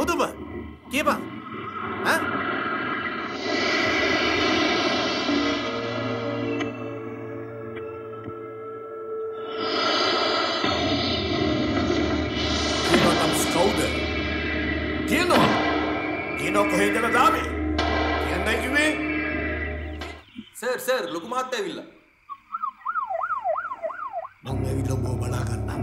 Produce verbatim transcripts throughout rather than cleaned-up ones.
කවුද ඔබ? කියපන්. ඈ? කවුද? කියනවා. කියනවා කොහෙන්ද දාවේ? කියන්නයි කිව්වේ. සර් සර් ලොකු මහත්තයා ඇවිල්ලා. මම ඇවිල්ලා ඔබ බලා ගන්නම්.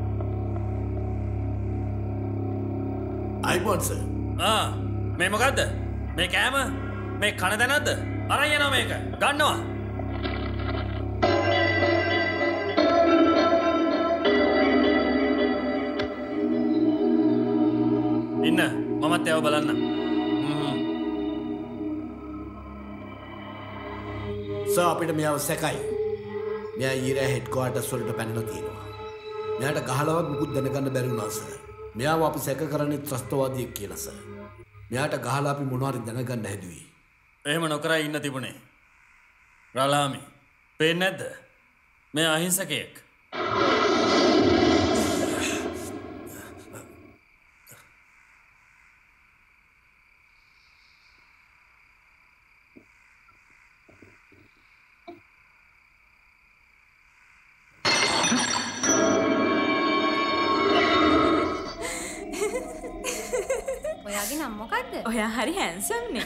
අයිබෝන් සර්. ආ මේ මොකද්ද? මේ කෑම? මේ කන දැනක්ද? අරන් යනවා මේක. ගන්නවා. ඉන්න මමත් ඒව බලන්න. සර් අපිට මෙයාව සැකයි. මෙයා ඊරා හෙඩ් ක්වාටර්ස් වලට පැනලා තියෙනවා. මෙයාට ගහලවත් මුකුත් දැනගන්න බැරි වුණා සර්. මෙයාව අපි සැක කරන්නේ ත්‍රස්තවාදියෙක් කියලා සර්. මෙයාට ගහලා අපි මොනවාරි දැනගන්න හැදුවේ. එහෙම නොකර ඉන්න තිබුණේ. රලාමි. පේන්නේ නැද්ද? මේ අහිංසකයෙක්. ඔයා හරි හැන්සම් නේ.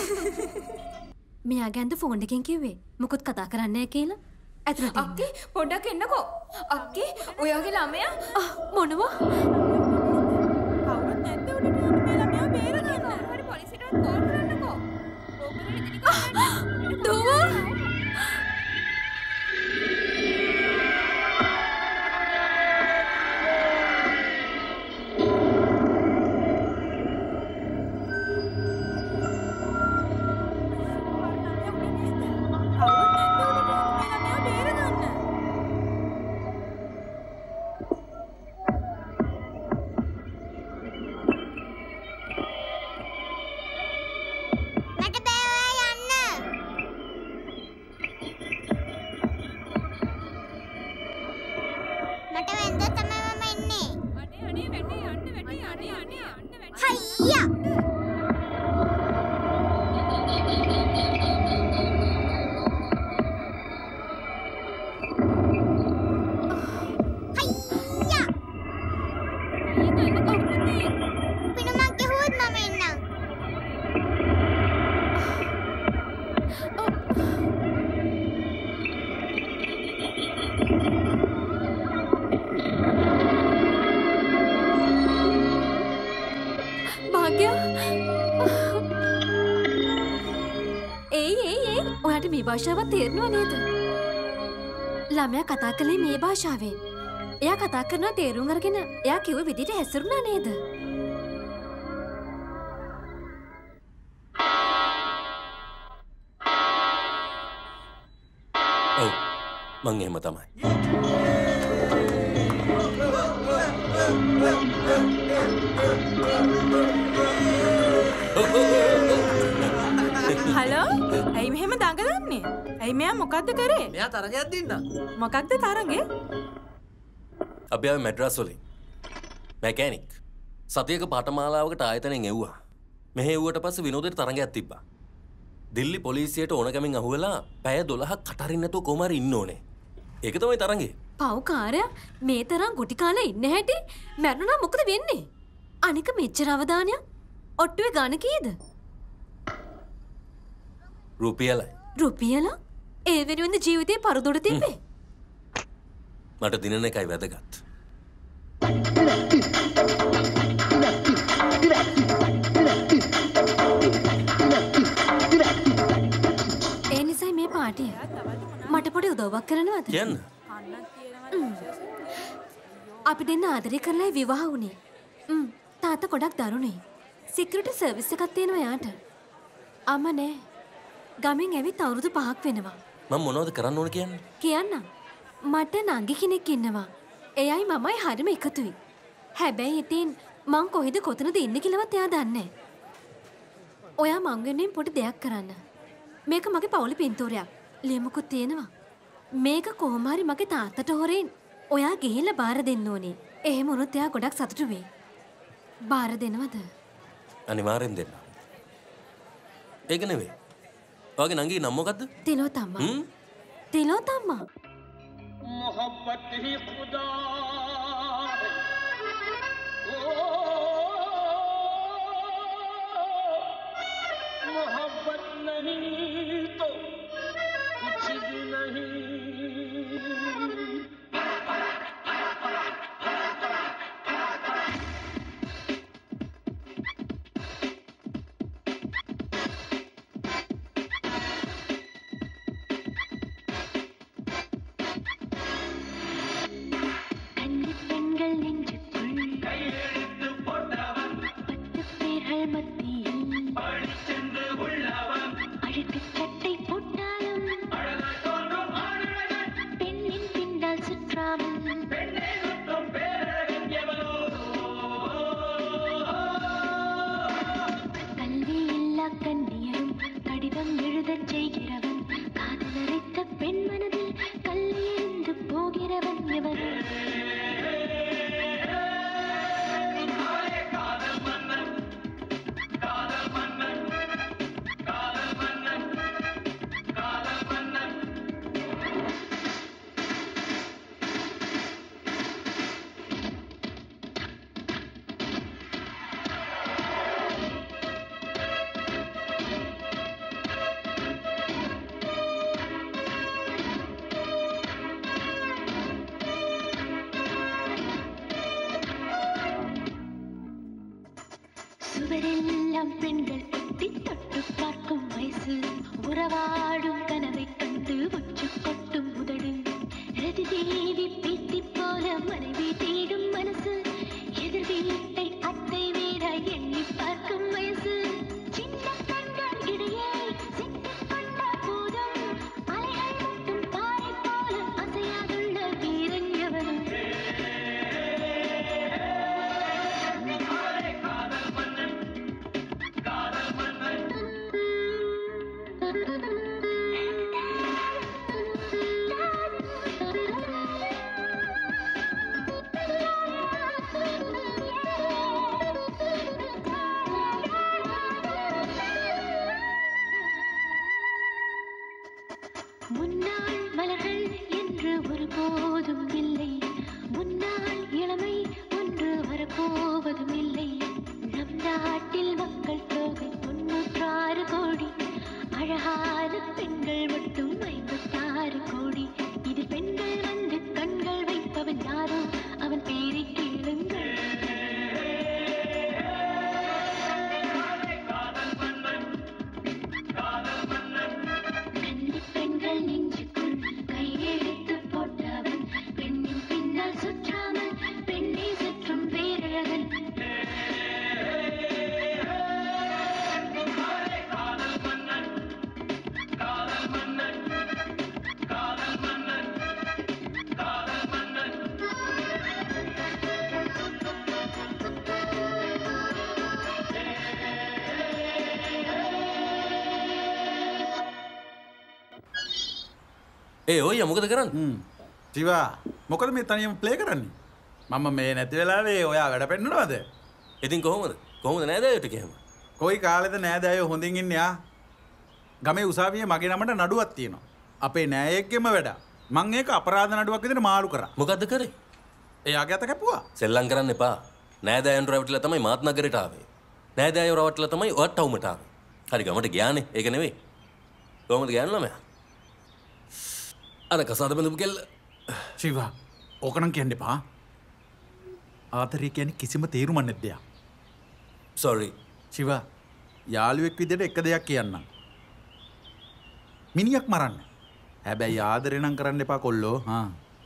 මෙයා ගැන්ද ෆෝන් එකෙන් කිව්වේ මොකොත් කතා කරන්නේ නැහැ කියලා. ඇතුළට අක්කේ පොඩ්ඩක් එන්නකෝ. අක්කේ ඔයාගේ ළමයා මොනවා? කවුරුත් නැද්ද උඩට යන්න මේ ළමයා බේරගන්න. හරි පොලිසියට කෝල් කරන්නකෝ. ඕගොල්ලෝ ඉතින් කරන්නේ. දුවා භාෂාවක් තේරෙනව නේද? ළමයා කතා කළේ මේ භාෂාවෙන්. එයා කතා කරනවා තේරුම් අරගෙන එයා කිව්ව විදිහට හැසිරුණා නේද? ඔව් මං එහෙම තමයි. හලෝ ඇයි මෙහෙම දඟලන්නේ? ඇයි මෙයා මොකද්ද කරේ? මෙයා තරගයක් දෙන්න. මොකක්ද තරගේ? අපි ආවේ මැඩ්‍රස් වලින්. මැකැනික්. සතියක පාඨමාලාවකට ආයතනයෙන් එව්වා. මෙහෙ එව්වට පස්සේ විනෝදේට තරගයක් තිබ්බා. දිල්ලි පොලිසියට ඕනකමින් අහුවෙලා පැය දොළහක් කටරින් නැතුව කොහම හරි ඉන්න ඕනේ. ඒක තමයි තරගේ. පව්කාරයා මේ තරම් ගුටි කාලා ඉන්න හැටි මැරුණා මොකද වෙන්නේ? අනික මෙච්චර අවධානයක් ඔට්ටුවේ ගාන කීයද? රුපියලයි. රුපියල? ඒ වෙනුවෙන්ද ජීවිතේ පරදොඩ තිබ්බේ? මට දිනන එකයි වැදගත්. ඒ නිසා මේ පාටිය මට පොඩි උදව්වක් කරනවද? කියන්න. අපි දෙන්න ආදරය කරලා විවාහ වුණේ. ම් තාත්තා ගොඩක් දරුණුයි. සිකියුරිටි සර්විස් එකක් තියෙනවා යාට. අම්මා නෑ. ගමෙන් ඇවිත් අවුරුදු පහක් වෙනවා. මම මොනවද කරන්න ඕන කියන්නේ? කියන්නම්. මට නංගි කෙනෙක් ඉන්නවා. එයයි මමයි හරිම එකතුයි. හැබැයි ඉතින් මං කොහෙද කොතනද ඉන්නේ කියලාවත් එයා දන්නේ නැහැ. ඔයා මං වෙනුවෙන් පොඩි දෙයක් කරන්න. මේක මගේ පවුලේ පින්තූරයක්. ලියමුකුත් තියෙනවා. මේක කොහොම හරි මගේ තාත්තට හොරෙන් ඔයා ගිහිල්ලා බාර දෙන්න ඕනේ. එහෙම වුණොත් එයා ගොඩක් සතුටු වෙයි. බාර දෙනවද? අනිවාර්යෙන් දෙන්න. ඒක නෙවෙයි. ඔයාගේ නංගී නම මොකද්ද? තිලෝතම්මා. හ්ම්? තිලෝතම්මා. मोहब्बत ही खुदा ओ मोहब्बत नहीं तो कुछ भी नहीं சுவரெல்லாம் பெண்கள் எட்டி தொட்டு பார்க்கும் வயசு உறவாடும் கனவை கண்டு உச்சு கொட்டும் உதடு ரதி தேவி பீத்தி போல மனைவி தேடும் மனசு எதிர் வீட்டை அத்தை வீட எண்ணி பார்க்கும் வயசு சின்ன கண்கள் இடையே சிக்கிக் கொண்ட போதும் அலைகள் மட்டும் பாறை போல அசையாதுள்ள வீரன் எவனும் முன்னாள் மலர்கள் என்று ஒருபோதும் இல்லை முன்னாள் இளமை ஒன்று வரப்போவதும் இல்லை நம் நாட்டில் மக்கள் தொகை தொண்ணூற்றாறு கோடி அழகான பெண்கள் மட்டும் ஐம்பத்தாறு கோடி இது பெண்கள் வந்து கண்கள் வைப்பவன் யாரோ அவன் பேரை கேளுங்கள் பெண்கள் நெஞ்சுக்குள் கையெழுத்து போட்டவன் பெண்ணின் பின்னால் சுற்றாமல் பெண்ணை சுற்றும் வேறழகன் ඒ ඔය මොකද කරන්නේ? ජීවා මොකද මේ තනියම ප්ලේ කරන්නේ? මම මේ නැති වෙලාවේ ඔයා වැඩ පෙන්නනවද? ඉතින් කොහොමද? කොහොමද නෑදෑයෝ ටික එහෙම? කොයි කාලෙද නෑදෑයෝ හොඳින් ඉන්නේ ආ? ගමේ උසාවියේ මගේ නමට නඩුවක් තියෙනවා. අපේ නෑයෙක්ගෙම වැඩ. මං ඒක අපරාධ නඩුවක් විදිහට මාරු කරා. මොකද්ද කරේ? එයාගේ අත කැපුවා. සෙල්ලම් කරන්න එපා. නෑදෑයන් රවට්ටලා තමයි මාත් නගරයට ආවේ. නෑදෑයෝ රවට්ටලා තමයි ඔයත් ටවුමට ආවේ. හරි ගමට ගියානේ. ඒක නෙවෙයි. කොහොමද ගියානේ ළමයා? අර කසාද බඳපු කෙල්ල. ජීවා ඕකනම් කියන්න එපා. ආතරේ කියන්නේ කිසිම තේරුමක් නැද්ද යා. sorry. ජීවා යාළුවෙක් විදිහට එක දෙයක් කියන්නම්. මිනිහක් මරන්න. හැබැයි ආදරේ නම් කරන්න එපා කොල්ලෝ. හා.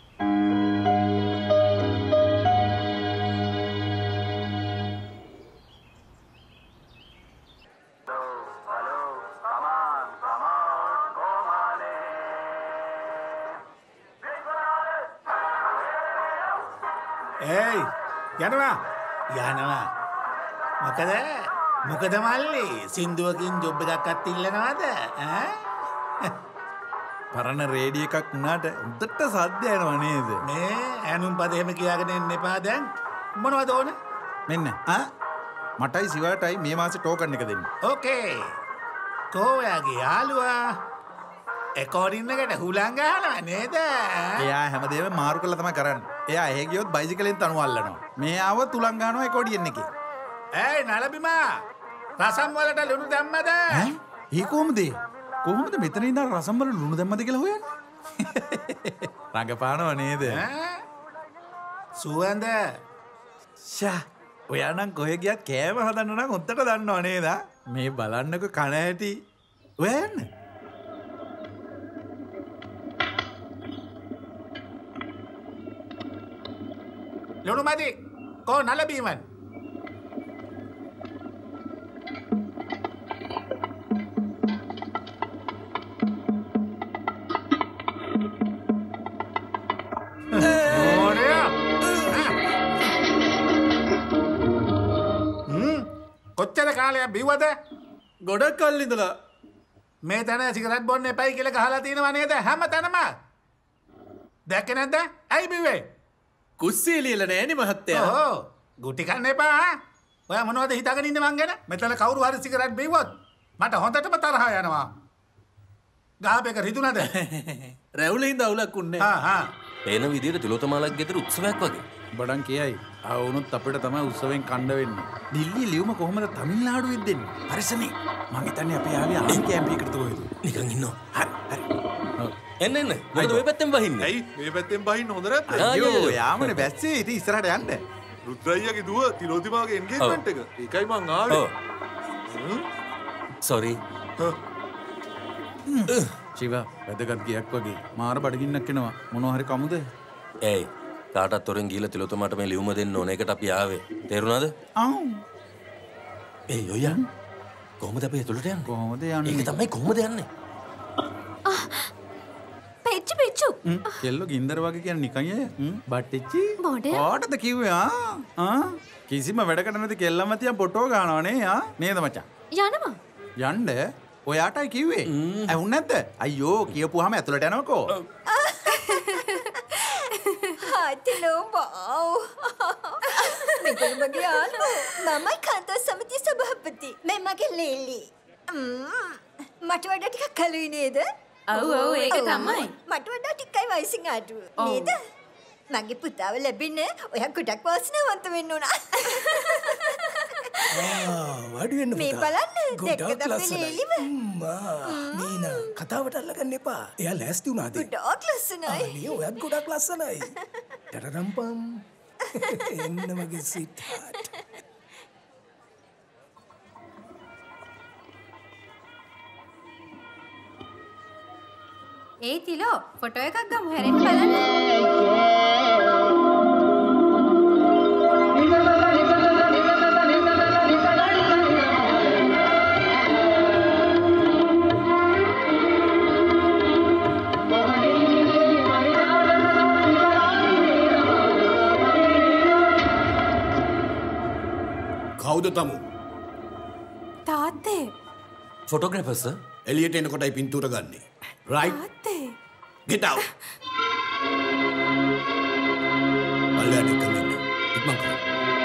ඒයි යනවා යනවා මොකද මොකද මල්ලි සින්දුවකින් ජොබ් එකක් අත් ඉල්ලනවද ඈ පරණ රේඩියෝ එකක් වුණාට උඩට සද්ද යනවා නේද මේ ඇනුම් පද එහෙම කියාගෙන එන්න එපා දැන් මොනවද ඕන මෙන්න ආ මටයි සිවාටයි මේ මාසේ ටෝකන් එක දෙන්න. ඕකේ. කෝයාගේ යාළුවා එකෝඩින් එකට හුලං ගහනවා නේද? එයා හැමදේම මාරු කරලා තමයි කරන්නේ. එයා එහෙ ගියොත් බයිසිකලෙන් තනු අල්ලනවා. මේ ආවොත් උලං ගහනවා එකෝඩියෙන් එකේ. ඇයි නලබිමා රසම් වලට ලුණු දැම්මද? ඈ? ඒ කොහොමද? කොහොමද මෙතන ඉඳන් රසම් වල ලුණු දැම්මද කියලා හොයන්නේ? රංගපානව නේද? සුවඳ. ෂා ඔයා නම් කොහෙ ගියත් කෑම හදන්න නම් හොත්තට දන්නව නේද? මේ බලන්නකො කන ඇටි. ඔයා යන්න. ලුණු මදි. කෝ නලබීමන්. කොච්චර කාලයක් බිව්වද? ගොඩක් කල් ඉඳලා. මේ තැන සිගරට් බොන්න එපයි කියලා ගහලා තියෙනවා නේද හැම තැනම? දැක්කේ නැද්ද? ඇයි බිව්වේ? කුස්සිය ලියලා නෑනේ මහත්තයා. ඔව්. ගුටි කන්න එපා ආ. ඔයා මොනවද හිතාගෙන ඉන්නේ මං ගැන? මෙතන කවුරු හරි සිගරට් බිව්වොත් මට හොඳටම තරහ යනවා. ගහපේක රිදුනද? රැවුලින් දවුලක් උන්නේ. හා හා. එන විදියට තිලෝතමාලක් ගෙදර උත්සවයක් වගේ. බඩන් කියයි. ආ වුණොත් අපිට තමයි උත්සවෙන් කණ්ඩ වෙන්නේ. දිල්ලි ලියුම කොහමද තමිල්නාඩුවෙන් දෙන්නේ? හරිසනේ. මං හිතන්නේ අපේ ආවේ ආන් කැම්ප් එකකට තෝරේ. නිකන් ඉන්නවා. හරි හරි. එන්න එන්න. මොකද මේ පැත්තෙන් වහින්නේ? ඇයි මේ පැත්තෙන් බහින්න හොඳ නැද්ද? අයියෝ යාමනේ බැස්සේ ඉතින් ඉස්සරහට යන්න. රුද්‍රයියාගේ දුව තිලෝතිමාගේ එන්ගේජ්මන්ට් එක. ඒකයි මං ආවේ. සෝරි. ශිවා වැදගත් ගියක් වගේ මාර බඩගින්නක් එනවා. මොනවා හරි කමුද? ඒයි කාටත් තොරෙන් ගිහලා තිලෝතමාට මේ ලියුම දෙන්න ඕන එකට අපි ආවේ. තේරුණාද? ආව්. ඒ යොයා කොහොමද අපි ඇතුළට යන්නේ? කොහොමද යන්නේ? ඒක තමයි කොහොමද යන්නේ? පෙච්චු පෙච්චු. කෙල්ලෝ ගින්දර වගේ කියන්නේ නිකන් අය. බට්ටිච්චි. මොඩේ? කාටද කිව්වේ ආ? ආ? කිසිම වැඩකට නැති කෙල්ලම තියන් ෆොටෝ ගන්නවා නේ ආ? නේද මචං? යනවා. යන්න ඔයාටයි කිව්වේ. ඇහුන්නේ නැද්ද? අයියෝ කියපුවාම ඇතුළට යනවකෝ. හාතිලෝ බාව්. මෙතන මගේ යාළුවෝ. මමයි කාන්තා සමිතිය සභාපති. මේ මගේ ලීලි. මට වඩා ටිකක් කළුයි නේද? ඔව් ඔව් ඒක තමයි. මට වඩා ටිකයි වයසින් අඩු නේද? මගේ පුතාව ලැබෙන්න ඔයා ගොඩක් වාසනාවන්ත වෙන්න උනා. වාඩි වෙන්න මේ බලන්න දෙකද අපේ ලීලිව. නීනා කතාවට අල්ලගන්න එපා. එයා ලෑස්ති වුණාද? ගොඩක් ලස්සනයි. අනේ ඔයත් ගොඩක් ලස්සනයි. ටරරම්පම්. එන්න මගේ සිතාට. ඒ තිලෝ ෆොටෝ එකක් ගමු හැරෙන්න බලන්න. කවුද තමු? තාත්තේ. Photographer sir. එළියට එනකොටයි පින්තූර ගන්නේ. රයිට්. තාත්තේ. Get out. Already coming. Ikman karo.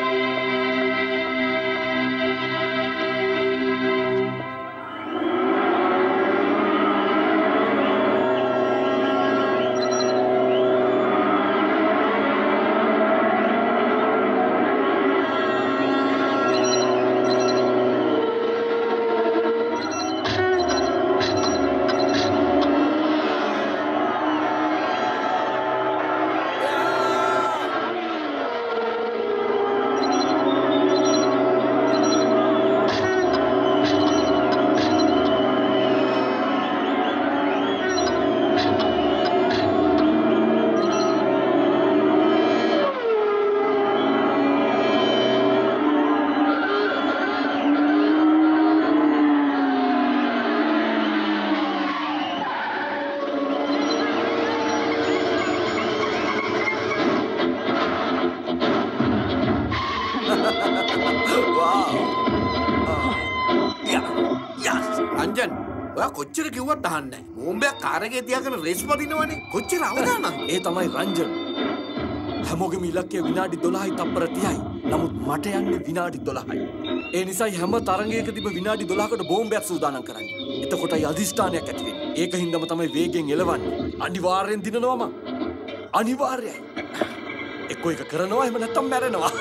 කොච්චර කිව්වත් අහන්නේ නැහැ. බෝම්බයක් කාර් එකේ තියාගෙන රේස් පදිනවනේ. කොච්චර අවදානම්ද? ඒ තමයි රංජන්. හැමෝගෙම ඉලක්කය විනාඩි දොළහයි තප්පර තිහයි. නමුත් මට යන්නේ විනාඩි දොළහයි. ඒ නිසායි හැම තරඟයකදීම විනාඩි දොළහකට බෝම්බයක් සූදානම් කරන්නේ. එතකොටයි අධිෂ්ඨානයක් ඇති වෙන්නේ. ඒක හින්දාම තමයි වේගෙන් එලවන්නේ. අනිවාර්යෙන් දිනනවා මං. අනිවාර්යයි. එක්ක එක කරනවා එහෙම නැත්තම් මැරෙනවා.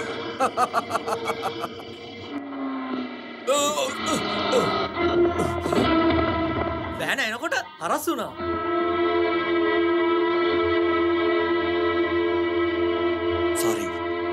බෑන එනකොට හරස් වුණා. sorry.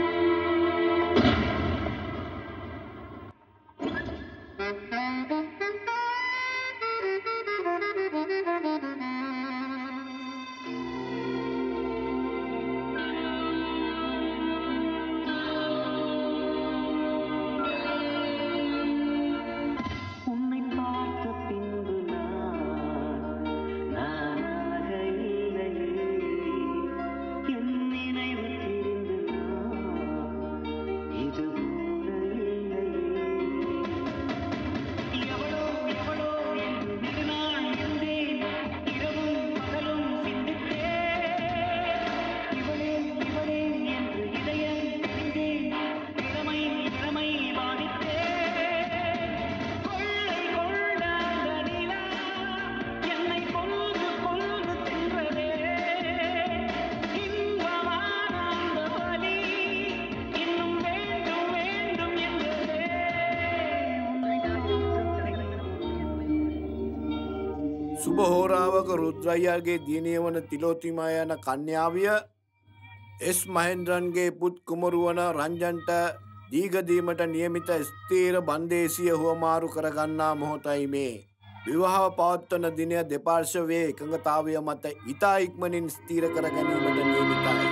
සුබහෝරාවක රුද්‍රයියාගේ දියණිය වන තිලෝතිමා යන කන්‍යාවිය එස් මහෙන්ද්‍රන්ගේ පුත් කුමරු වන රංජන්ට දීගදීමට නියමිත ස්ථීර බන්දේසිය හුවමාරු කරගන්නා මොහොතයි මේ. විවාහ පවත්වන දිනය දෙපාර්ශවයේ එකඟතාවය මත ඉතා ඉක්මනින් ස්ථීර කර ගැනීමට නියමිතයි.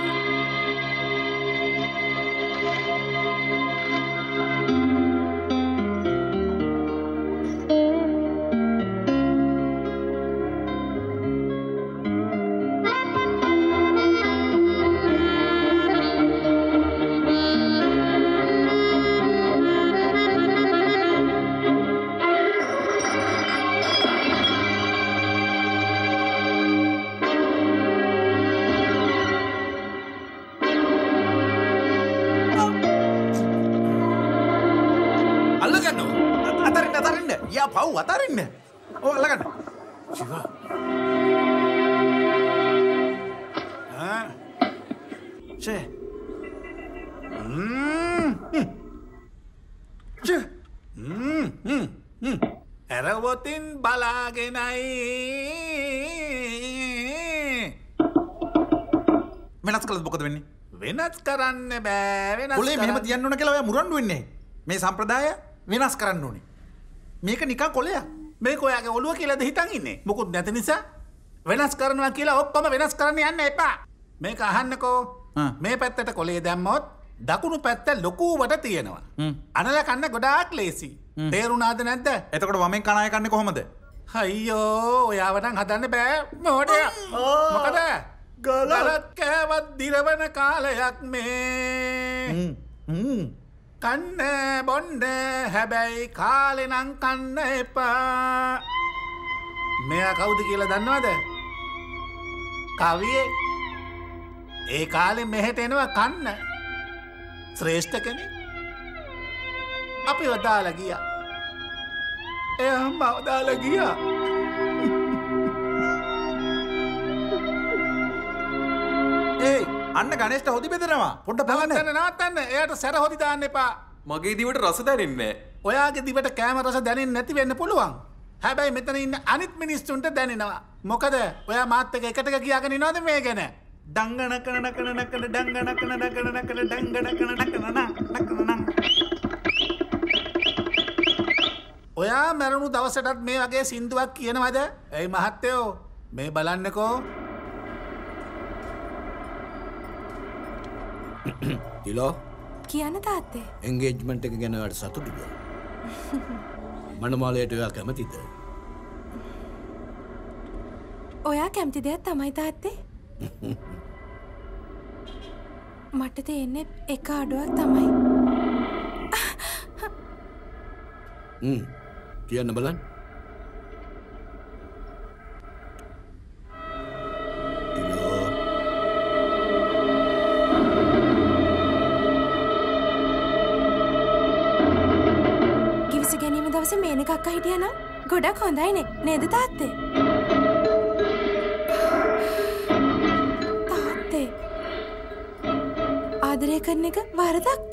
පව් අතරින්න. ඔව් අල්ලගන්න. ශිවා. ආ. ෂේ. ම්ම්. ෂේ. ම්ම්. ම්ම්. එරවොතින් බලාගෙනයි. වෙනස් කළොත් මොකද වෙන්නේ? වෙනස් කරන්න බෑ. වෙනස් කොලේ මෙහෙම තියන්න ඕන කියලා ඔයා මුරණ්ඩු වෙන්නේ. මේ සම්ප්‍රදාය වෙනස් කරන්න ඕනේ. මේක නිකන් කොලයක්. මේක ඔයාගේ ඔළුව කියලාද හිතන් ඉන්නේ? මොකුත් නැති නිසා වෙනස් කරනවා කියලා ඔක්කොම වෙනස් කරන්න යන්න එපා. මේක අහන්නකෝ. මේ පැත්තට කොලේ දැම්මොත් දකුණු පැත්ත ලොකුවට තියෙනවා. අනල කන්න ගොඩාක් ලේසි. තේරුණාද නැද්ද? එතකොට වමෙන් කන අය කන්නේ කොහමද? අයියෝ ඔයාව නම් හදන්න බෑ මොඩයා. මොකද? ගලක් කෑවත් දිරවන කාලයක් මේ. කන්න බොන්න හැබැයි කාලේ නම් කන්න එපා. මෙයා කවුද කියලා දන්නවද? කවියේ. ඒ කාලේ මෙහෙට එනවා කන්න. ශ්‍රේෂ්ඨ කෙනෙක්. අපිව දාලා ගියා. එයාම දාලා ගියා. ඒ අන්න ගණේෂ්ට හොදි බෙදනවා. පොඩ්ඩක් බලන්න. නවත්තන්න නවත්තන්න. එයාට සැර හොදි දාන්න එපා. මගේ දිවට රස දැනෙන්නේ නැහැ. ඔයාගේ දිවට කෑම රස දැනෙන්නේ නැති වෙන්න පුළුවන්. හැබැයි මෙතන ඉන්න අනිත් මිනිස්සුන්ට දැනෙනවා. මොකද ඔයා මාත් එක්ක එකට ගියාගෙන ඉනවද මේ ගැන? ඩංගන කන කන නකන ඩංගන කන නකන නකන ඩංගන කන නකන නකන. ඔයා මරුණු දවසටත් මේ වගේ සින්දුවක් කියනවද? එයි මහත්තයෝ මේ බලන්නකෝ. තිලෝ කියන්න තාත්තේ. එන්ගේජ්මන්ට් එක ගැන ඔයාලට සතුටුද? මනමාලයට ඔයා කැමතිද? ඔයා කැමති දෙයක් තමයි තාත්තේ. මට තියෙන්නේ එක අඩුවක් තමයි. හ්ම් කියන්න බලන්න. අක්කා හිටියනම් ගොඩක් හොඳයිනේ නේද තාත්තේ? තාත්තේ ආදරය කරන එක වරදක්ද?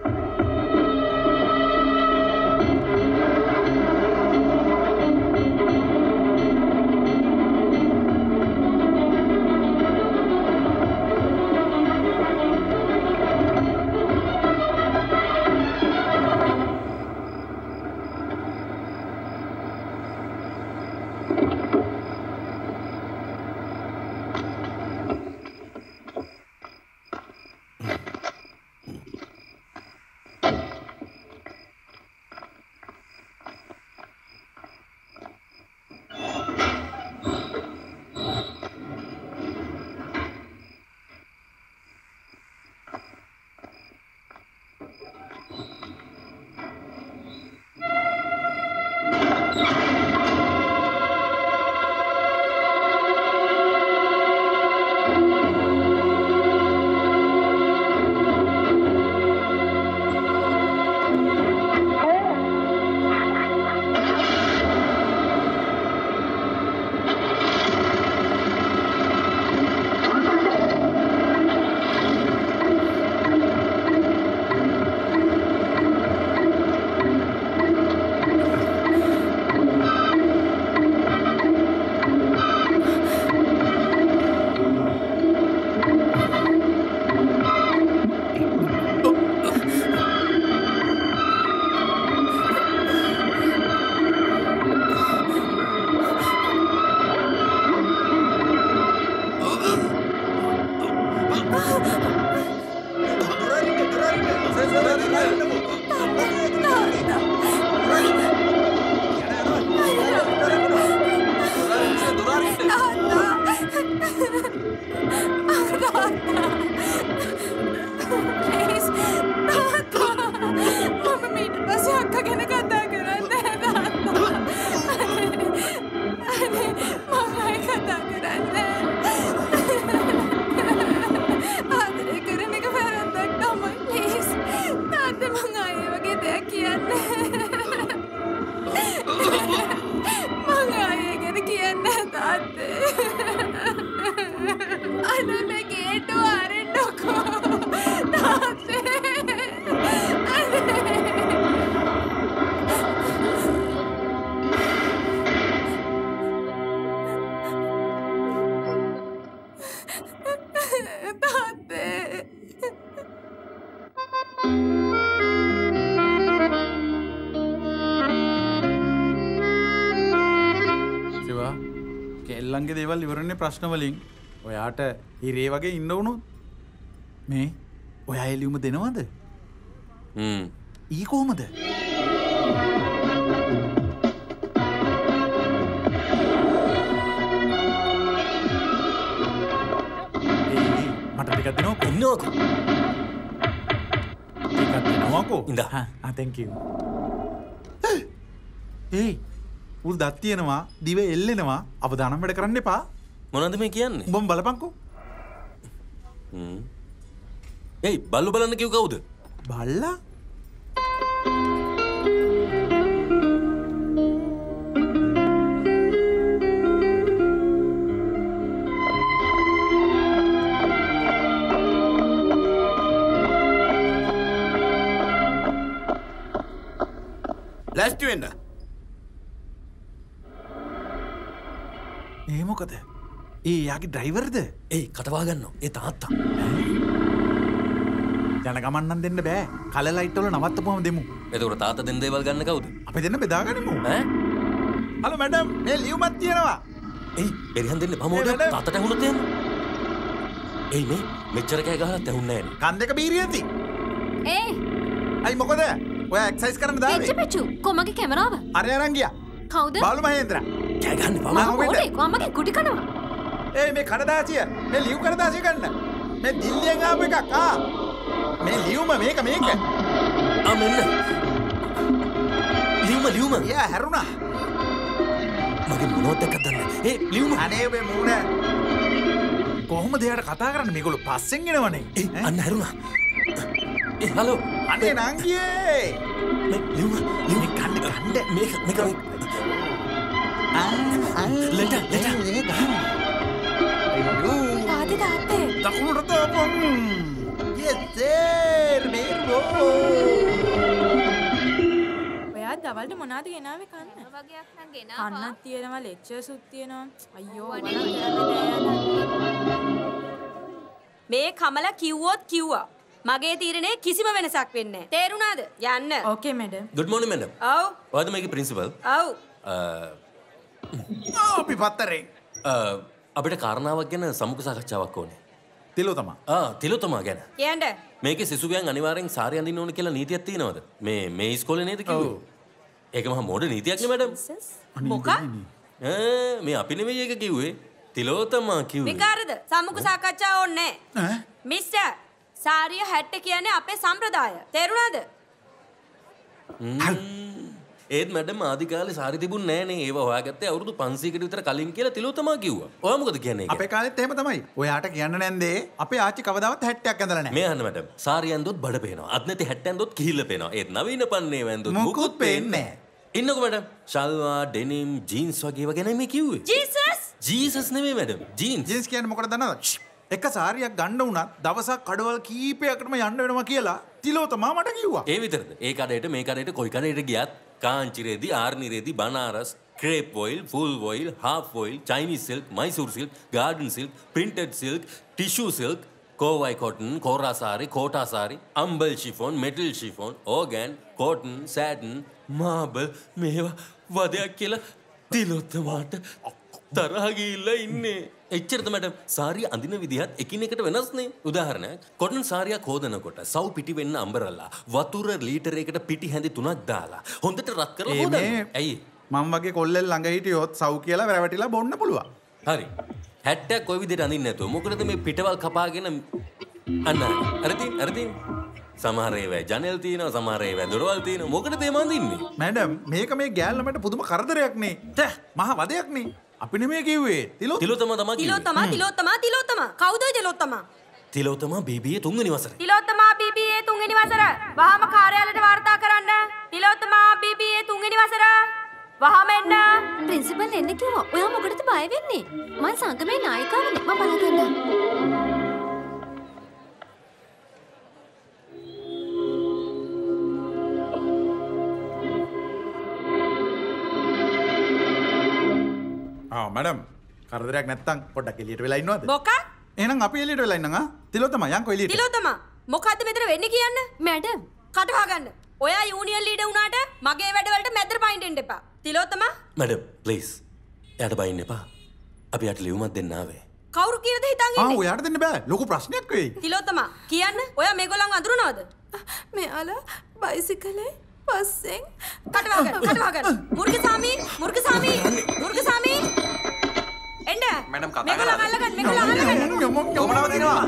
කෙල්ලන්ගේ දේවල් ඉවරනේ ප්‍රශ්න වලින් ඔයාට හිරේ වගේ ඉන්න වුණොත් මේ ඔයා එළියුම දෙනවද? හ්ම්. ඊ කොහමද? ඒ මට ටිකක් දෙනවකෝ. ඉන්නවකෝ. ටිකක් දෙනවකෝ. ඉඳා. ආ thank you. ඒ උල් දත් තියෙනවා දිව එල්ලෙනවා අවදානම් වැඩ කරන්න එපා. මොනවද මේ කියන්නේ? උඹම බලපන්කෝ. හ්ම්. ඒයි බල්ලු බලන්න කිව් කවුද? බල්ලා? ලෑස්ති වෙන්න. ඒ මොකද? ඒ යාගේ ඩ්‍රයිවර්ද? ඒයි කටවා ගන්නවා. ඒ තාත්තා. යන ගමන් නම් දෙන්න බෑ. කල ලයිට් වල නවත්තපුවම දෙමු. එතකොට තාත්තා දෙන්න දේවල් ගන්න කවුද? අපි දෙන්න බෙදාගනිමු. ඈ? හලෝ මැඩම් මේ ලියුමක් තියෙනවා. ඒයි බෙරිහන් දෙන්න බමෝඩ තාත්තට ඇහුනොත් එහෙම. ඒයි මේ මෙච්චර කෑ ගහලත් ඇහුන්නේ නෑනේ. කන් දෙක බීරි ඇති. ඒ අයි මොකද? ඔයා එක්සර්සයිස් කරන්න දාවේ. එච්ච පිටු කොමගේ කැමරාව? අර අරන් ගියා. කවුද? බාලු මහේන්ද්‍ර. කෑ ගන්න බම. ඕනේ කොමගේ කුටි කනවා. ඒ මේ කඩදාසිය මේ ලියු කඩදාසිය ගන්න. මේ දිල්ලියෙන් ආපු එකක් ආ. මේ ලියුම මේක මේක. ආ මෙන්න. ලියුම ලියුම. යා හැරුණා. මගේ මොනවද එකක් දන්නේ. ඒ ලියුම. අනේ ඔබේ මූණ. කොහොමද එයාට කතා කරන්නේ මේගොල්ලෝ පස්සෙන් එනවනේ. ඒ අන්න හැරුණා. ඒ හලෝ අනේ නංගියේ මේ ලියුම ලියුම කණ්ඩ කණ්ඩ මේක මේක ලෙට ලෙට තාත්තේ තාත්තේ දකුණට තෝපම් yes sir මේකෝ ඔයා දවල්ට මොනවද ගෙනාවේ කන්න? වගේක් නම් ගෙනාවා. කන්නක් තියෙනවා ලෙක්චර්ස්ුත් තියෙනවා. අයියෝ මේ කමල කිව්වොත් කිව්වා. මගේ තීරණේ කිසිම වෙනසක් වෙන්නේ නැහැ. තේරුණාද? යන්න. Okay madam. good morning madam. ඔව්. ඔයාද මේකේ principal? ඔව්. අපි පත්තරේ. අපිට කාරණාවක් ගැන සමුඛ සාකච්ඡාවක් ඕනේ. තිලෝතමා. ආ තිලෝතමා ගැන. කියන්න. මේකේ සිසුගයන් අනිවාර්යෙන් සාරි අඳින්න ඕන කියලා නීතියක් තියෙනවද? මේ මේ ඉස්කෝලේ නේද කිව්වේ? ඒක මහා මොඩ නීතියක් නේ මැඩම්. මොකක්? ඈ මේ අපි නෙමෙයි ඒක කිව්වේ. තිලෝතමා කිව්වේ. විකාරද? සම්මුඛ සාකච්ඡාව ඕනේ නැහැ. මිස්ටර් සාරිය හැට්ට කියන්නේ අපේ සම්ප්‍රදාය. තේරුණාද? ඒත් මැඩම් ආදි කාලේ සාරි තිබුණ නෑනේ. ඒව හොයාගත්තේ අවුරුදු පන්සීයකට විතර කලින් කියලා තිලෝතමා කිව්වා. ඔයා මොකද කියන්නේ ඒක? අපේ කාලෙත් එහෙම තමයි. ඔයාට කියන්න නැන්දේ අපේ ආච්චි කවදාවත් හැට්ටයක් ඇඳලා නැහැ. මේ අහන්න මැඩම්. සාරි ඇඳොත් බඩ පේනවා. අත් නැති හැට්ට ඇඳොත් කිහිල්ල පේනවා. ඒත් නවීන පන්නේ වැඳොත් මුකුත් පේන්නේ නැහැ. ඉන්නකො මැඩම්. ෂල්වා, ඩෙනිම්, ජීන්ස් වගේ ඒවා ගැන මේ කිව්වේ. ජීසස්! ජීසස් නෙමෙයි මැඩම්. ජීන්ස්. ජීන්ස් කියන්නේ මොකටද දන්නවද? එක සාරියක් ගන්න උනත් දවසක් කඩවල් කීපයකටම යන්න වෙනවා කියලා තිලෝතමා මට කිව්වා. ඒ විතරද? ඒ කඩේට මේ කඩේට කොයි කඩේට ගියත් කාංචි රෙදි, ආර්නි රෙදි, Banaras, crepe oil, full oil, half oil, Chinese silk, Mysore silk, garden silk, printed silk, tissue silk, Kovai cotton, Kora sari, Kota sari, Ambal chiffon, metal chiffon, ඕගන්, කොටන්, සෑටන්, මාබල් මේවා වදයක් කියලා තිලෝතමාට තරහ ගිහිල්ලා ඉන්නේ. එච්චරද මැඩම්. සාරිය අඳින විදිහත් එකිනෙකට වෙනස්නේ. උදාහරණයක් කොටන් සාරියක් හොදනකොට සව් පිටි වෙන්න අම්බරලා වතුර ලීටරයකට පිටි හැඳි තුනක් දාලා හොඳට රත් කරලා හොදන්න. ඇයි? මම වගේ කොල්ලෙල් ළඟ හිටියොත් සව් කියලා වැරවටිලා බොන්න පුළුවන්. හරි. හැට්ටයක් කොයි විදිහට අඳින්න නැතුව මොකටද මේ පිටවල් කපාගෙන අන්න හරි හරි සමහර ඒවා ජනෙල් තියෙනවා සමහර ඒවා දොරවල් තියෙනවා මොකටද මේ අඳින්නේ? මැඩම් මේක මේ ගෑල්ලමට පුදුම කරදරයක් නේ. ඈ මහා වදයක් නේ. අපි නෙමෙයි කිව්වේ. තිලෝ තිලෝතමා තමයි කිව්වේ. තිලෝතමා තිලෝතමා තිලෝතමා. කවුද තිලෝතමා? තිලෝතමා බීබීයේ තුන්වෙනි වසරේ. තිලෝතමා බීබීයේ තුන්වෙනි වසර. වහාම කාර්යාලයට වාර්තා කරන්න. තිලෝතමා බීබීයේ තුන්වෙනි වසර. වහාම එන්න. ප්‍රින්සිපල් එන්න කිව්වා. ඔයා මොකටද බය වෙන්නේ? මම සංගමේ නායිකාවනේ. මම බලගන්නම්. මැඩම් කරදරයක් නැත්තම් පොඩ්ඩක් එළියට වෙලා ඉන්නවද? මොකක්? එහෙනම් අපි එළියට වෙලා ඉන්නම් ආ. තිලෝතමා යන්කෝ එළියට. තිලෝතමා මොකද්ද මෙතන වෙන්නේ කියන්න? මැඩම් කට වහගන්න. ඔයා යූනියන් ලීඩර් වුණාට මගේ වැඩවලට මැදට පයින් දෙන්න එපා. Tilottama madam please. එයාට බයින්න එපා. අපි යට ලියුමක් දෙන්න ආවේ. කවුරු කියලාද හිතන් ඉන්නේ? ආ ඔයාට දෙන්න බෑ. ලොකු ප්‍රශ්නයක් වෙයි. තිලෝතමා කියන්න. ඔයා මේගොල්ලන්ව අඳුරනවද? මෙයාලා බයිසිකලේ පස්සෙන් කට වහගන්න. කට වහගන්න. මුර්ගසාමි මුර්ගසාමි මුර්ගසාමි එන්න. මැඩම් කතා මේගොල්ලන් අල්ලගන්න. මේගොල්ලන් අල්ලගන්න. යොමනව දෙනවා.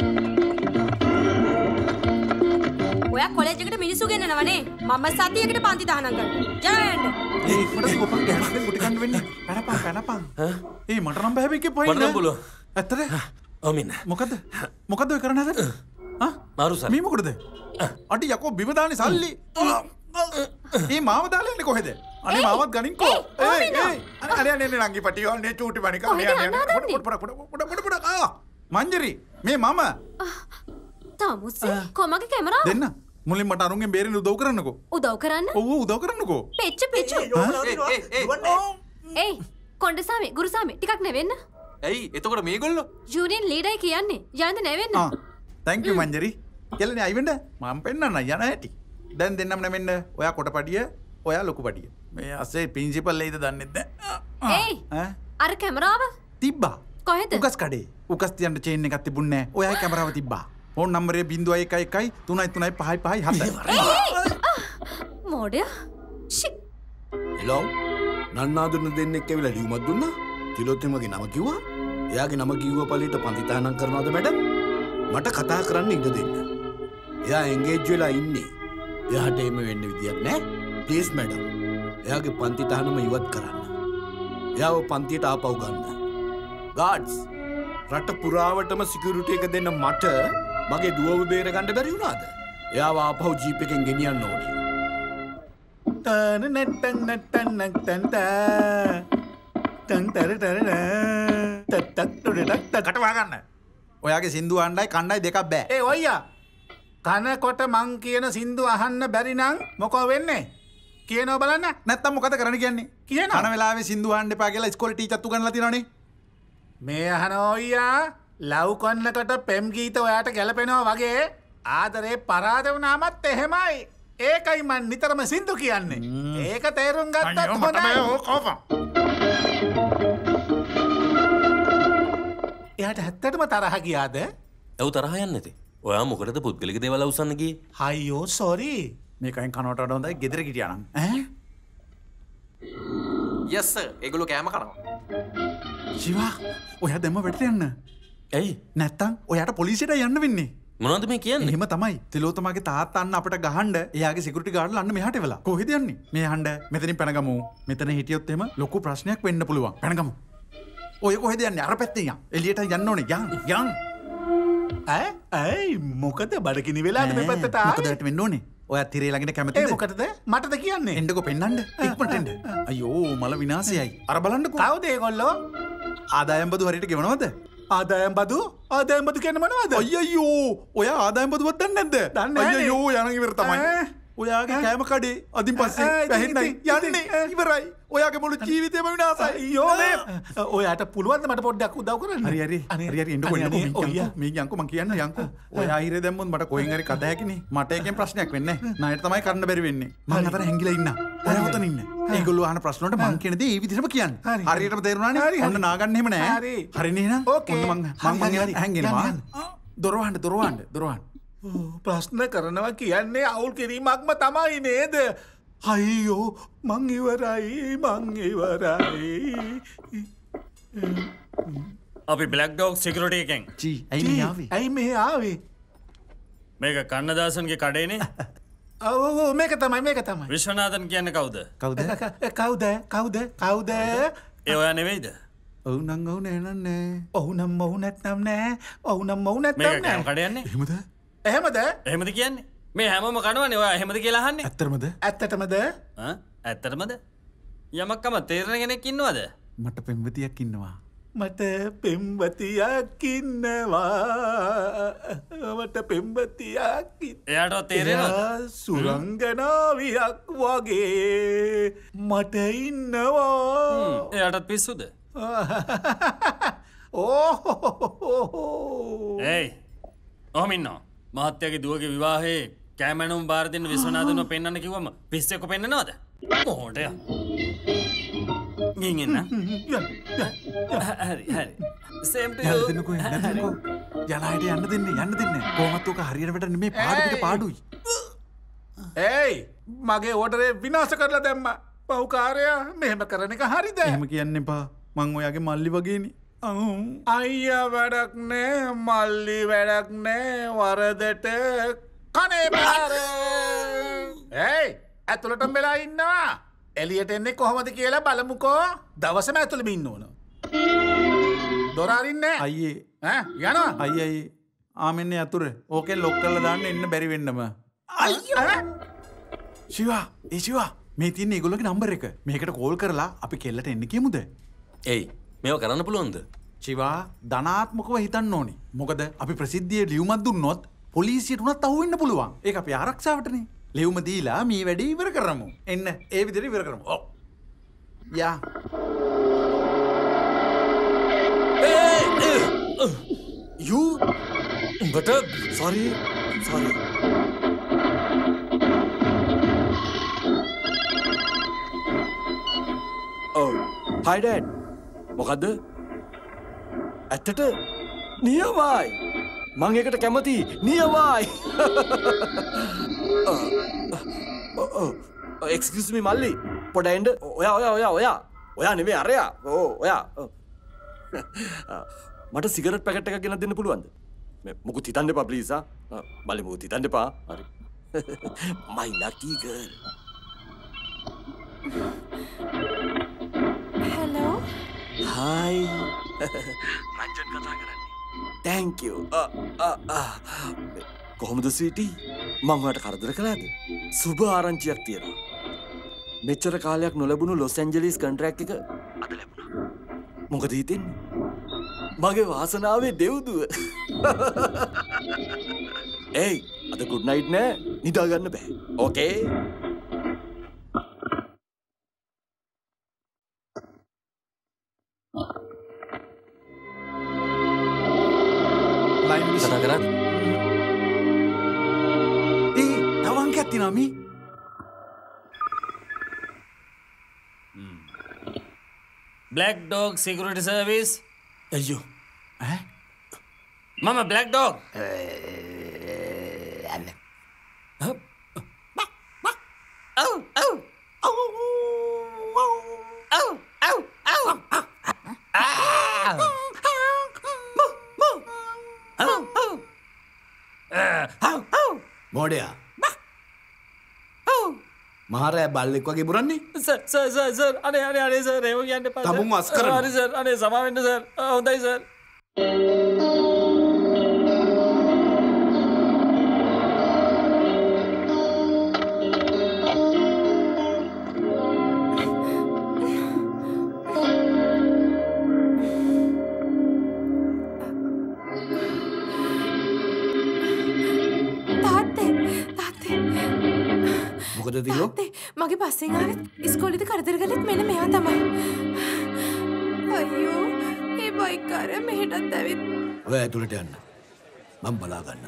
ඔයා කොලෙජ් එකට මිනිස්සු ගෙන්නනවනේ. මම සතියකට පන්ති දහනම් කරනවා. යන්න. ඒ මට කොපන් ගෑනක් කොට ගන්න වෙන්නේ. පැනපන් පැනපන්. ඒ මට නම් බෑ හැබැයි පොයින්. මට නම් පුළුවන්. ඇත්තද? ඔමින්. මොකද? මොකද ඔය කරන්න හදන්නේ? ආ? මාරු සර්. මේ මොකටද? අඩි යකෝ බිම දාන්නේ සල්ලි. මේ මාව දාලා යන්නේ කොහෙද? අනේ මාවත් ගනින්කෝ. ඒ ඒ අනේ අනේ අනේ නංගි පටියෝ අනේ චූටි මණිකා අනේ අනේ පොඩ පොඩ පොඩ පොඩ පොඩ ආ මංජරි මේ මම තාමුස්සේ කොමගේ කැමරාව දෙන්න මුලින් මට අරුන්ගෙන් බේරෙන්න උදව් කරන්නකෝ. උදව් කරන්න? ඔව් උදව් කරන්නකෝ. පෙච්ච පෙච්ච. ඒයි කොණ්ඩසාමි ගුරුසාමි ටිකක් නෙවෙන්න. ඇයි එතකොට මේගොල්ලෝ? යූනියන් ලීඩර් කියන්නේ. යන්න නෙවෙන්න. ආ thank you මංජරි. යල්ලනේ අයිවෙන්න මම පෙන්නන්න යන හැටි. දැන් දෙන්නම නෙමෙන්න ඔයා කොටපඩිය ඔයා ලොකු පඩිය. මේ අස්සේ ප්‍රින්සිපල් එයිද දන්නේ නැහැ. ඒයි අර කැමරාව තිබ්බා. කොහෙද? උකස් කඩේ. උකස් තියන්න චේන් එකක් තිබුණේ නැහැ. ඔයායි කැමරාව තිබ්බා. ෆෝන් නම්බරේ zero one one one three three five five seven. මොඩියා. ෂි. හෙලෝ. නන්නාදුන්න දෙන්නෙක් ඇවිල්ලා ලියුමක් දුන්නා. තිලෝතමගේ නම කිව්වා. එයාගේ නම කිව්ව පළියට පන්ති තහනම් කරනවද මැඩම්? මට කතා කරන්න ඉඩ දෙන්න. එයා එන්ගේජ් වෙලා ඉන්නේ. එයාට එම වෙන්න විදියක් නෑ. Please madam. එයාගේ පන්ති තහනම ඉවත් කරන්න. එයාව පන්තියට ආපහු ගන්න. ගාඩ්ස් රට පුරාවටම සිකියුරිටි එක දෙන්න මට මගේ දුවව බේර ගන්න බැරි වුණාද? එයාව ආපහු ජීප් එකෙන් ගෙනියන්න ඕනේ. තන නට්ටන් නට්ටන් නට්ටන් තා තන් තර තර තත්තක් ටොඩක් කට වහගන්න. ඔයාගේ සින්දු අණ්ඩයි කණ්ඩයි දෙකක් බෑ. ඒ ඔයියා කනකොට මං කියන සින්දු අහන්න බැරි නම් මොකෝ වෙන්නේ? කියනවා බලන්න. නැත්තම් මොකද කරන්න කියන්නේ? කියනවා. කන වෙලාවේ සින්දු අහන්න එපා කියලා ඉස්කෝලේ ටීචර්ත් උගන්වලා තියෙනවනේ. මේ අහන ඔයියා ලව් කොන්නකට පෙම් ගීත ඔයාට ගැලපෙනවා වගේ ආදරේ පරාද වුණාමත් එහෙමයි. ඒකයි මන් නිතරම සින්දු කියන්නේ. ඒක තේරුම් ගත්තත් හොඳයි. එයාට ඇත්තටම තරහ ගියාද? ඔව් තරහ යන්නේ නැති. ඔයා මොකටද පුද්ගලික දේවල් අවසන් ගියේ? අයියෝ සෝරි. මේකෙන් කනවට වඩා හොඳයි ගෙදර ගිටියා නම්. ඈ? Yes sir. ඒගොල්ලෝ කෑම කනවා. ජීවා ඔයා දැම්ම වැටට යන්න. ඇයි? නැත්තම් ඔයාට පොලිසියට යන්න වෙන්නේ. මොනවද මේ කියන්නේ? එහෙම තමයි. තිලෝතමාගේ තාත්තා අන්න අපිට ගහන්න එයාගේ සිකියුරිටි ගාර්ඩ්ලා අන්න මෙහාට වෙලා. කොහෙද යන්නේ? මේ හඬ මෙතනින් පැනගමු. මෙතන හිටියොත් එහෙම ලොකු ප්‍රශ්නයක් වෙන්න පුළුවන්. පැනගමු. ඔය කොහෙද යන්නේ? අර පැත්තෙන් යන්න. එළියට යන්න ඕනේ. යන් යන්. ඈ ඇයි මොකද බඩගිනි වෙලාද මේ පැත්තට ආවේ? මොකද වෙන්න ඕනේ? ඔයා තිරේ ළඟින් කැමතිද? ඒ මොකටද? මටද කියන්නේ? එන්නකෝ පෙන්නන්න. ඉක්මනට එන්න. අයියෝ මල විනාශයයි. අර බලන්නකෝ. කවුද ඒගොල්ලෝ? ආදායම් බදු හරියට ගෙවනවද? ආදායම් බදු? ආදායම් බදු කියන්නේ මොනවද? අයියෝ ඔයා ආදායම් බදුවත් දන්නේ නැද්ද? අයියෝ යන ඉවර තමයි. ඔයාගේ කෑම කඩේ අදින් පස්සේ පැහෙන්නයි යන්නේ ඉවරයි. ඔයාගේ මුළු ජීවිතේම විනාශයි. අයියෝ මේ ඔයාට පුළුවන් ද මට පොඩ්ඩක් උදව් කරන්න? හරි හරි. හරි හරි එන්නකෝ එන්නකෝ යන්කෝ. මේ යන්කෝ මං කියන්න යන්කෝ. ඔයා හිරේ දැම්මොත් මට කොහෙන් හරි කතා හැකිනේ. මට එකෙන් ප්‍රශ්නයක් වෙන්නේ නැහැ. ණයට තමයි කරන්න බැරි වෙන්නේ. මං අතන හැංගිලා ඉන්න. ඔයා උතන ඉන්න. ඒගොල්ලෝ අහන ප්‍රශ්න වලට මං කියන දේ ඒ විදිහටම කියන්න. හරියටම තේරුණානේ? ඔන්න නාගන්න එහෙම නැහැ. හරිනේ එහෙනම්. ඔන්න මං මං මං හැංගෙනවා. දොර වහන්න දොර වහන්න දොර වහන්න. ප්‍රශ්න කරනවා කියන්නේ අවුල් කිරීමක්ම තමයි නේද? අයියෝ මං ඉවරයි මං ඉවරයි. අපි බ්ලැක් ඩොග් සිකියුරිටි එකෙන්. ජී ඇයි මේ ආවේ? ඇයි මේ ආවේ? මේක කන්නදාසන්ගේ කඩේනේ. ඔව් ඔව් මේක තමයි මේක තමයි. විශ්වනාഥන් කියන්නේ කවුද? කවුද? කවුද? කවුද? කවුද? ඒ ඔයා නෙවෙයිද? ඔව් නම් ඔව් නෑ නන්නේ. ඔව් නම් ඔව් නැත්නම් නෑ. ඔව් නම් ඔව් නැත්නම් මේක නෑ. කෑම කඩේ යන්නේ? එහෙමද? එහෙමද? එහෙමද කියන්නේ? මේ හැමෝම කනවනේ ඔයා එහෙමද කියලා අහන්නේ? ඇත්තටමද? ඇත්තටමද? ආ ඇත්තටමද? යමක්කම තේරෙන කෙනෙක් ඉන්නවද? මට පෙම්වතියක් ඉන්නවා. මට පෙම්වතියක් ඉන්නවා. මට පෙම්වතියක් ඉන්නවා. එයාට තේරෙනවද? සුරංගනාවියක් වගේ මට ඉන්නවා. එයාටත් පිස්සුද? ඕ ඒයි ඔහොම ඉන්නවා. මහත්තයාගේ දුවගේ විවාහයේ කැමැනුම් බාර දෙන්න විශ්වනාഥන්ව පෙන්වන්න කිව්වම පිස්සෙක්ව පෙන්නනවද? මොහොතය. ගින් එන්න. හරි හරි. Same to you. යන්න දෙන්නකෝ යන්න දෙන්නකෝ. යලායට යන්න දෙන්නේ යන්න දෙන්නේ. කොහොමත් ඔක හරියට වැඩ නෙමේ පාඩු පිට පාඩුයි. ඒයි මගේ ඕඩරේ විනාශ කරලා දැම්මා. පව්කාරයා මෙහෙම කරන එක හරිද? එහෙම කියන්න එපා. මං ඔයාගේ මල්ලි වගේනේ. අයියා වැඩක් නෑ මල්ලි වැඩක් නෑ වරදට කනේ පාර. ඒයි ඇතුළටම වෙලා ඉන්නවා. එළියට එන්නේ කොහොමද කියලා බලමුකෝ. දවසම ඇතුළෙම ඉන්න ඕන. දොර අරින්නේ නෑ. අයියේ ඈ යනවා. අයියේ අයියේ ආමෙන්නේ අතුර. ඕකෙන් ලොක් කරලා දාන්න එන්න බැරි වෙන්නම. අයියෝ. ශිවා ඒ ශිවා මේ තියෙන ඒගොල්ලෝගේ නම්බර් එක. මේකට කෝල් කරලා අපි කෙල්ලට එන්න කියමුද? එයි මේව කරන්න පුළුවන්ද? ශිවා ධනාත්මකව හිතන්න ඕනේ. මොකද අපි ප්‍රසිද්ධියේ ලියුමක් දුන්නොත් පොලිසියට උනත් අහු වෙන්න පුළුවන්. ඒක අපි ආරක්ෂාවටනේ. ලියුම දීලා මේ වැඩේ ඉවර කරමු. එන්න ඒ විදිහට ඉවර කරමු. ඔව්. යා. You but uh, sorry sorry. Oh, hi dad. මොකද්ද? ඇත්තට නියමයි. මං ඒකට කැමති. නියමයි. Excuse me මල්ලි. පොඩ එන්න. ඔයා ඔයා ඔයා ඔයා. ඔයා නෙමෙයි අරයා. ඕ ඔයා. මට සිගරට් පැකට් එකක් ගෙනත් දෙන්න පුළුවන්ද? මේ මොකුත් හිතන්න එපා ප්ලීස් ආ. මල්ලි මොකුත් හිතන්න එපා. හරි. My lucky girl. Hello. Hi. Ranjan කතා කරන්නේ. Thank you. Uh, uh, uh. කොහොමද ස්වීටි? මං ඔයාලට කරදර කළාද? සුබ ආරංචියක් තියෙනවා. මෙච්චර කාලයක් නොලැබුණු ලොස් ඇන්ජලිස් කොන්ට්‍රැක්ට් එක අද ලැබුණා. මොකද හිතෙන්නේ? මගේ වාසනාවේ දෙව්දුව. ඒයි, අද ගුඩ් නයිට් නෑ. නිදා ගන්න බෑ. ඕකේ? කතා කරන්නේ? ඒ තවන් කැත්තිනා මේ. Black Dog Security Service. අයියෝ. ඈ? මම Black Dog. අන්න. ඔව් ඔව්. ඔව් ඔව් ඔව්. මෝඩයා මහරෑ බල්ලෙක් වගේ බුරන්නේ සර් සර් සර් සර් අනේ අනේ අනේ සර් ඒව කියන්න එපා තමුන් අස් කරනවා හරි සර් අනේ සමා වෙන්න සර් හොඳයි සර් මගේ පස්සෙන් ආවෙත් ඉස්කෝලේද කරදර කළෙත් මෙන්න මෙයා තමයි. අයියෝ, මේ බයික් කාරයා මෙහෙටත් ඇවිත්. ඔය ඇතුළට යන්න. මම බලා ගන්න.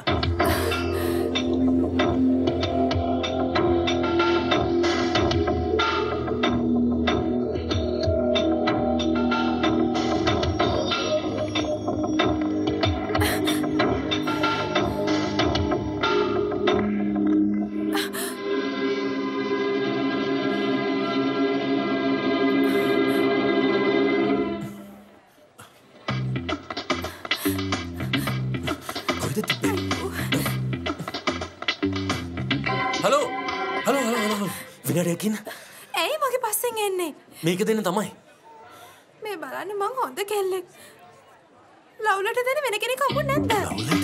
විනාඩයකින් ඇයි මගේ පස්සෙන් එන්නේ? මේක දෙන්න තමයි. මේ බලන්න මං හොඳ කෙල්ලෙක්. ලව්ලට දෙන වෙන කෙනෙක් හම්බුනේ නැද්ද? ලව්ලට?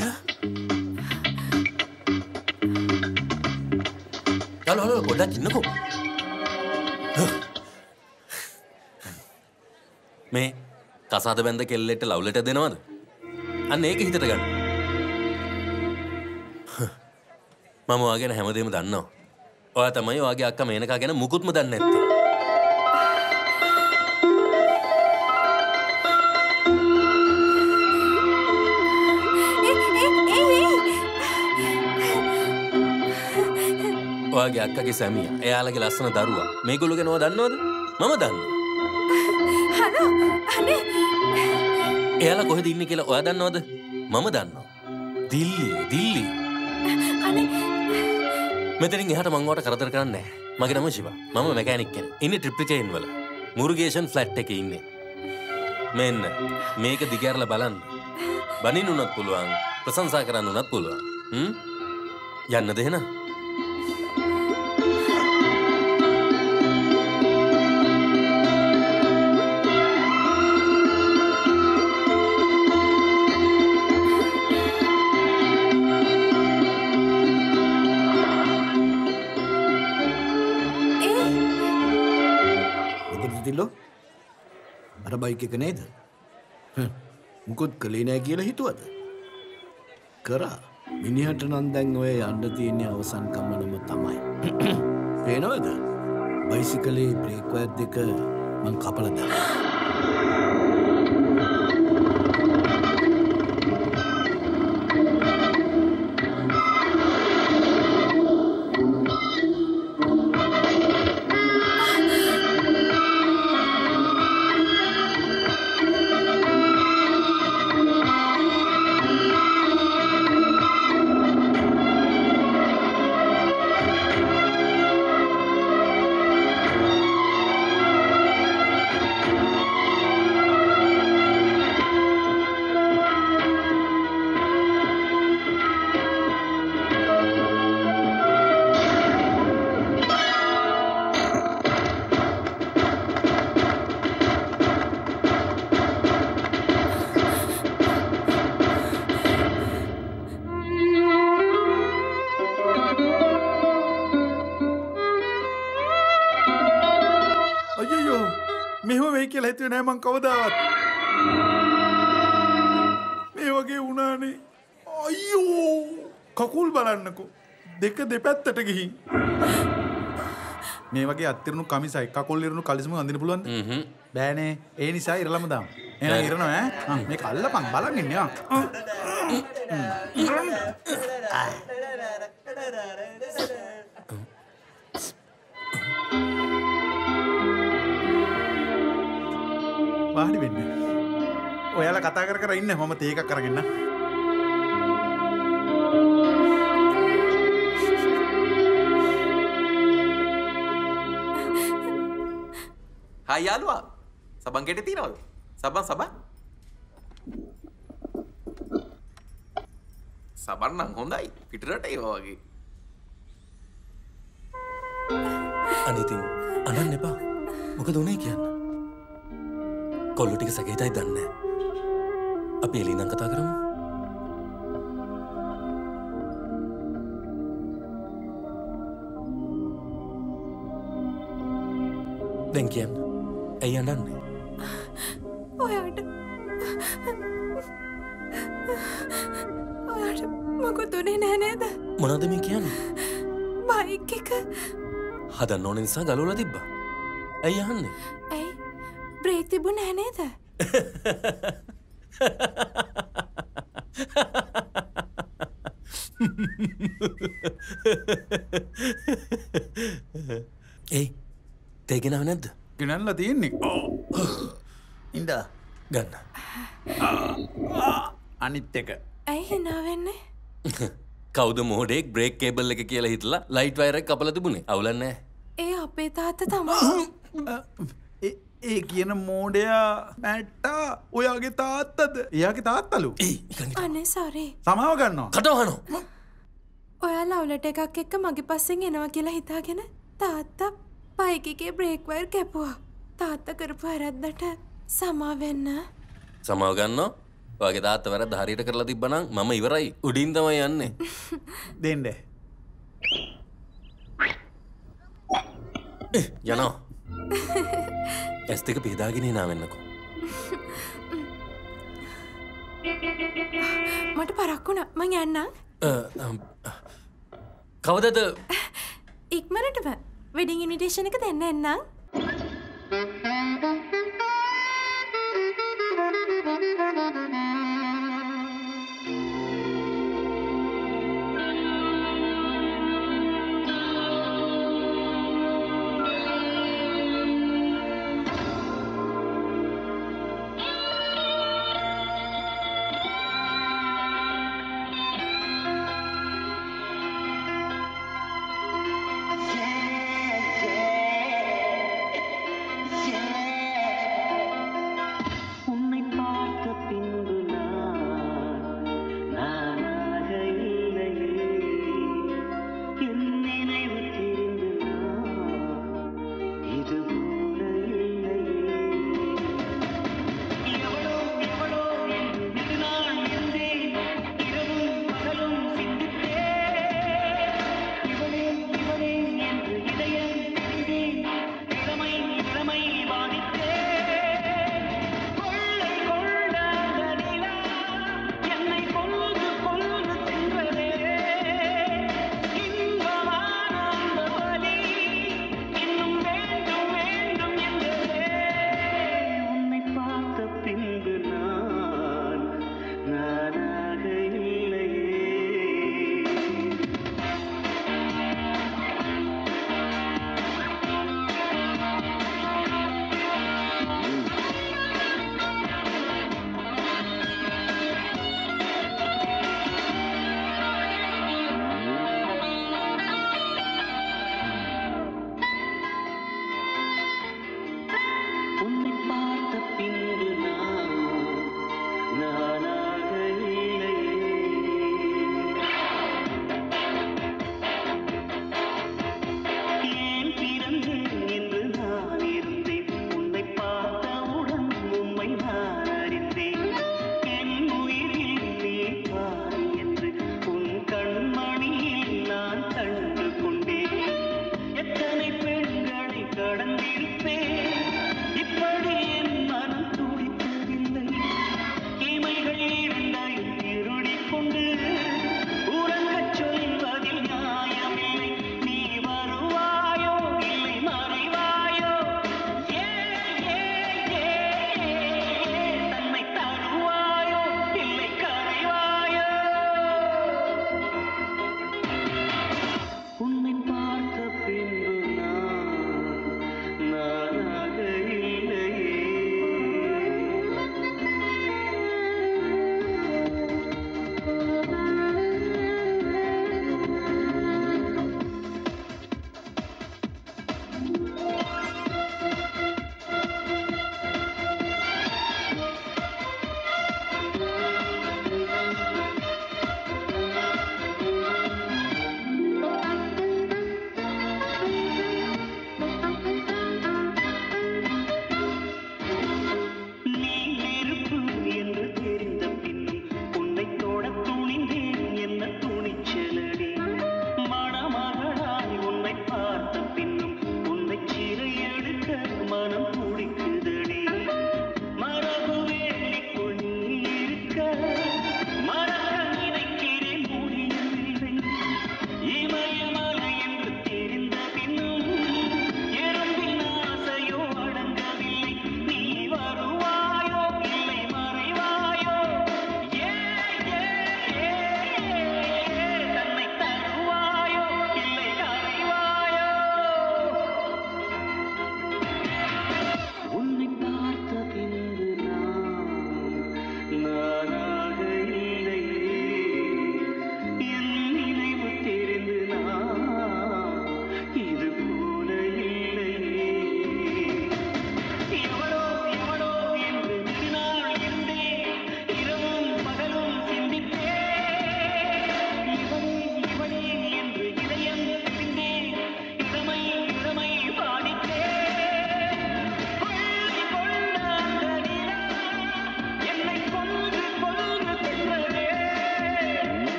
හලෝ හලෝ පොඩ්ඩක් ඉන්නකෝ. මේ කසාද බැඳ කෙල්ලෙට ලව්ලට දෙනවද? අන්න ඒක හිතට ගන්න. මම ඔයාගෙන හැමදේම දන්නවා. ඔයා තමයි ඔයාගේ අක්කා මේනකා ගැන මුකුත්ම දන්නේ නැත්තේ. ඔයාගේ අක්කගේ සැමියා, එයාලගේ ලස්සන දරුවා. මේගොල්ලෝ ගැන ඔයා දන්නවද? මම දන්නවා. හලෝ අනේ. එයාලා කොහෙද ඉන්නේ කියලා ඔයා දන්නවද? මම දන්නවා. දිල්ලි, දිල්ලි. අනේ මෙතනින් එහාට මං ඔයාට කරදර කරන්නේ නැහැ. මගේ නම ශිවා. මම මැකැනික් කෙනෙක්. ඉන්නේ ට්‍රිප්ලි චේන් වල. මුරුගේෂන් ෆ්ලැට් එකේ ඉන්නේ. මෙන්න මේක දිගහැරලා බලන්න. බනින්න උනත් පුළුවන්, ප්‍රශංසා කරන්න උනත් පුළුවන්. හ්ම්? යන්නද එහෙනම්? අර බයික් එක නේද? මුකුත් කළේ නෑ කියලා හිතුවද? කරා. මිනිහට නම් දැන් ඔය යන්න තියෙන අවසන් ගමනම තමයි. පේනවද? බයිසිකලේ බ්‍රේක් වයර් දෙක මං කපලා දැම්මා. වෙයි කියලා හිතුවේ නෑ මං කවදාවත්. මේ වගේ වුණානේ. අයියෝ කකුල් බලන්නකෝ. දෙක දෙපැත්තට ගිහින්. මේ වගේ අත්තිරුණු කමිසයි කකුල් ඉරුණු කලිසම අඳින්න පුළුවන්ද? හ්ම්. බෑනේ. ඒ නිසා ඉරලම දාමු. එහෙනම් ඉරනවා ඈ. ආ මේක අල්ලපන් බලන් ඉන්නේ ආ. වාඩි වෙන්න. ඔයාලා කතා කර කර ඉන්න මම තේ එකක් අරගෙන. හායි යාළුවා. සබන් ගෙඩි තියනවද? සබන් සබන්. සබන් නම් හොඳයි. පිටරට ඒවා වගේ. අනිතින් අනන්න එපා. මොකද උනේ කියන්න. කොල්ලු ටික සැකේතයි දන්නේ. අපි එළිනම් කතා කරමු. දැන් කියන්න. ඇයි අඬන්නේ? ඔයාට ඔයාට මොකද උනේ නෑ නේද? මොනවද මේ කියන්නේ? බයික් එක හදන්න ඕන නිසා ගලවලා තිබ්බා. ඇයි අහන්නේ? ඇයි බ්‍රේක් තිබුණේ නෑ නේද? ඒයි තේ ගෙනාව නැද්ද? ගෙනල්ලා තියෙන්නේ. ඉඳ ගන්න. අනිත් එක. ඇයි hina වෙන්නේ? කවුද මොඩෙක් බ්‍රේක් කේබල් එක කියලා හිතලා ලයිට් වයර් එක කපලා තිබුණේ? අවුලක් නැහැ. ඒ අපේ තාත්තා තමයි. ඒ කියන මෝඩයා මැට්ටා ඔයාගේ තාත්තද? එයාගේ තාත්තලු. අනේ සෝරි. සමාව ගන්නවා. කටවහනවා. ඔයා ලව්ලට් එකක් එක්ක මගේ පස්සෙන් එනවා කියලා හිතාගෙන තාත්තා බයික් එකේ බ්‍රේක් වයර් කැපුවා. තාත්තා කරපු වැරද්දට සමාව වෙන්න. සමාව ගන්නවා. ඔයාගේ තාත්තා වැරද්ද හරියට කරලා තිබ්බනම් මම ඉවරයි. උඩින් තමයි යන්නේ. දෙන්න. යනවා. ඇස් දෙක පිහදාගෙන hina වෙන්නකෝ. මට පරක් වුණා. මං යන්නම්. කවදද? ඉක්මනටම වෙඩින් ඉන්විටේෂන් එක දෙන්න එන්නම්. Yeah.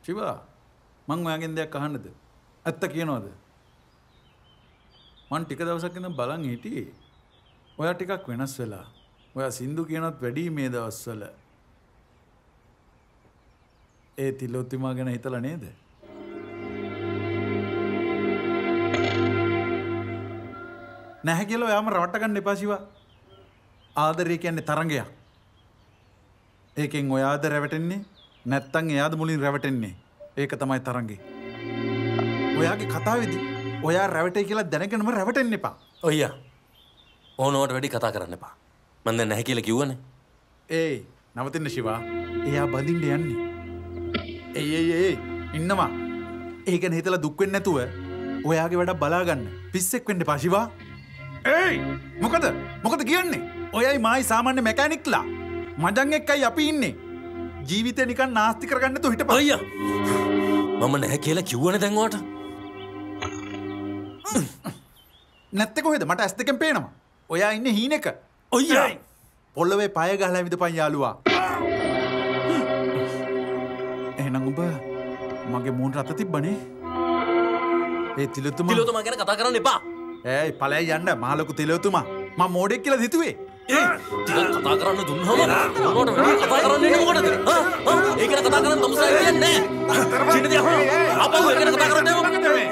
ශිවා මං ඔයාගෙන් දෙයක් අහන්නද? ඇත්ත කියනවද? මං ටික දවසක් ඉඳන් බලන් හිටියේ. ඔයා ටිකක් වෙනස් වෙලා. ඔයා සින්දු කියනවත් වැඩි මේ දවස්වල. ඒ තිලෝතිමා ගැන හිතලා නේද? නැහැ කියලා ඔයාම රවට්ට ගන්න එපා ශිවා. ආදරය කියන්නේ තරංගයක්. ඒකෙන් ඔයාද රැවටෙන්නේ නැත්තම් එයාද මුලින් රැවටෙන්නේ. ඒක තමයි තරංගේ. ඔයාගේ කතාවේදී ඔයා රැවටේ කියලා දැනගෙනම රැවටෙන්න එපා. ඔයියා. ඕනෝට වැඩි කතා කරන්න එපා. මම දැන් නැහැ කියලා කිව්වනේ. ඒයි නවතින්න ශිවා. එයා බඳින්න යන්නේ. එයි එයි එයි ඉන්නවා. ඒ ගැන හිතලා දුක් වෙන්නේ නැතුව ඔයාගේ වැඩ බලා ගන්න. පිස්සෙක් වෙන්න එපා ශිවා. ඒයි මොකද? මොකද කියන්නේ? ඔයයි මායි සාමාන්‍ය මැකැනික්ලා. මජන් එක්කයි අපි ඉන්නේ. ජීවිතේ නිකන් නාස්ති කරගන්න තු හිටපන්. අයියා. මම නැහැ කියලා කිව්වනේ දැන් ඔයාට. නැත්තේ කොහෙද? මට ඇස් දෙකෙන් පේනවා. ඔයා ඉන්නේ හීනෙක. ඔයියා. පොළවේ පය ගහලා ඇවිදපන් යාළුවා. එහෙනම් ඔබ මගේ මූණ රත තිබ්බනේ. ඒ තිලතුමා තිලතුමා ගැන කතා කරන්න එපා. ඒයි ඵලයි යන්න මහලොකු තිලතුමා. මම මෝඩෙක් කියලා හිතුවේ. ඒ ටිකක් කතා කරන්න දුන්නම මොනවට වැඩි කතා කරන්න එන්නේ මොකටද? හා හා ඒක ගැන කතා කරන්න තමුසයි කියන්නේ නැහැ. චින්නදී අහන්න. අපෝ ඒක ගැන කතා කරන්න මොකටද මේ?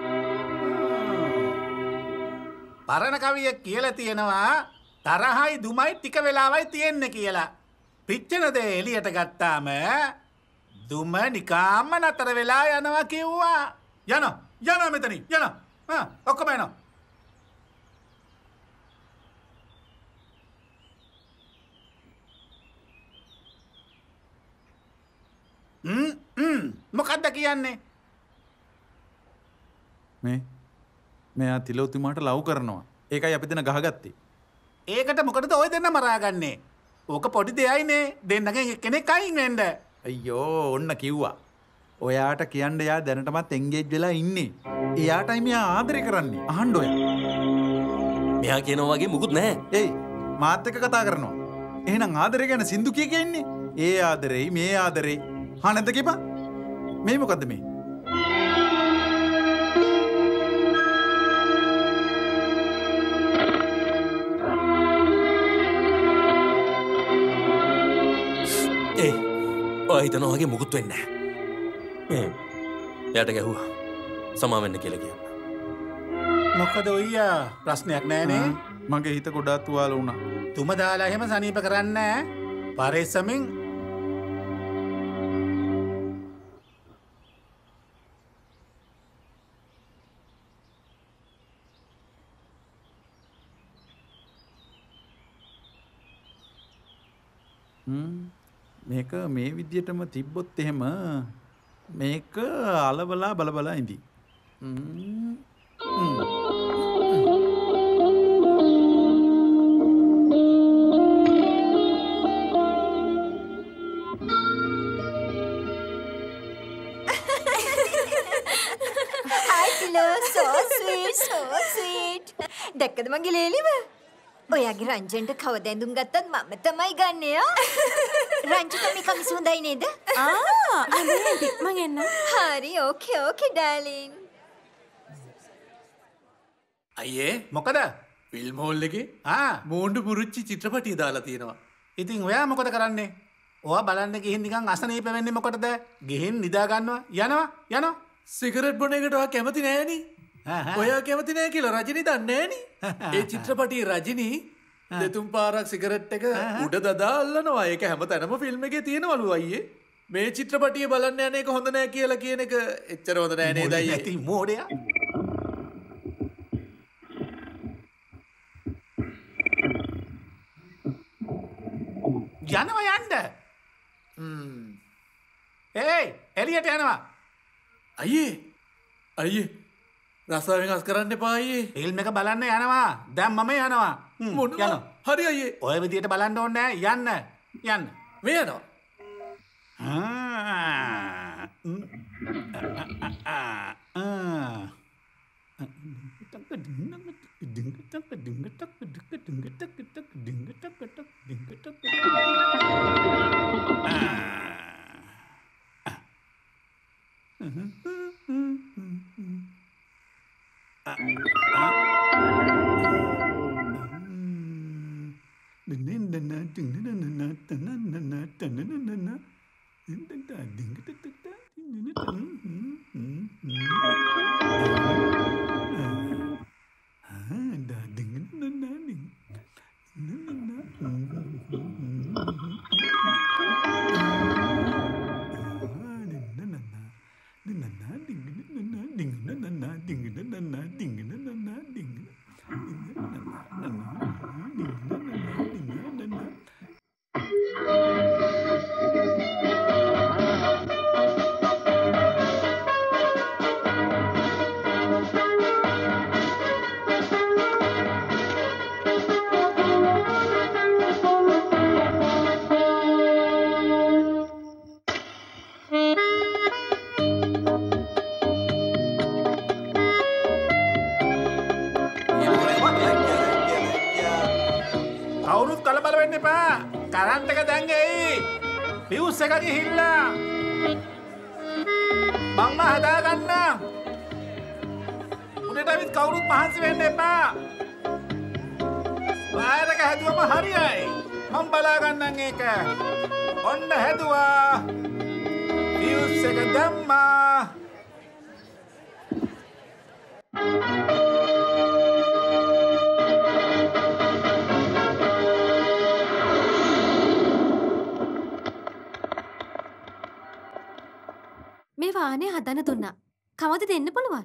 පරණ කවිය කියලා තියෙනවා තරහයි දුමයි ටික වෙලාවයි තියෙන්නේ කියලා. පිච්චෙන දේ එළියට ගත්තාම දුම නිකාම්ම නතර වෙලා යනවා කිව්වා. යනවා. යනවා මෙතනින්. යනවා. ආ ඔක්කොම යනවා. හ්ම් හ්ම් මොකද්ද කියන්නේ? මේ මෙයා තිලෝතුමාට ලව් කරනවා. ඒකයි අපි දෙන ගහගත්තේ. ඒකට මොකටද ඔය දෙන්න මරාගන්නේ? ඕක පොඩි දෙයයිනේ. දෙන්නගෙන් එක්කෙනෙක් අයින් වෙන්න. අයියෝ ඔන්න කිව්වා. ඔයාට කියන්න එයා දැනටමත් එන්ගේජ් වෙලා ඉන්නේ. එයාටයි මෙයා ආදරේ කරන්නේ. අහන්න ඔය. මෙයා කියනවා වගේ මුකුත් නැහැ. ඒයි මාත් එක්ක කතා කරනවා. එහෙනම් ආදරේ ගැන සින්දු කිය කිය ඉන්නේ. ඒ ආදරෙයි මේ ආදරෙයි. හා නැද්ද කියපන්. මේ මොකද්ද මේ? ඒ ඔය හිතනවා වගේ මුකුත් වෙන්නේ නැහැ. එයාට ගැහුවා. සමා වෙන්න කියලා කියන්න. මොකද ඔයියා ප්‍රශ්නයක් නැහනේ. මගේ හිත ගොඩාක් තුවාල වුණා. තුම දාලා එහෙම සනීප කරන්නේ පරෙස්සමින්. මේක මේ විදියටම තිබ්බොත් එහෙම මේක අලවලා බලබලා ඉඳි. Hi Tilo, so sweet, so sweet. දැක්කද මගේ ලේලිව? ඔයාගේ රංජන්ට කවද ඇඳුම් ගත්තත් මම තමයි ගන්නේ ආ. රංජු කමි කමිස හොඳයි නේද? ආ අනේ මං එන්න. හරි ඕකේ ඕකේ ඩාර්ලින්. අයියේ මොකද? ෆිල්ම් හෝල් එකේ ආ මෝන්ඩු පුරුච්චි චිත්‍රපටිය දාලා තියෙනවා. ඉතින් ඔයා මොකද කරන්නේ? ඔයා බලන්න ගිහින් නිකන් අසනීප වෙන්නේ මොකටද? ගිහින් නිදා ගන්නවා යනවා යනවා. සිගරට් බොන එකට ඔයා කැමති නෑනේ. ඔයා කැමති නෑ කියලා රජිනී දන්නේ නෑනේ. ඒ චිත්‍රපටියේ රජිනී දෙතුන් පාරක් සිගරට් එක උඩ දදා අල්ලනවා. ඒක හැමතැනම ෆිල්ම් එකේ තියෙනවලු අයියේ. මේ චිත්‍රපටිය බලන්න යන එක හොඳ නෑ කියලා කියන එක එච්චර හොඳ නෑ නේද අයියේ? ඇති මෝඩයා. යනවා යන්න. හ්ම්. ඒයි එළියට යනවා. අයියේ අයියේ රසාව වෙනස් කරන්න එපා අයියේ. ෆිල්ම් එක බලන්න යනවා. දැන් මම යනවා. යනවා. හරි අයියේ. ඔය විදියට බලන්න ඕනේ නෑ. යන්න. යන්න. මේ යනවා. කවුරුත් කලබල වෙන්න එපා. කරන්ට් එක දැන් එයි. ෆියුස් එක ගිහිල්ලා. මම හදා ගන්න. උඩට අවිත් කවුරුත් මහන්සි වෙන්න එපා. වයර් එක හැදුවම හරියයි. මම බලා ගන්නම් ඒක. ඔන්න හැදුවා. ෆියුස් එක දැම්මා. මේ වාහනේ හදන්න දුන්නා. කවද දෙන්න පුළුවන්?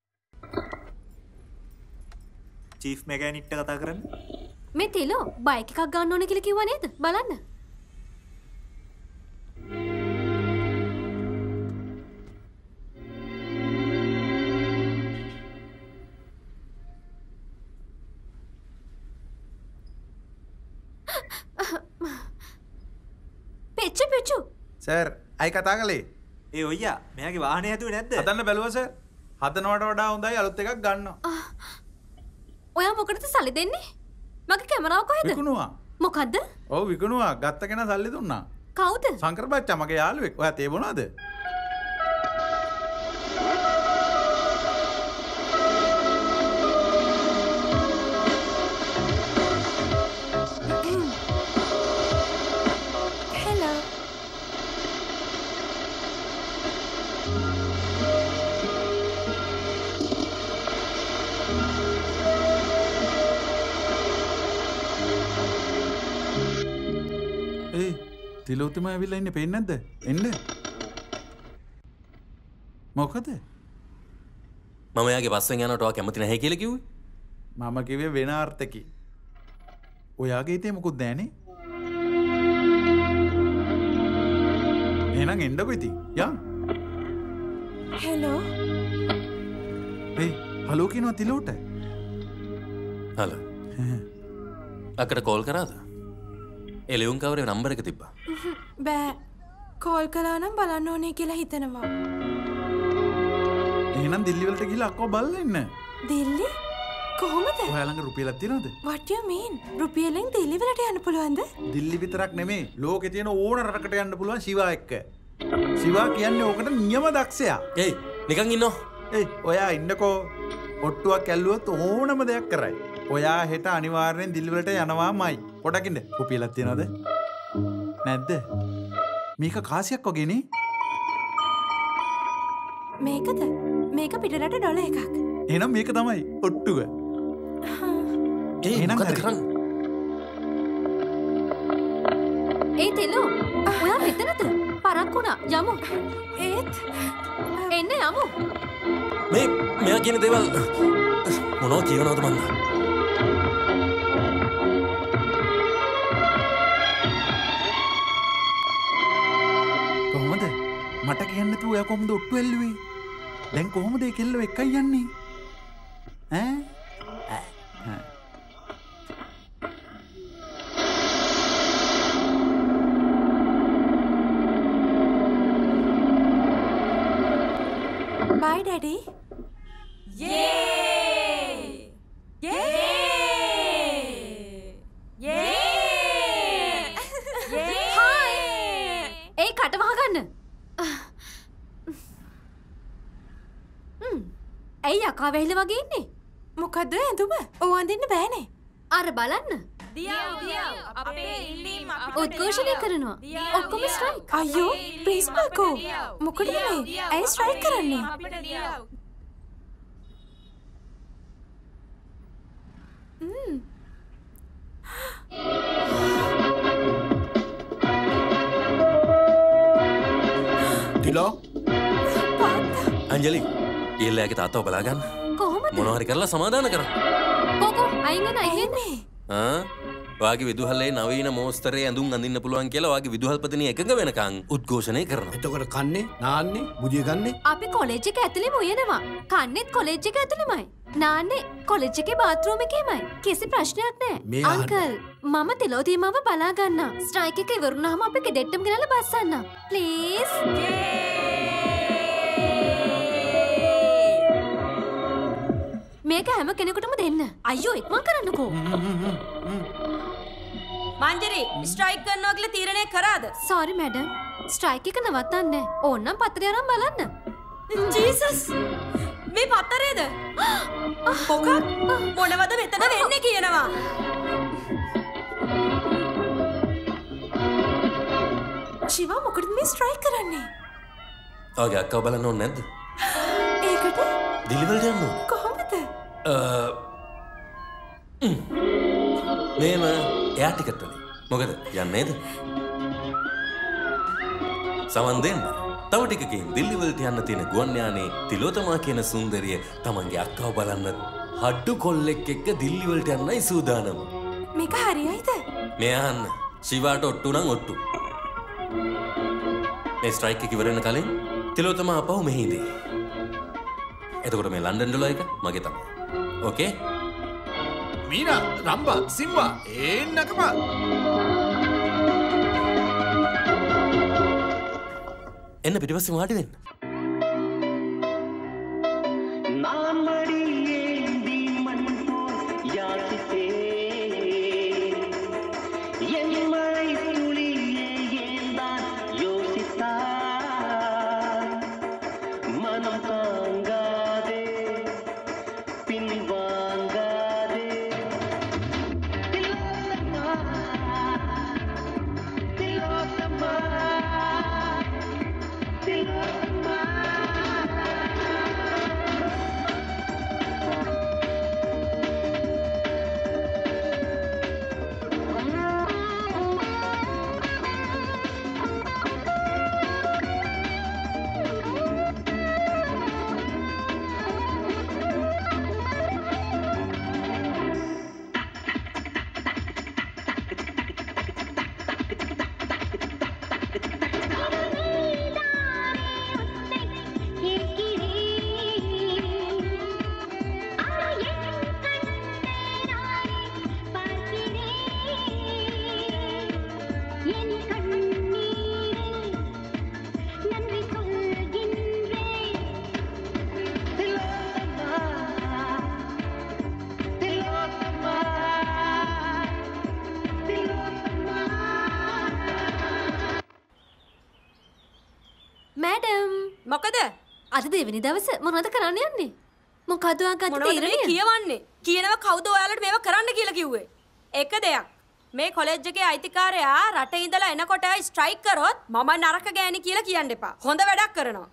චීෆ් මෙකැනික්ට කතා කරන්න. මේ තිලෝ බයික් එකක් ගන්න ඕන කියලා කිව්වා නේද? බලන්න. පෙච්චු පෙච්චු. සර්, අයි කතා කළේ? ඒ ඔయ్యා මෙයාගේ වාහනේ හැදුවේ නැද්ද? හදන්න බැලුවා සර්. හදනවට වඩා හොඳයි අලුත් එකක් ගන්නවා. ඔයා මොකටද සල්ලි දෙන්නේ? මගේ කැමරාව කොහෙද? විකුණුවා. මොකද්ද? ඔව් විකුණුවා. ගත්ත කෙනා සල්ලි දුන්නා. කවුද? සංකර බච්චා මගේ යාළුවෙක්. ඔයා තේ බොනවද? තිලෝතුමා ඇවිල්ලා ඉන්නේ පේන්නේ නැද්ද? එන්න. මොකද? මම එයාගේ බස්සෙන් යනකොට ඔයා කැමති නැහැ කියලා කිව්වේ? මම කිව්වේ වෙන අර්ථකී. ඔයාගේ හිතේ මොකුත් නැහනේ. එහෙනම් එන්නකො ඉතින්. යන්. හෙලෝ. ඒ හලෝ කියනවා තිලෝට. හලෝ. අකට කෝල් කරාද? එලියුන් කවරේ නම්බර එක තිබ්බා. බෑ. කෝල් කළා නම් බලන්න ඕනේ කියලා හිතනවා. එහෙනම් දිල්ලි වලට ගිහලා අක්කව බලලා ඉන්න. දිල්ලි? කොහොමද? ඔයා ළඟ රුපියලක් තියෙනවද? What do you mean? රුපියලෙන් Delhi වලට යන්න පුළුවන්ද? දිල්ලි විතරක් නෙමෙයි. ලෝකේ තියෙන ඕන රටකට යන්න පුළුවන් ශිවා එක්ක. ශිවා කියන්නේ ඕකට නියම දක්ෂයා. ඒයි නිකන් ඉන්නෝ. ඒයි ඔයා ඉන්නකෝ. ඔට්ටුවක් ඇල්ලුවොත් ඕනම දෙයක් කරයි. ඔයා හෙට අනිවාර්යෙන් දිල්ලි වලට යනවාමයි. පොඩක් ඉන්න. රුපියලක් තියනවද? නැද්ද? මේක කාසියක් වගේනේ. මේකද? මේක පිටරට ඩොලර් එකක්. එහෙනම් මේක තමයි ඔට්ටුව. ඒ මොකද කරන්නේ? ඒ තෙලෝ ඔයා මෙතනද? පරක් වුණා. යමු. ඒත් එන්න යමු. මේ මෙයා කියන දේවල් මොනවද කියනවද මන්ද? කොහොමද? මට කියන්න තු ඔයා කොහොමද ඔට්ටු ඇල්ලුවේ? දැන් කොහොමද ඒ කෙල්ලෝ එකයි යන්නේ? ඈ? Bye, Daddy. Yay! Yay! Yay! Hi! ඒ කට වහගන්න. ඇයි යකා වෙහිල වගේ ඉන්නේ? මොකද්ද ඇඳුම? ඕව අඳින්න බෑනේ. අර බලන්න. දියව් දියව් අපේ ඉල්ලීම් අපිට උද්ඝෝෂණය කරනවා. ඔක්කොම ස්ට්‍රයික්. අයියෝ ප්‍රින්සිපල් කෝ. මොකටද මේ? ඇයි ස්ට්‍රයික් කරන්නේ? අපිට දියව්. ම්ම්. තිලෝ අංජලි ඊළඟට තාත්තව බලා ගන්න. කොහොමද? මොනවා හරි කරලා සමාදාන කරන්න. කොකෝ අයින් වෙන අයින්නේ. ආ වාගේ විදුහලේ නවීන මෝස්තරේ ඇඳුම් අඳින්න පුළුවන් කියලා වාගේ විදුහල්පතිනිය එකඟ වෙනකන් උද්ඝෝෂණය කරනවා. එතකොට කන්නේ, නාන්නේ, බුදිය ගන්නේ? අපි කොලෙජ් එක ඇතුලේම උයනවා. කන්නේත් කොලෙජ් එක ඇතුලේමයි. නාන්නේ කොලෙජ් එකේ බාත්රූම් එකේමයි. කිසි ප්‍රශ්නයක් නැහැ. අංකල් මම තිලෝදීමව බලා ගන්නම්. ස්ට්‍රයික් එක ඉවරුනහම අපි කෙඩෙට්ටම් ගෙනල්ලා බස්සන්නම්. ප්ලීස්. මේක හැම කෙනෙකුටම දෙන්න. අයියෝ ඉක්මන් කරන්නකෝ. මංජරි ස්ට්‍රයික් කරනවා කියලා තීරණය කරාද? Sorry madam. ස්ට්‍රයික් එක නවත්තන්නේ. ඕන්නම් පත්තරය අරන් බලන්න. ජීසස් මේ පත්තරේද? මොකක්? මොනවද මෙතන වෙන්නේ කියනවා. ශිවා මොකටද මේ ස්ට්‍රයික් කරන්නේ? ඔයාගේ අක්කව බලන්න ඕනේ නැද්ද? ඒකට දිලිවලට යන්න ඕනේ. කොහොමද? මේම එයා ටිකට් වලින්. මොකද යන්නේ නේද? සමන් දෙන්න. තව ටිකකින් දිල්ලිවලට යන්න තියෙන ගුවන් යානේ තිලෝතමා කියන සුන්දරිය තමන්ගේ අක්කව බලන්න හඩු කොල්ලෙක් එක්ක දිල්ලිවලට යන්නයි සූදානම. මේක හරියයිද? මේ අහන්න. ශිවාට ඔට්ටු නම් ඔට්ටු. මේ ස්ට්‍රයික් එක ඉවර වෙන කලින් තිලෝතමා අපහු මෙහි ඉඳී. එතකොට මේ ලන්ඩන් ඩොලර් එක මගේ තමයි. ඕකේ? මීනා, රම්බා, සිම්බා එන්නකම. එන්න පිටිපස්සේ වාඩි වෙන්න. මොකද? අද දෙවෙනි දවසේ මොනවද කරන්න යන්නේ? මොකද ඔයාගත්ත තීරණය? කියවන්නේ. කියනවා කවුද ඔයාලට මේව කරන්න කියලා කිව්වේ? එක දෙයක්. මේ කොලෙජ් එකේ අයිතිකාරයා රටේ ඉඳලා එනකොට ස්ට්‍රයික් කරොත් මම නරක ගෑණි කියලා කියන්න එපා. හොඳ වැඩක් කරනවා.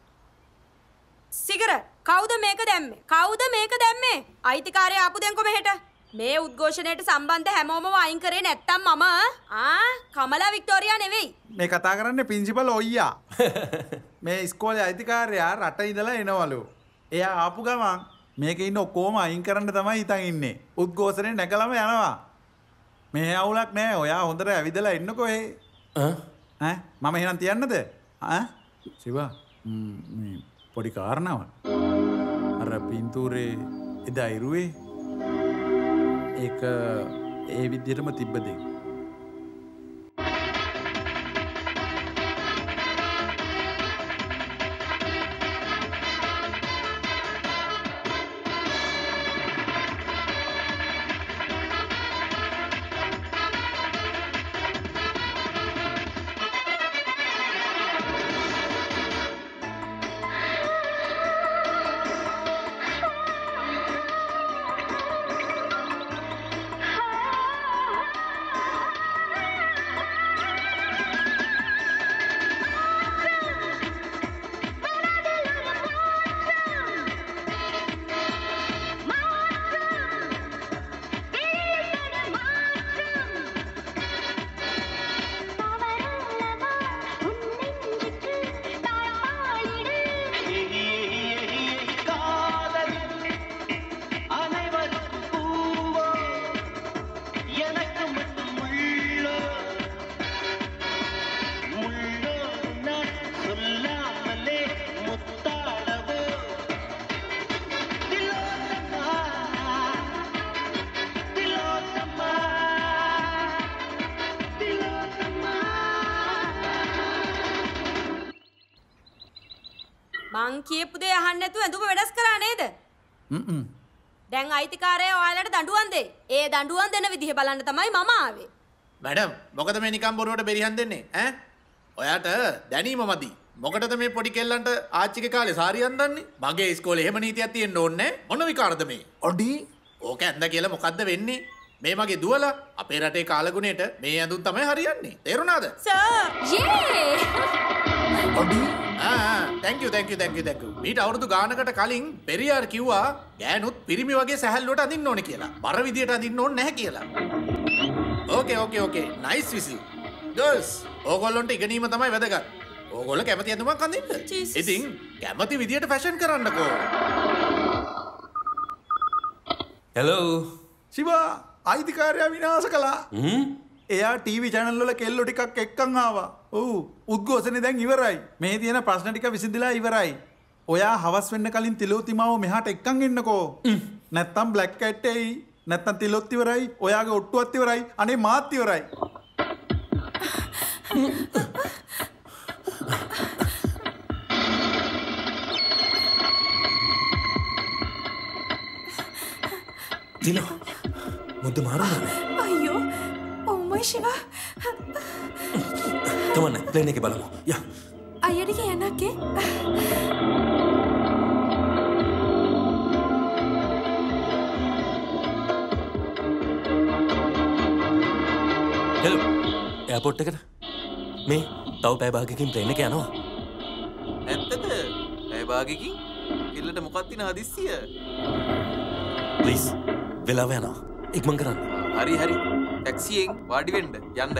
සිගරට් කවුද මේක දැම්මේ? කවුද මේක දැම්මේ? අයිතිකාරයා ආපු දෙන්කො මෙහෙට. මේ උද්ඝෝෂණයට සම්බන්ධ හැමෝම වයින් කරේ නැත්තම් මම ආ කමලා වික්ටෝරියා නෙවෙයි. මේ කතා කරන්නේ ප්‍රින්සිපල් ඔයියා. මේ ඉස්කෝලේ අයිතිකාරයා රට ඉඳලා එනවලු. එයා ආපු ගමන් මේකේ ඉන්න ඔක්කොම අයින් කරන්න තමයි හිතන් ඉන්නේ. උද්ඝෝෂණේ නැගලම යනවා. මේ අවුලක් නෑ. ඔයා හොඳට ඇවිදලා එන්නකෝ ඒ. ඈ ඈ මම එහෙනම් තියන්නද? ඈ සිවා මේ පොඩි කාරණාවක්. අර පින්තූරේ එදා ඉරුවේ ඒක ඒ විදිහටම තිබ්බ දෙයක්. මං කියපු දේ අහන්න නැතුව ඇඳුම වෙනස් කරා නේද? හ්ම්. දැන් අයිතිකාරයා ඔයාලට දඬුවම් දෙයි. ඒ දඬුවම් දෙන විදිහ බලන්න තමයි මම ආවේ. මැඩම් මොකද මේ නිකම් බොරුවට බෙරිහන් දෙන්නේ ඈ? ඔයාට දැනීම මදි. මොකටද මේ පොඩි කෙල්ලන්ට ආච්චිගේ කාලේ සාරියක් දන්නේ? මගේ ඉස්කෝලේ එහෙම නීතියක් තියෙන්න ඕනේ නැහැ. මොන විකාරද මේ? ඔඩි ඕක ඇඳ කියලා මොකද්ද වෙන්නේ? මේ මගේ දුවලා අපේ රටේ කාලගුණයට මේ ඇඳුම් තමයි හරියන්නේ. තේරුණාද? සර් යේ ඔඩි ආ thank you thank you thank you thank you. මීට අවුරුදු ගානකට කලින් පෙරියාර් කිව්වා ගෑනුත් පිරිමි වගේ සැහැල්ලුවට අඳින්න ඕනේ කියලා. බර විදියට අඳින්න ඕනේ නැහැ කියලා. ඕකේ ඕකේ ඕකේ nice whistle. girls ඕගොල්ලන්ට ඉගෙනීම තමයි වැදගත්. ඕගොල්ලෝ කැමති ඇඳුමක් අඳින්න. ඉතින් කැමති විදියට ෆැෂන් කරන්නකෝ. හෙලෝ ශිවා අයිතිකාරයා විනාශ කළා. හ්ම් එයා ටීවී චැනල් වල කෙල්ලෝ ටිකක් එක්කන් ආවා. ඔව් උද්ඝෝෂණේ දැන් ඉවරයි. මේ තියෙන ප්‍රශ්න ටික විසඳලා ඉවරයි. ඔයා හවස් වෙන්න කලින් තිලෝතිමාව මෙහාට එක්කන් එන්නකෝ. නැත්තම් බ්ලැක් කැට් එයි. නැත්තම් තිලොත් ඉවරයි. ඔයාගේ ඔට්ටුවත් ඉවරයි. අනේ මාත් ඉවරයි. තිලෝ මුද්ද මාරුනේ. අයියෝ ඔම්මයි ශිවා. තමන්න ප්ලේන් එකේ බලමු. යා. අයියඩි කියන්නක්කේ. හෙලෝ එයාපෝට් එකට මේ තව පැය භාගයකින් ප්ලේන් එක යනවා. ඇත්තද? පැය භාගයකින්? කිල්ලට මොකක්ද තියෙන හදිස්සිය? ප්ලීස් වෙලාව යනවා. ඉක්මන් කරන්න. හරි හරි. ටැක්සියෙන් වාඩි වෙන්න යන්න.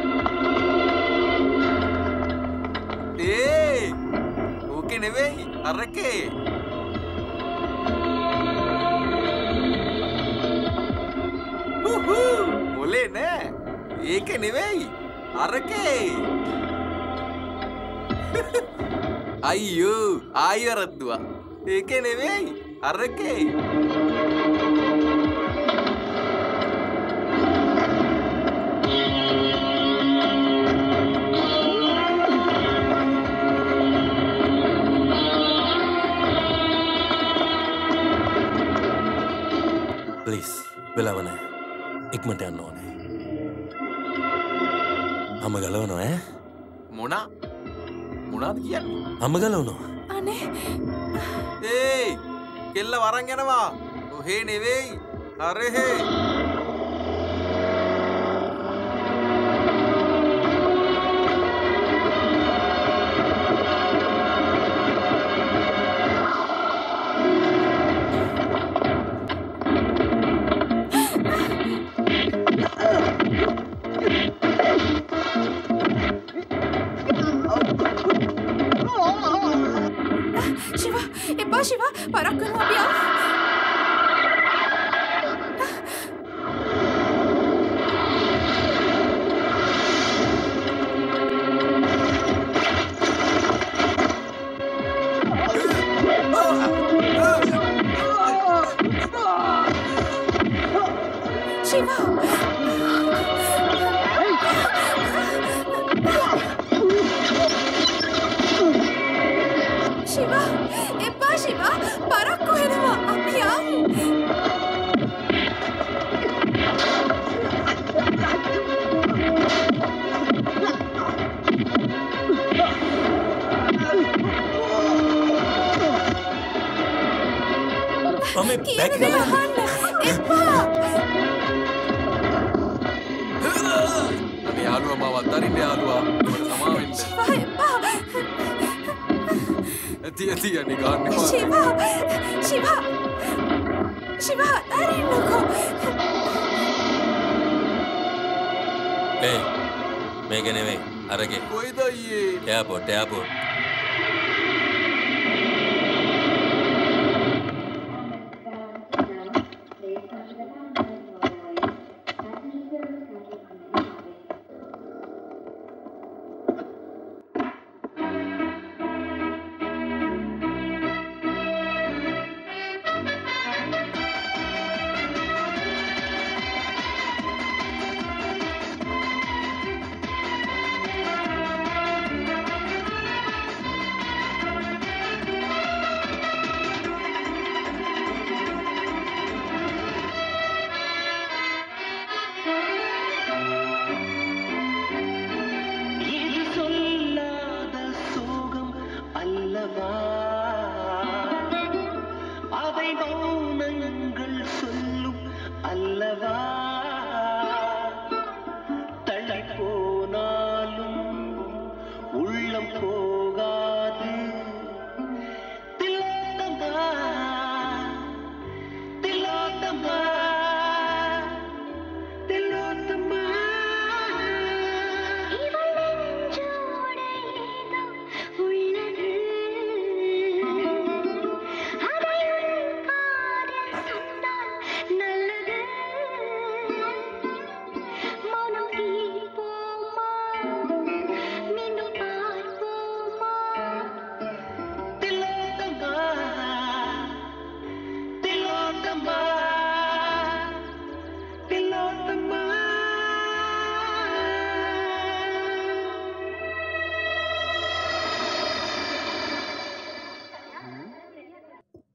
ඒ ඕකේ නෙවෙයි අරකේ. හුහු මොලේ නෑ. ඒක නෙවෙයි අරකේ. අයියෝ ආයරද්දුවා. ඒක නෙවෙයි අරකේ. ප්ලීස් වෙලාව නැහැ. ඉක්මනට යන්න ඕනේ. අම්ම ගලවනවා ඈ. මොනා? මොනාද කියන්නේ? අම්ම ගලවනවා. අනේ. ඒයි කෙල්ල වරන් යනවා. ඔහේ නෙවෙයි. අරහේ. ශිවා එපා ශිවා පරක් කරනවා අපි ආ. ශිවා එපා ශිවා පරක්කු වෙනවා අපි ආමු. මම බැක් ගහන්න එපා. අනේ යාළුවා මාව අත්හරින්න යාළුවා. මට සමා වෙන්න. ශිවා එපා. ඇති ඇති අනේ ගන්න එපා. ශිවා ශිවා ශිවා අරින්නකෝ. ඒ මේක නෙවෙයි අරගේ. කොයිද අයියේ? Airport airport.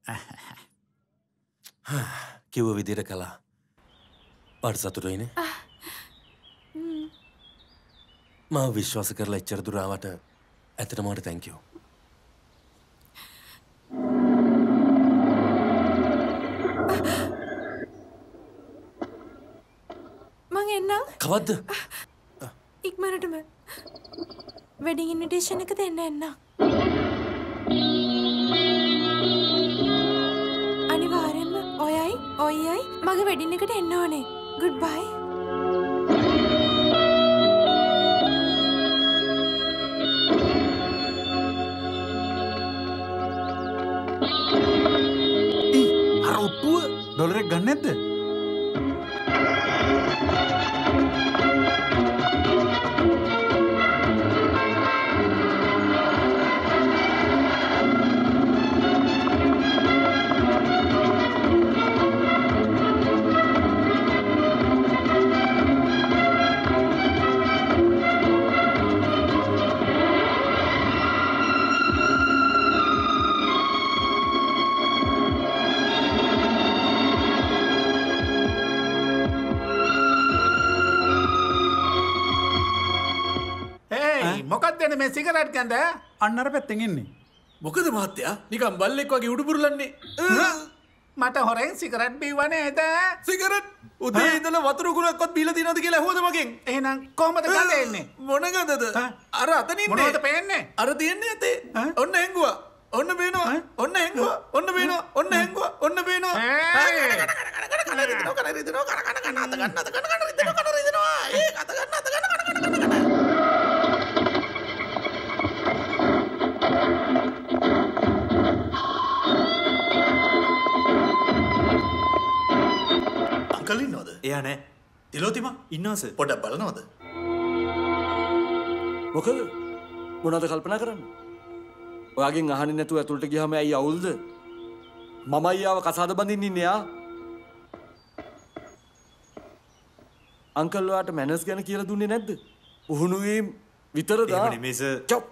කිව්ව විදිහට කළා. වට සතුටුයිනේ? මම විශ්වාස කරලා එච්චර දුර ආවට ඇත්තටම මට thank you. මං එන්නම්. කවද්ද? ඉක්මනටම වෙඩින් ඉන්විටේෂන් එක දෙන්න එන්නම්. අනිවාර්යෙන්ම ඔයයි ඔයයි මගේ වෙඩින් එකට එන්න ඕනේ. Goodbye. අර ඔට්ටුව ඩොලරයක් ගන්න නැද්ද? මොකක්ද මේ සිගරට් ගඳ? අන්න අර පැත්තෙන් එන්නේ. මොකද මහත්තයා නිකන් බල්ලෙක් වගේ උඩු පුරුලන්නේ. මට හොරෙන් සිගරට් බීවනේ නේද? සිගරට් උදේ ඉඳලා වතුර කුරක්වත් බීලා තියනවද කියලා ඇහුවද මගෙන්? එහෙනම් කොහමද ගඳ එන්නේ? මොන ගඳද? අර අතනින් ඉන්නේ. මොනවද පේන්නේ? අර තියන්නේ අතේ. ඔන්න හැංගුවා. ඔන්න පේනවා. ඔන්න හැංගුවා. ඔන්න පේනවා. ඔන්න හැංගුවා. ඔන්න පේනවා. කන රිදෙනවා කන රිදෙනවා කන කන කන අත ගන්න අත ගන්න කන රිදෙනවා කන රිදෙනවා. ඒක අත ගන්න අත ගන්න කන කන කන. අංකල් ඉන්නවද? එයා නෑ. තිලෝතිමා ඉන්නවා සර්. පොඩ්ඩක් බලනවද? මොකද? මොනවද කල්පනා කරන්නේ? ඔයාගෙන් අහන්නේ නැතුව ඇතුළට ගියාම ඇයි අවුල්ද? මමයි ආව කසාද බඳින්න ඉන්නේ යා. අංකල් ඔයාට මැනර්ස් ගැන කියලා දුන්නේ නැද්ද? උහුණු වීම විතරද? එහෙම නෙමෙයි සර්. චොප්.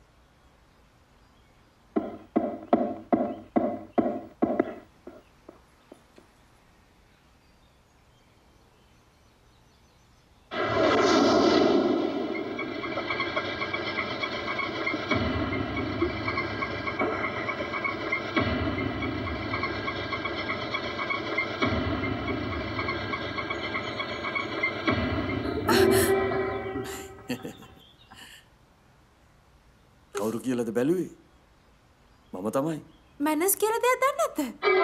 කවුරු කියලාද බැලුවේ? මම තමයි. මැනස් කියලා දෙයක් දන්නේ නැද්ද?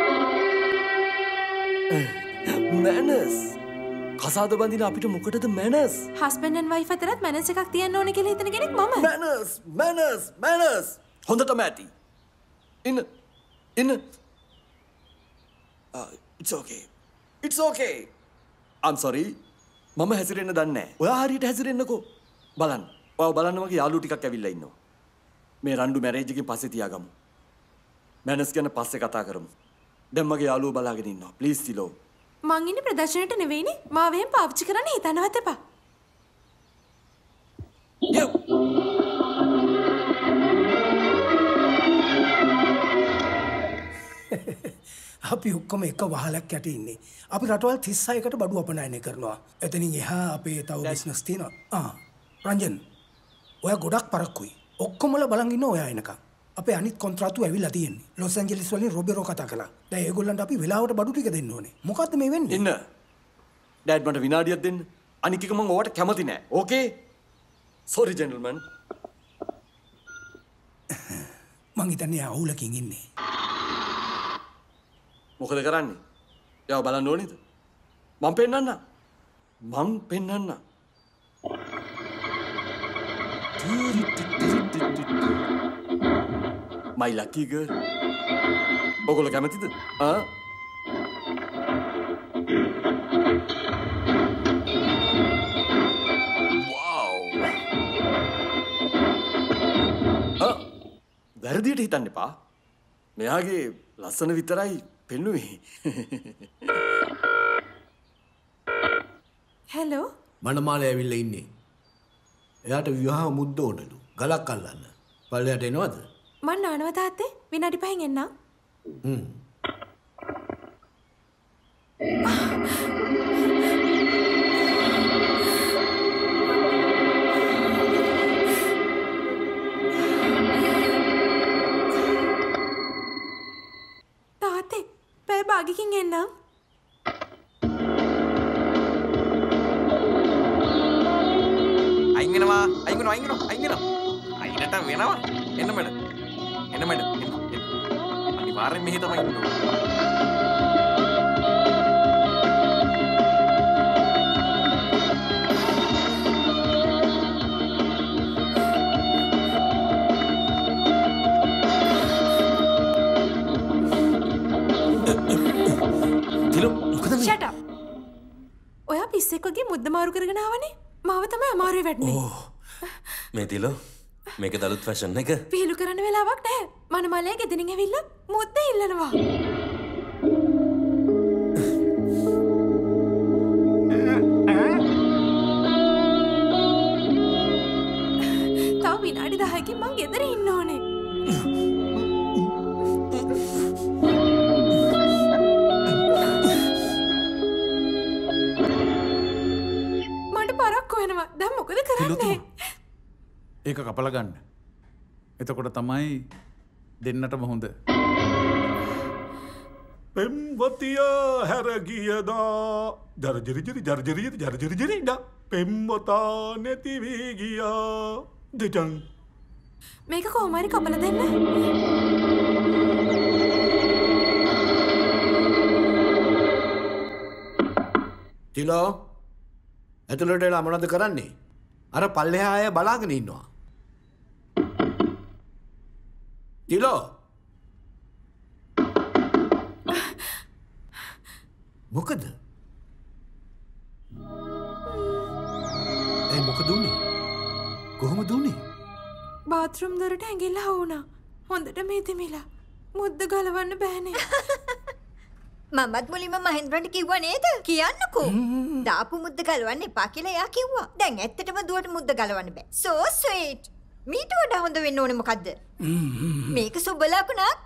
මැනස්. කසාද බඳින අපිට මොකටද මැනස්? හස්බන්ඩ් ඇන්ඩ් වයිෆ් අතරත් මැනස් එකක් තියන්න ඕනේ කියලා හිතන කෙනෙක් මම. මැනස් මැනස් මැනස්. හොඳටම ඇති. ඉන්න ඉන්න. it's okay. it's okay. I'm sorry. මම හැසිරෙන්න දන්නේ නැහැ. ඔයා හරියට හැසිරෙන්නකෝ. බලන්න. ඔයා බලන්න මගේ යාළුවෝ ටිකක් ඇවිල්ලා ඉන්නවා. මේ රණ්ඩු මැරේජ් එකෙන් පස්සේ තියාගමු. මැනස් ගැන පස්සේ කතා කරමු. දැන් මගේ යාළුවෝ බලාගෙන ඉන්නවා. ප්ලීස් තිලෝ. මං ඉන්නේ ප්‍රදර්ශනයට නෙවෙයිනේ. මාව එහෙම පාවිච්චි කරන්න හිතන්නවත් එපා. යෝ. අපි ඔක්කොම එක වහලක් යට ඉන්නේ. අපි රටවල් තිස් හයකට බඩු අපනයනය කරනවා. එතනින් එහා අපේ තව බිස්නස් තියෙනවා. ආ රංජන් ඔයා ගොඩක් පරක්කුයි. ඔක්කොමල බලන් ඉන්න ඔයා එනකම්. අපේ අනිත් කොන්ත්‍රාත්තු ඇවිල්ලා තියෙන්නේ. ලොස් ඇන්ජලිස් වලින් රොබෙරෝ කතා කළා. දැන් ඒගොල්ලන්ට අපි වෙලාවට බඩු ටික දෙන්න ඕනේ. මොකද්ද මේ වෙන්නේ? ඉන්න. ඩෑඩ් මට විනාඩියක් දෙන්න. අනික එක මම ඔයාට කැමති නෑ. ඕකේ? Sorry gentleman. මං හිතන්නේ අවුලකින් ඉන්නේ. මොකද කරන්නේ? යව බලන්න ඕනේද? මම පෙන්නන්න. මම පෙන්නන්න. My lucky girl. ඔගොල්ලෝ කැමතිද? ආ? wow. ආ වැරදියට හිතන්න එපා. මෙයාගේ ලස්සන විතරයි පෙන්නුවේ. හෙලෝ. මනමාලේ ඇවිල්ලා ඉන්නේ. එයාට විවාහ මුද්ද ඕනලු. ගලක් අල්ලන්න. පල්ලයට එනවද? මං නානවා තාත්තේ විනාඩි පහෙන් එන්නම්. Hmm. තාත්තේ පැය භාගිකින් එන්නම්. අයින් වෙනවා අයින් වෙනවා අයින් වෙනවා අයින් වෙනවා අයිනට වෙනවා එන්න මැඩම් එන්න මැඩම් එන්න එන්න අනිවාර්යෙන් මෙහි තමයි ඉන්නවා Shut up. ඔයා පිස්සෙක් වගේ මුද්ද මාරු කරගෙන ආවනේ. මාව තමයි අමාරුවේ වැටුනේ. මේ තිලෝ මේක දලුත් ෆැෂන් එක. පිහිලු කරන්න වෙලාවක් නැහැ. මනමලයා ගෙදරින් ඇවිල්ලා මුද්ද ඉල්ලනවා. තව විනාඩි දහයකින් මං ගෙදර ඉන්න ඕනේ. දැන් මොකද කරන්නේ? ඒක කපලා ගන්න. එතකොට තමයි දෙන්නටම හොඳ. පෙම්වතියා හැර ගියදා ජර්ජරි ජරි ජර්ජරි ජර්ජරි ජරි ඩා පෙම්වතා නැති වී ගියා දෙටන්. මේක කොහොම හරි කපලා දෙන්න. තිලෝ ඇතුළට එලා මොනවද කරන්නේ? අර පල්ලෙහා අය බලාගෙන ඉන්නවා. තිලෝ මොකද? ඒ මොකද උනේ? කොහොමද උනේ? බාත්රූම් දොරට ඇඟිල්ල හවුණා. හොඳට මේ දෙමිලා. මුද්ද ගලවන්න බෑනේ. මමත් මුලින්ම මහෙන්ද්‍රන්ට කිව්වා නේද? කියන්නකෝ. දාපු මුද්ද ගලවන්න එපා කියලා එයා කිව්වා. දැන් ඇත්තටම දුවට මුද්ද ගලවන්න බෑ. So sweet. මීට වඩා හොඳ වෙන්න ඕනේ මොකද්ද? මේක සුබ ලකුණක්.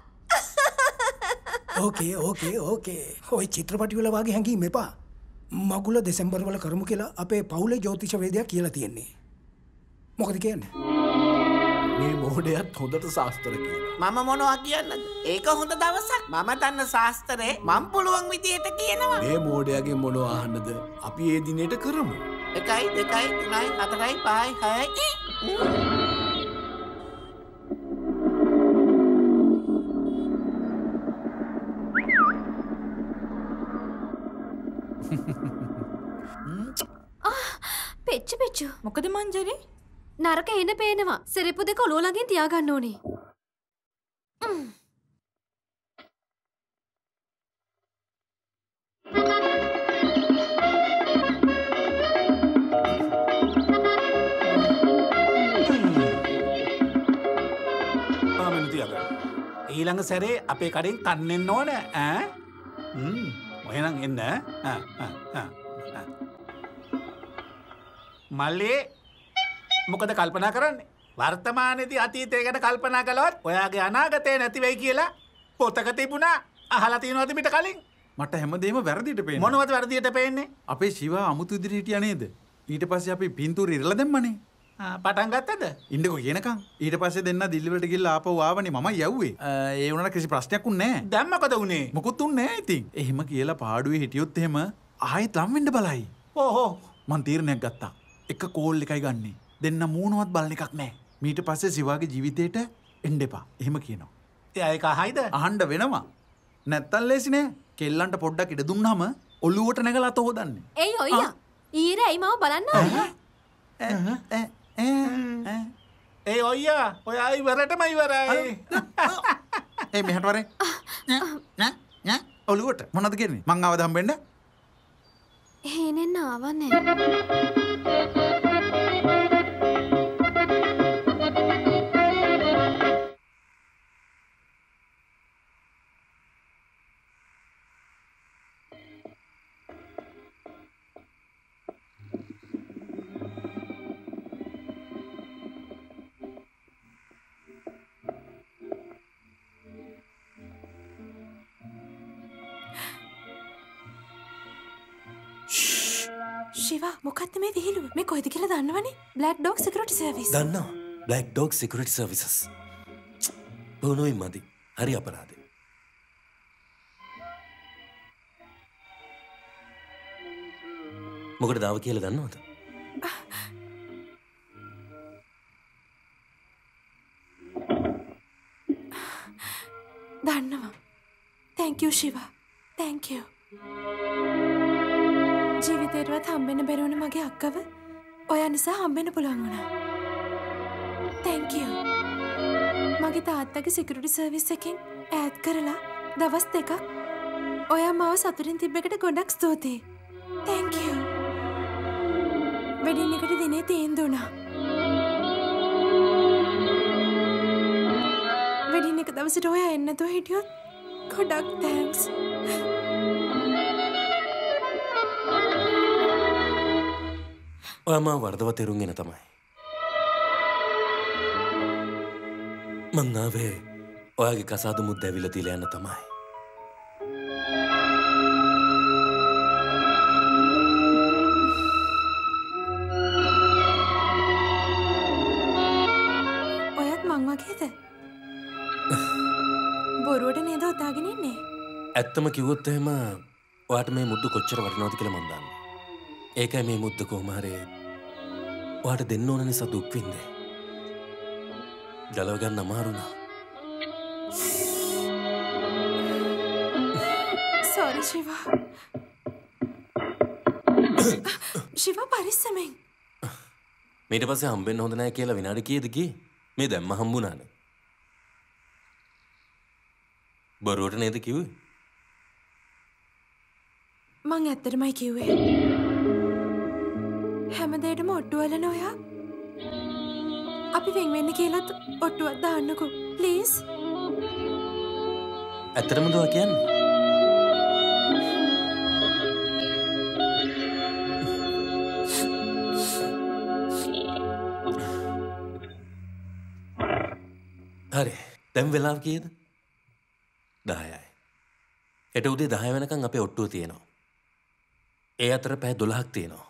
ඕකේ ඕකේ ඕකේ. ඔය චිත්‍රපටි වල වගේ හැංගීම් එපා. මගුල දෙසැම්බර් වල කරමු කියලා අපේ පවුලේ ජ්‍යොතිෂ වේදයා කියලා තියෙන්නේ. මොකද කියන්නේ? මේ මොහොඩයත් හොඳට ශාස්ත්‍ර කියනවා. මම මොනවා කියන්නද? ඒක හොඳ දවසක්. මම දන්න ශාස්ත්‍රේ මම පුළුවන් විදියට කියනවා. මේ මොහොඩයාගේ මොනවා අහන්නද? අපි ඒ දිනෙට කරමු. එකයි දෙකයි තුනයි හතරයි පහයි හයයි. පෙච්ච පෙච්චු. මොකද මංජරි? නරක එන පේනවා. සෙරෙප්පු දෙක ඔලුව ළඟින් තියාගන්න ඕනේ. ඊළඟ සැරේ අපේ කඩෙන් කන්නෙන්න ඕන ඈ හ්ම් ඔයනම් එන්න මල්ලේ මොකද කල්පනා කරන්නේ වර්තමානයේදී අතීතය ගැන කල්පනා කළොත් ඔයාගේ අනාගතය නැති වෙයි කියලා පොතක තිබුණා අහලා තියෙනවද මිට කලින් මට හැමදේම වැරදිට පේන්නේ මොනවද වැරදියට පේන්නේ අපේ ශිවා අමුතු ඉදිරියට හිටියා නේද ඊට පස්සේ අපි පින්තූර ඉරලා දැම්මනේ පටන් ගත්තද ඉන්නකෝ කියනකම් ඊට පස්සේ දෙන්න දිල්ලිවලට ගිහලා ආපහු ආවනේ මම යව්වේ ඒ වුණාට කිසි ප්‍රශ්නයක් උන්නේ නැහැ දැන් මොකද උනේ මොකුත් උන්නේ නැහැ ඉතින් එහෙම කියලා පාඩුවේ හිටියොත් එහෙම ආයෙත් ලම් වෙන්න බලයි ඕහෝ මං තීරණයක් ගත්තා එක කෝල් එකයි ගන්නෙ දෙන්න මූණවත් බලන එකක් නැහැ ඊට පස්සේ සිවාගේ ජීවිතේට එන්න එපා එහෙම කියනවා එයා ඒක අහයිද අහන්න වෙනවා නැත්තම් ලේසි නෑ කෙල්ලන්ට පොඩ්ඩක් ඉඩ දුන්නාම ඔළුවට නැගලා අත හොදන්නේ එයි ඔයියා ඊරේ ඇයි මාව බලන්න ආවේ ඒ ඔයියා ඔයා ඉවරටම ඉවරයි ඒ මෙහට වරේ නෑ නෑ ඔළුවට මොනවද කියන්නේ මං ආවද හම්බෙන්න හේනෙන් ආවනේ ශිවා මොකක්ද මේ විහිළුව? මේ කොහෙද කියලා දන්නවනේ? Black Dog Security Service. දන්නවා. Black Dog Security Services. බොනොයි මදි. හරි අපරාධේ. මොකටද ආව කියලා දන්නවද? දන්නවා. Thank you Shiva. Thank you. ජීවිතේටවත් හම්බෙන්න බැරි වුණ මගේ අක්කව ඔයා නිසා හම්බෙන්න පුළුවන් වුණා. Thank you. මගේ තාත්තගේ සිකියුරිටි සර්විස් එකෙන් ඈඩ් කරලා දවස් දෙකක් ඔයා මාව සතුටින් තිබ්බ එකට ගොඩක් ස්තුතියි. Thank you. වෙඩින් එකට දිනේ තීන්දුව වුණා. වෙඩින් එක දවසට ඔයා එන්න නැතුව හිටියොත් ගොඩක් thanks. ඔයා මාව වරදව තේරුම්ගෙන තමයි. මං ආවේ ඔයාගේ කසාද මුද්ද ඇවිල්ලා තියලා යන්න තමයි. ඔයත් මං වගේද? බොරුවට නේද උතාගෙන ඉන්නේ? ඇත්තම කිව්වොත් එහෙම ඔයාට මේ මුද්ද කොච්චර වටිනවද කියලා මං දන්නේ. ඒකයි මේ මුද්ද කොහොම හරි ඔයාට දෙන්න ඕන නිසා දුක් විඳේ. ගලව ගන්න අමාරු නා. sorry ශිවා. ශිවා පරිස්සමෙන්. ඊට පස්සේ හම්බෙන්න හොඳ නැහැ කියලා විනාඩි කීයද ගියේ? මේ දැම්ම හම්බුණානේ. බරුවට නේද කිව්වේ? මං ඇත්තටමයි කිව්වේ. හැමදේටම ඔට්ටු වලන ඔයා. අපි වෙන් වෙන්න කියලාත් ඔට්ටුවක් දාන්නකෝ ප්ලීස්. ඇත්තටමද ඔයා කියන්නේ? හරි. දැන් වෙලාව කීයද? දහයයි. හෙට උදේ දහය වෙනකන් අපේ ඔට්ටුව තියෙනවා. ඒ අතර පැය දොළහක් තියෙනවා.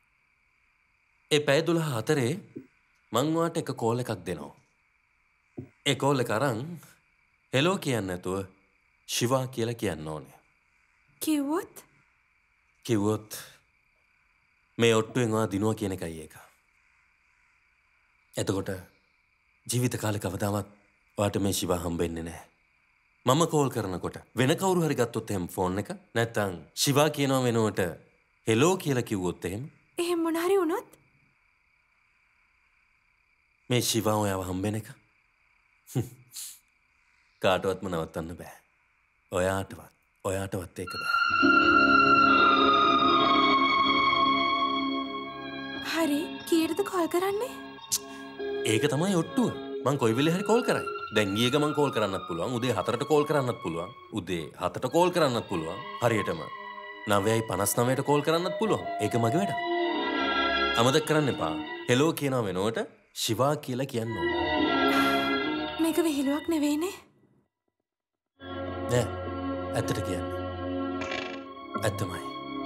ඒ පැය දොළහ අතරේ මං ඔයාට එක කෝල් එකක් දෙනවා. ඒ කෝල් එක අරන් හෙලෝ කියන්න නැතුව ශිවා කියලා කියන්න ඕනේ. කිව්වොත්? කිව්වොත් මේ ඔට්ටුවෙන් ඔයා දිනුවා කියන එකයි ඒක. එතකොට ජීවිත කාලේ කවදාවත් ඔයාට මේ ශිවා හම්බෙන්නේ නැහැ. මම කෝල් කරනකොට වෙන කවුරු හරි ගත්තොත් එහෙම ෆෝන් එක නැත්තම් ශිවා කියනවා වෙනුවට හෙලෝ කියලා කිව්වොත් එහෙම එහෙම මොන හරි වුණොත් මේ ශිවා ඔයාව හම්බෙන එක කාටවත්ම නවත්තන්න බෑ. ඔයාටවත් ඔයාටවත් ඒක බෑ. හරි කීයටද කෝල් කරන්නේ? ඒක තමයි ඔට්ටුව. මං කොයි වෙලේ හරි කෝල් කරයි. දැන් ගිය ගමන් කෝල් කරන්නත් පුළුවන්. උදේ හතරට කෝල් කරන්නත් පුළුවන්. උදේ හතට කෝල් කරන්නත් පුළුවන්. හරියටම නවයයි පනස් නවයට කෝල් කරන්නත් පුළුවන්. ඒක මගේ වැඩ. අමතක කරන්න එපා. හෙලෝ කියනවා වෙනුවට ශිවා කියලා කියන්න ඕන. මේක විහිළුවක් නෙවෙයිනේ. නෑ. ඇත්තට කියන්නේ. ඇත්තමයි.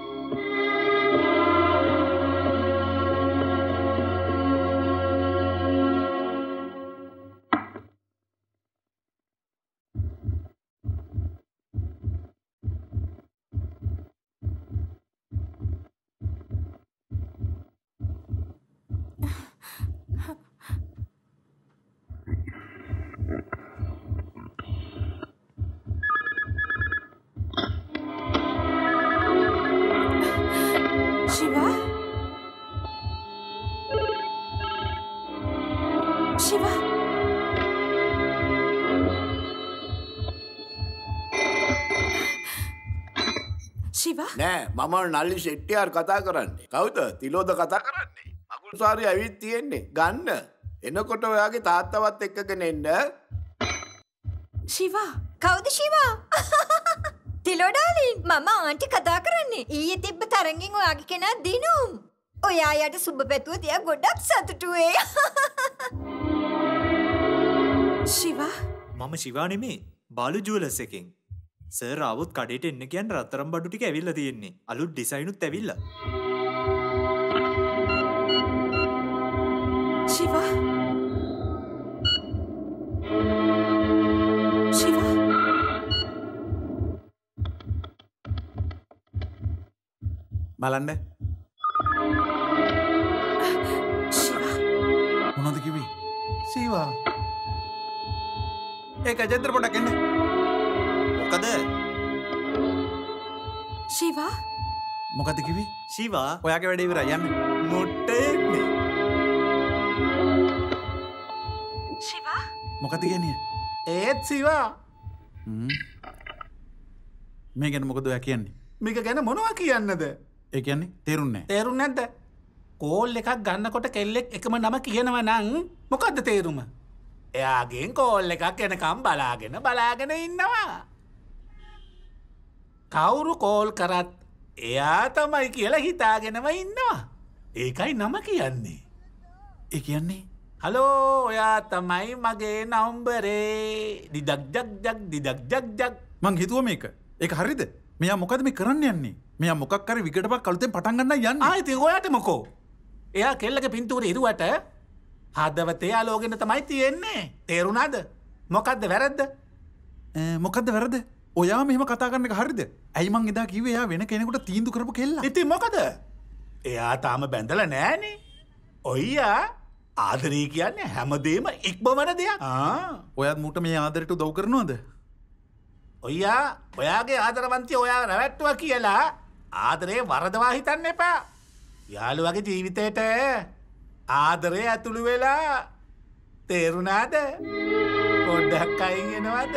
Shiva? Shiva? Shiva? නෑ මම නල්ලි ෂෙට්ටියාර් කතා කරන්නේ. කවුද? තිලෝද කතා කරන්නේ. අකුල්සාරි ඇවිත් තියෙන්නේ. ගන්න. එනකොට ඔයාගේ තාත්තවත් එක්කගෙන එන්න. Shiva? කවුද ශිවා? තිලෝ ඩාලින් මම ආන්ටි කතා කරන්නේ. ඊයේ තිබ්බ තරංගෙන් ඔයාගේ කෙනා දිනුම්. ඔයා යට සුබ පැතුව තියා ගොඩක් සතුටු වේ. Shiva? මම ශිවා නෙමේ. බාලු ජුවලර්ස් එකෙන්. සර් ආවොත් කඩේට එන්න කියන්න රත්තරන් බඩු ටික ඇවිල්ලා තියෙන්නේ. අලුත් ඩිසයිනුත් ඇවිල්ලා. බලන්න. මොනවද කිව්වේ? සීවා. ඒක ජෙන්දර පොඩක් එන්න. මොකද? ශිවා? මොකද කිව්වේ? ශිවා. ඔයාගේ වැඩේ ඉවරයි යන්න. මොට්ටේ. ශිවා? මොකද කියන්නේ? ඒත් සීවා. හ්ම්. මේ ගැන මොකද ඔයා කියන්නේ? මේක ගැන මොනවා කියන්නද? ඒ කියන්නේ තේරුන්නේ නැහැ. තේරුන්නේ නැද්ද? කෝල් එකක් ගන්නකොට කෙල්ලෙක් එකම නම කියනවා නම් මොකද්ද තේරුම? එයාගෙන් කෝල් එකක් එනකම් බලාගෙන බලාගෙන ඉන්නවා. කවුරු කෝල් කරත් එයා තමයි කියලා හිතාගෙනම ඉන්නවා. ඒකයි නම කියන්නේ. ඒ කියන්නේ හලෝ ඔයා තමයි මගේ නම්බරේ. දිදක් ජක් ජක් දිදක් ජක් ජක්. මං හිතුවා මේක. ඒක හරිද? මෙයා මොකද මේ කරන්න යන්නේ? මෙයා මොකක් හරි විකටපක් කලුතෙන් පටන් ගන්නයි යන්නේ. ආ ඉතින් ඔයාට මොකෝ? එයා කෙල්ලගේ පින්තූරේ ඉරුවට හදවතේ ආලෝගෙන තමයි තියෙන්නේ. තේරුණාද? මොකද්ද වැරද්ද? මොකද්ද වැරද්ද? ඔයා මෙහෙම කතා කරන එක හරිද? ඇයි මං එදා කිව්වේ එයා වෙන කෙනෙකුට තීන්දුව කරපු කෙල්ලා? ඉතින් මොකද? එයා තාම බැඳලා නෑනේ. ඔයියා ආදරේ කියන්නේ හැමදේම ඉක්මවන දෙයක්. ආ ඔයාත් මූට මේ ආදරයට උදව් කරනවද? ඔයියා ඔයාගේ ආදරවන්තිය ඔයා රැවට්ටුවා කියලා ආදරේ වරදවා හිතන්න එපා. යාළුවගේ ජීවිතේට ආදරේ ඇතුළු වෙලා තේරුණාද? පොඩ්ඩක් අයින් එනවද?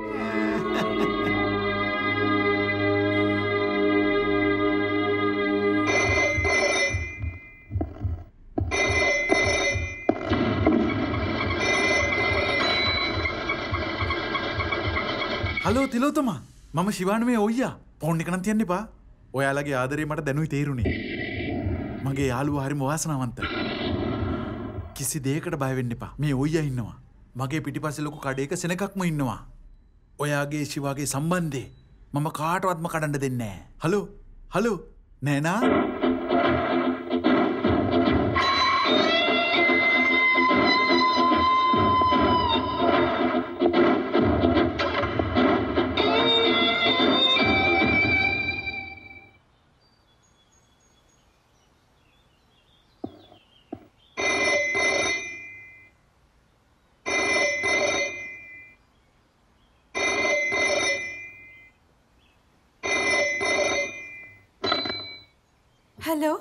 හලෝ තිලෝතමා. මම ශිවානමේ ඔයියා. ෆෝන් එක නම් තියන්න එපා. ඔයාලගේ ආදරේ මට දැනුයි තේරුනේ. මගේ යාළුවා හරිම වාසනාවන්තයි. කිසි දෙයකට බය වෙන්න එපා. මේ ඔයියා ඉන්නවා. මගේ පිටිපස්සේ ලොකු කඩේක සෙනගක්ම ඉන්නවා. ඔයාගේ ශිවාගේ සම්බන්ධේ මම කාටවත්ම කඩන්න දෙන්නේ නැහැ. හලෝ. හලෝ. නෑනා. හලෝ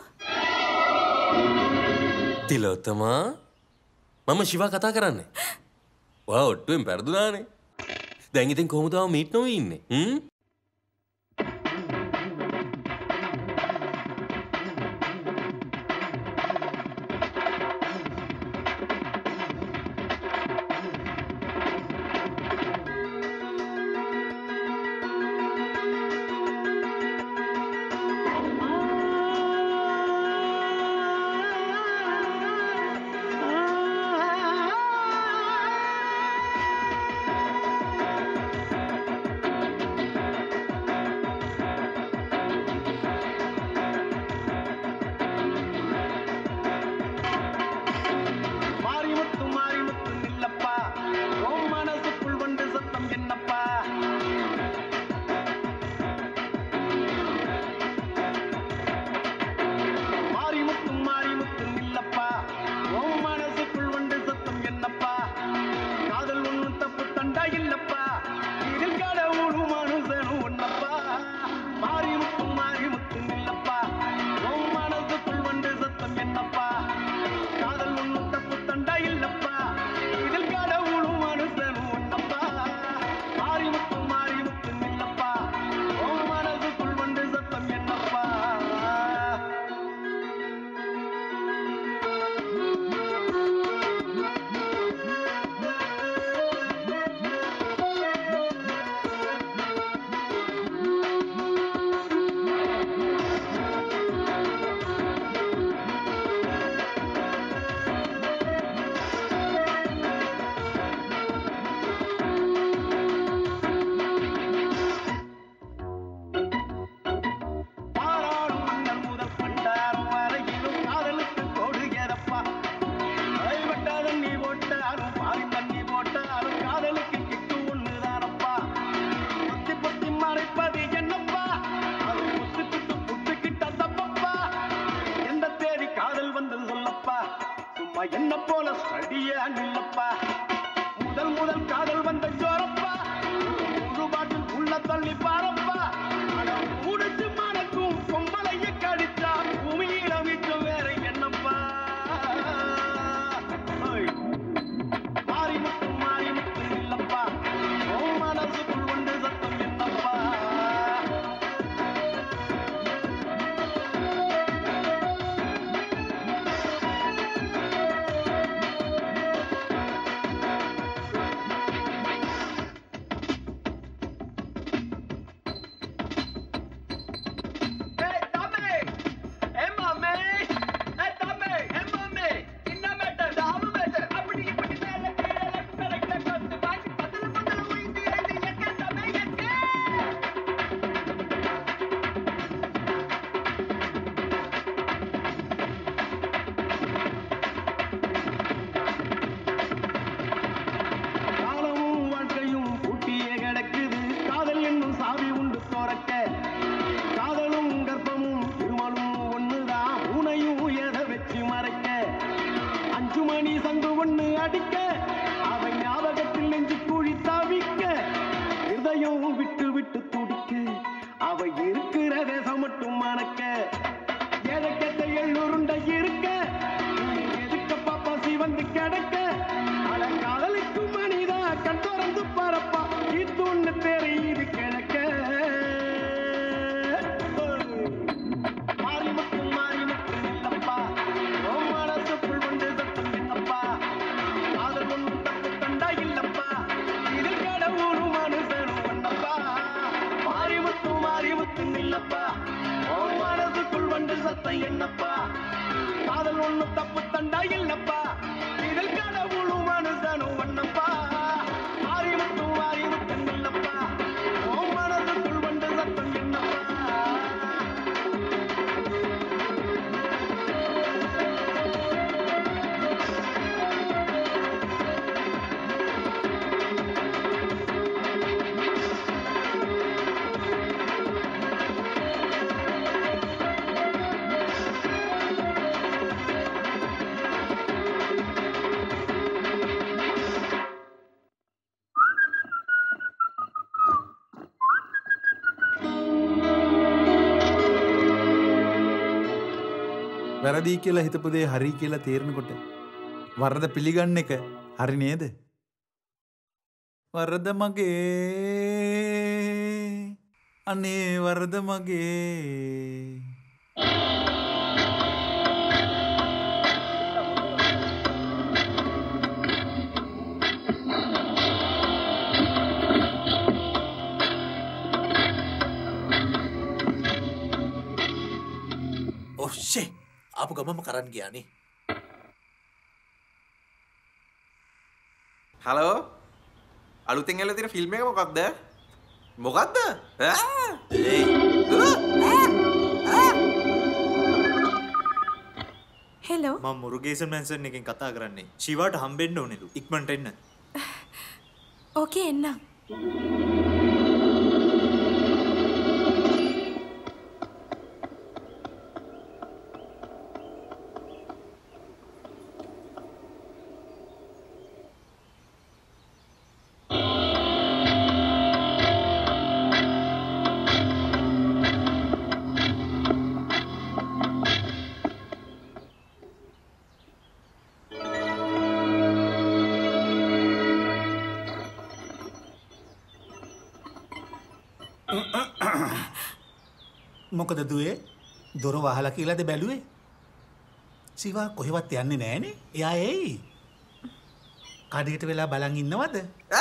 තිලෝත්තමා මම ශිවා කතා කරන්නේ. ඔයා ඔට්ටුවෙන් පැරදුනානේ. දැන් ඉතින් කොහොමද ආව මීට් නොවී ඉන්නේ? හ්ම්? விட்டு விட்டு துடிக்க அவ இருக்கிறத சமட்டும் மணக்க எதற்கத்த எள்ளுருண்ட இருக்க எதுக்க பாப்பா சிவந்து கிடக்க அட காதலுக்கும் மனிதா கண் திறந்து பரப்பா இது ஒண்ணு தெரியுது கிழக்க மாறி மட்டும் மாறி மட்டும் இல்லப்பா உன் மனசுக்குள் வந்து சத்தம் என்னப்பா காதல் ஒன்றும் தப்பு தண்டா இல்லப்பா இதில் கடவுளும் மனுஷனும் ஒன்னப்பா மாறி மட்டும் மாறி மட்டும் இல்லப்பா உன் மனசுக்குள் வந்து சத்தம் என்னப்பா காதல் ஒன்றும் தப்பு தண்டா இல்லப்பா இதில் கடவுளும் மனுஷனும் ஒன்னப்பா மாறி மட்டும் மாறி மட்டும் இல்லப்பா உன் மனசுக்குள் வந்து சத்தம் என்னப்பா වැරදි කියලා හිතපු දේ හරි කියලා තේරෙනකොට වරද පිළිගන්න එක හරි නේද? වරද මගේ අනේ වරද මගේ ඔෂ්ෂේ ආපු ගමම කරන්න ගියානේ. හලෝ අලුතෙන් ඇවිල්ලා තියෙන ෆිල්ම් එක මොකක්ද? මොකක්ද? හෙලෝ මම මුරුගේසන් මැන්සන් එකෙන් කතා කරන්නේ. ශිවාට හම්බෙන්න ඕනෙලු. ඉක්මනට එන්න. ඕකේ එන්නම්. මොකද දුවේ දොර වහලා කියලාද බැලුවේ? සිවා කොහෙවත් යන්නේ නැහනේ. එයා එයි. කඩේට වෙලා බලන් ඉන්නවද?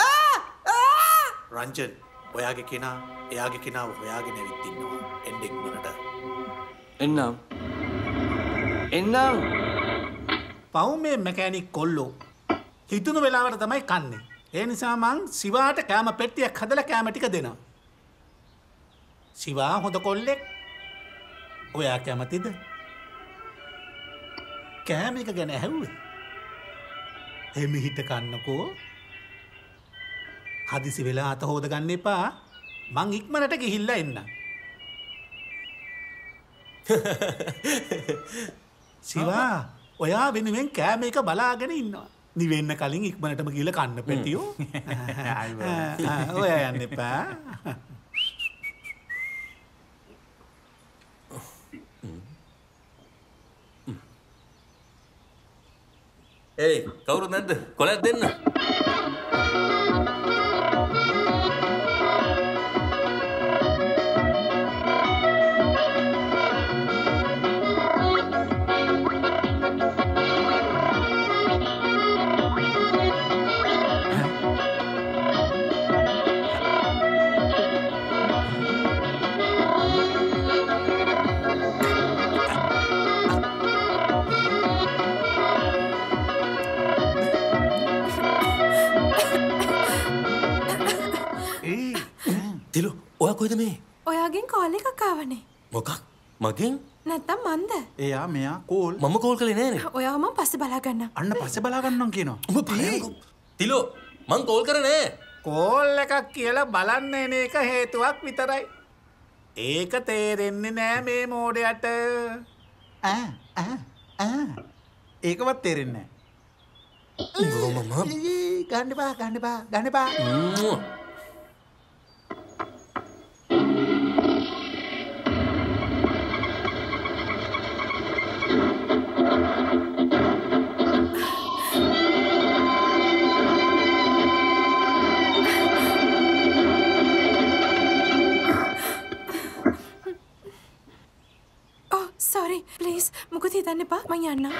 රංජන් ඔයාගේ කෙනා එයාගේ කෙනාව හොයාගෙන ඇවිත් ඉන්නවා. එන්න ඉක්මනට. එන්නම්. එන්නම්. පවුමේ මැකැනික් කොල්ලෝ හිතුණු වෙලාවට තමයි කන්නේ. ඒ නිසා මං සිවාට කෑම පෙට්ටියක් හදලා කෑම ටික දෙනවා. සිවා හොඳ කොල්ලෙක්. ඔයා කැමතිද? කෑම එක ගැන ඇහුවේ. එමි හිට කන්නකෝ. හදිසි වෙලා අත හොද ගන්න එපා. මං ඉක්මනට ගිහිල්ලා එන්න. සිවා ඔයා වෙනුවෙන් කෑම එක බලාගෙන ඉන්නවා. නිවෙන්න කලින් ඉක්මනටම ගිහලා කන්න පැටියෝ. ඔයා යන්න එපා. ඒයි කවුරුත් නැද්ද? කොලයක් දෙන්න. ඔයා කොයිද මේ? ඔයාගෙන් කෝල් එකක් ආවනේ. මොකක්? මගෙන්? නැත්තම් මන්ද? එයා මෙයා කෝල්. මම කෝල් කළේ නෑනේ. ඔයාව මම පස්සේ බලා ගන්නම්. අන්න පස්සේ බලා ගන්නම් කියනවා. උඹ බලන්නකෝ. තිලෝ මං කෝල් කරේ නෑ. කෝල් එකක් කියලා බලන්න එන එක හේතුවක් විතරයි. ඒක තේරෙන්නේ නෑ මේ මෝඩයට. ඈ ඈ ඈ ඒකවත් තේරෙන්නේ නෑ. ගන්න බා ගන්න බා ගන්න බා. ප්ලීස් මොකද හිතන්න එපා මං යන්නම්.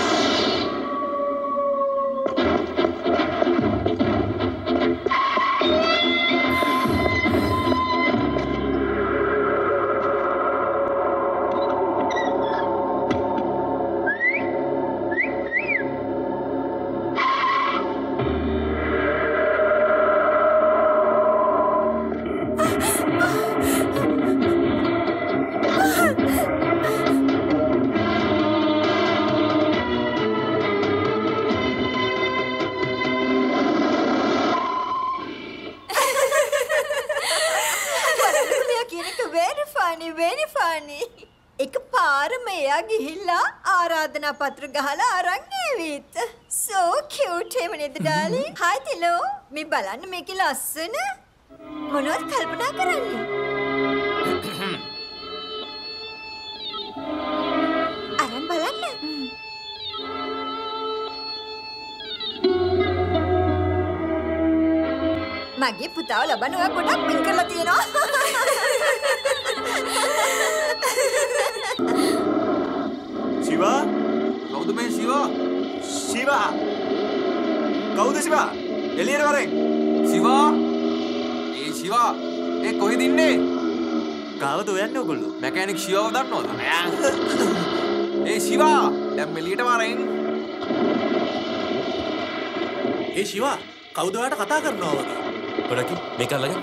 එක පාරම එයා ගිහිල්ලා ආරාධනා පත්‍ර ගහලා අරන් ඇවිත්. So cute එහෙම නේද darling? Hi තිලෝ. මේ බලන්න මේකේ ලස්සන. මොනවද කල්පනා කරන්නේ? අරන් බලන්න. මගේ පුතාව ලබන්න ඔයා ගොඩක් පින් කරලා තියෙනවා. ශිවා කවුද මේ ශිවා ශිවා කවුද ශිවා එළියට වරෙන් ශිවා ඒ ශිවා ඒ කොහෙද ඉන්නේ කාවද ඔයන්නේ ඔයගොල්ලෝ මැකැනික් ශිවාව දන්නවද ඒ ශිවා දැන් එළියට වරෙන් ඒ ශිවා කවුද ඔයාට කතා කරනවා වගේ ගොඩක් මේක අල්ලගෙන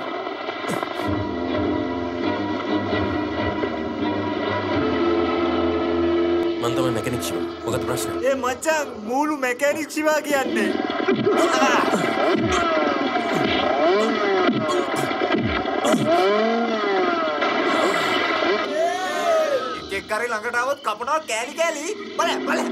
මම තමයි මැකැනික් ශිවා. මොකද ප්‍රශ්නේ? ඒ මචං මූළු මැකැනික් ශිවා කියන්නේ. එකෙක් කරේ ළඟට આવොත් කපනවා කෑලි කෑලි. බල බල.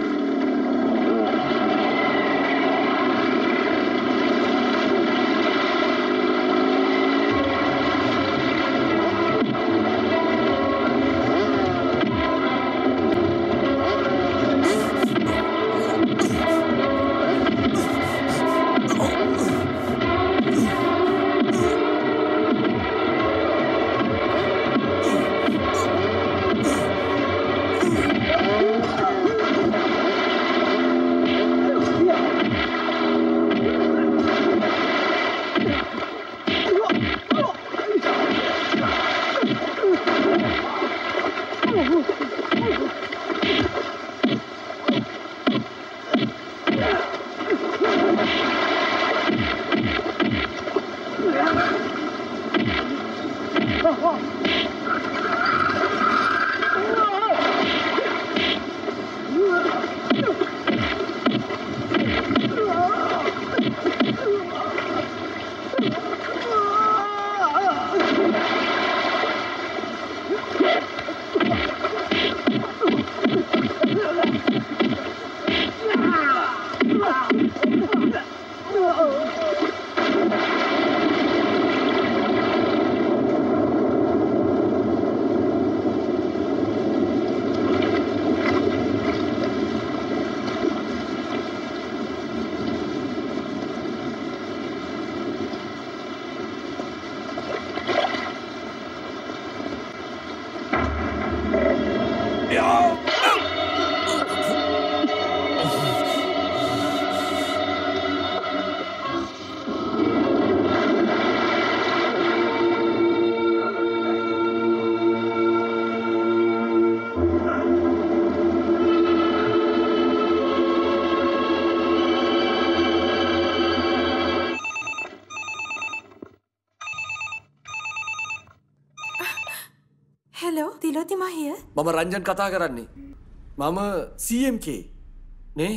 මම රංජන් කතා කරන්නේ. මම සී එම් කේ නේ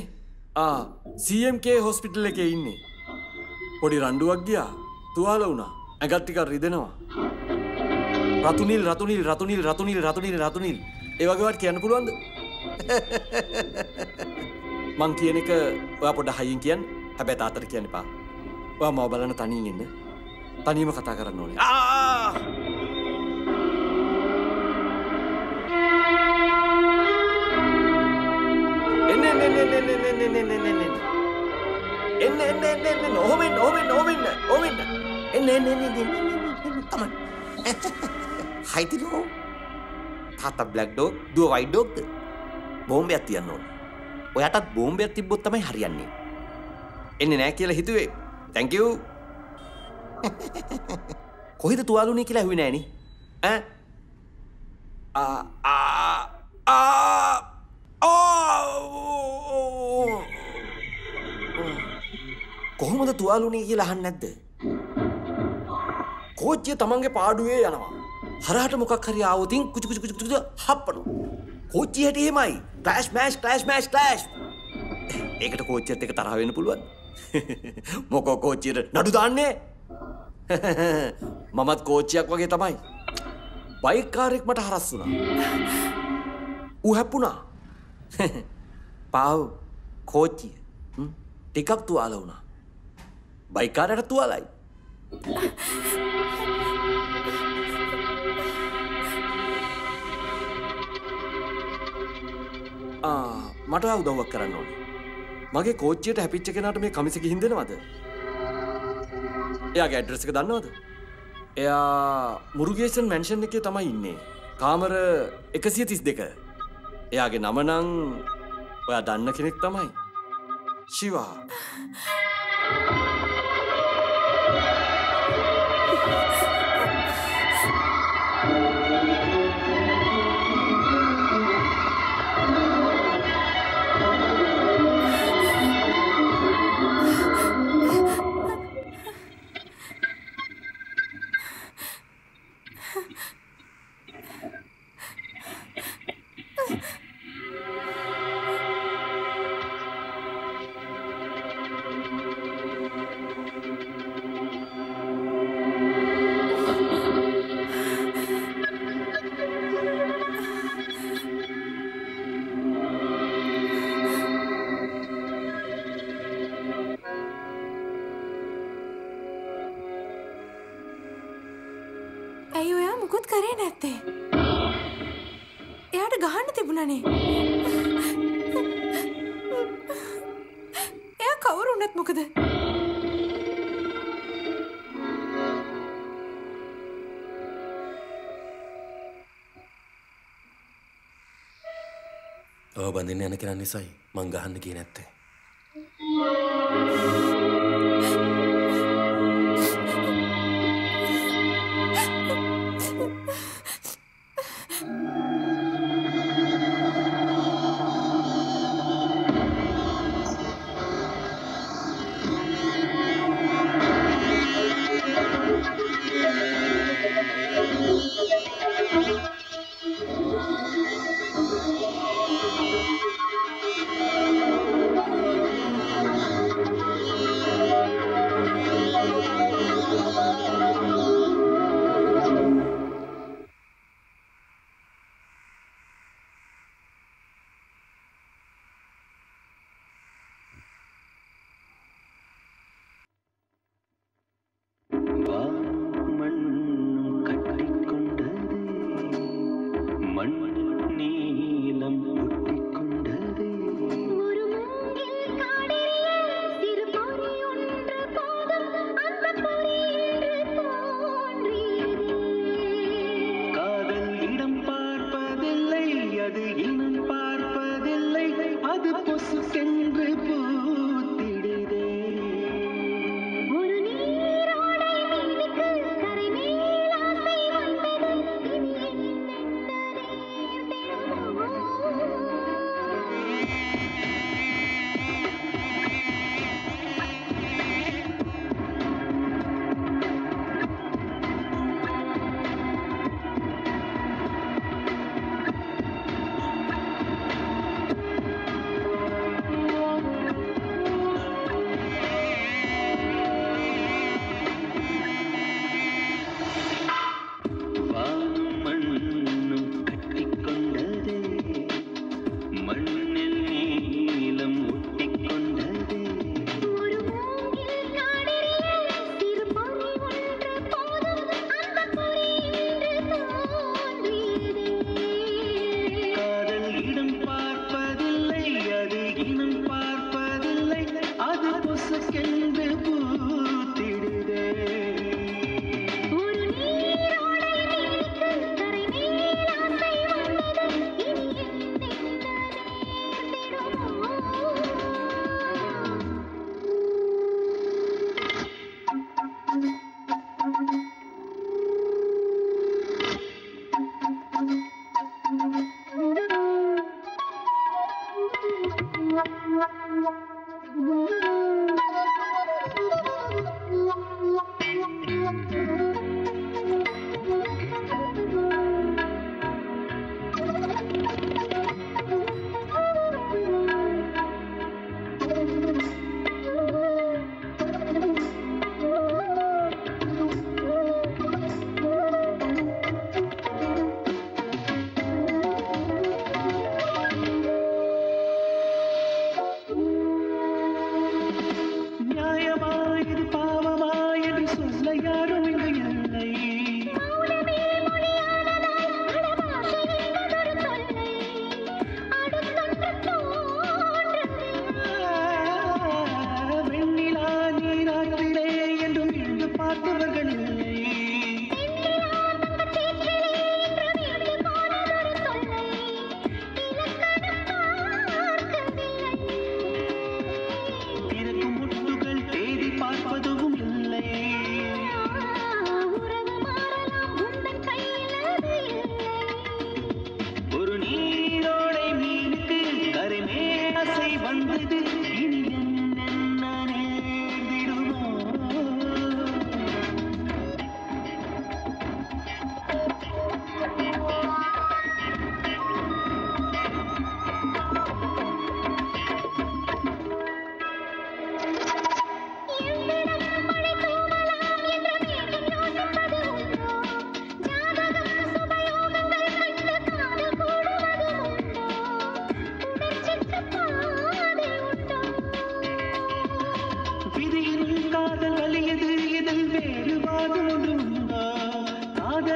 ආ සී එම් කේ හොස්පිටල් එකේ ඉන්නේ. පොඩි රණ්ඩුවක් ගියා. තුවාල වුණා. ඇඟත් ටිකක් රිදෙනවා. රතුනිල් රතුනිල් රතුනිල් රතුනිල් රතුනිල් රතුනිල් ඒ වගේ වට කියන්න පුළුවන්ද? මං කියන එක ඔයා පොඩ්ඩක් හයියෙන් කියන්න. හැබැයි තාත්තට කියන්න එපා. ඔයා මාව බලන්න තනියෙන් ඉන්න. තනියම කතා කරන්න ඕනේ. ආ එන්න එන්න එන්න එන්න එන්න එන්න එන්න එන්න එන්න එන්න එන්න එන්න එන්න ඕමෙන් ඕමෙන් ඕමෙන් ඕමෙන් එන්න එන්න එන්න එන්න come on hi tilo tata black dog do white dog බෝම්බයක් තියන්න ඕන. ඔයාටත් බෝම්බයක් තිබ්බොත් තමයි හරියන්නේ. එන්නේ නැහැ කියලා හිතුවේ. thank you. කොහෙද තුවාලුනේ කියලා ඇහුවේ නෑනේ. ඈ? ආ ආ ආ කොහොමද තුවාලුනේ කියලා අහන්නේ නැද්ද? කෝච්චිය තමන්ගේ පාඩුවේ යනවා. හරහට මොකක් හරි ආවොතින් කුචු කුචු කුචු කුචු හප්පනවා. කෝච්චිය හැටි එහෙමයි. Clash mash clash mash clash. ඒකට කෝච්චියත් එක්ක තරහ වෙන්න පුළුවන්. මොකෝ කෝච්චියට නඩු දාන්නේ? මමත් කෝච්චියක් වගේ තමයි. බයික් කාරෙක් මට හරස් වුණා. ඌ හැප්පුණා. පාව් කෝච්චිය ටිකක් තුවාල වුණා. බයික් කාරයට තුවාලයි. ආ මට උදව්වක් කරන්න ඕනේ. මගේ කෝච්චියට හැපිච්ච කෙනාට මේ කමිස ගිහින් දෙනවද? එයාගේ ඇඩ්‍රස් එක දන්නවද? එයා මුරුගේසන් මැන්ෂන් එකේ තමයි ඉන්නේ. කාමර එකසිය තිස් දෙක. එයාගේ නම නම් ඔයා දන්න කෙනෙක් තමයි. ශිවා. ඇයි ඔයා මුකුත් කරේ නැත්තේ? එයාට ගහන්න තිබුණනේ. එයා කවුරු වුණත් මොකද? ඔය බඳින්න යන කෙනා නිසායි මං ගහන්න ගියේ නැත්තේ.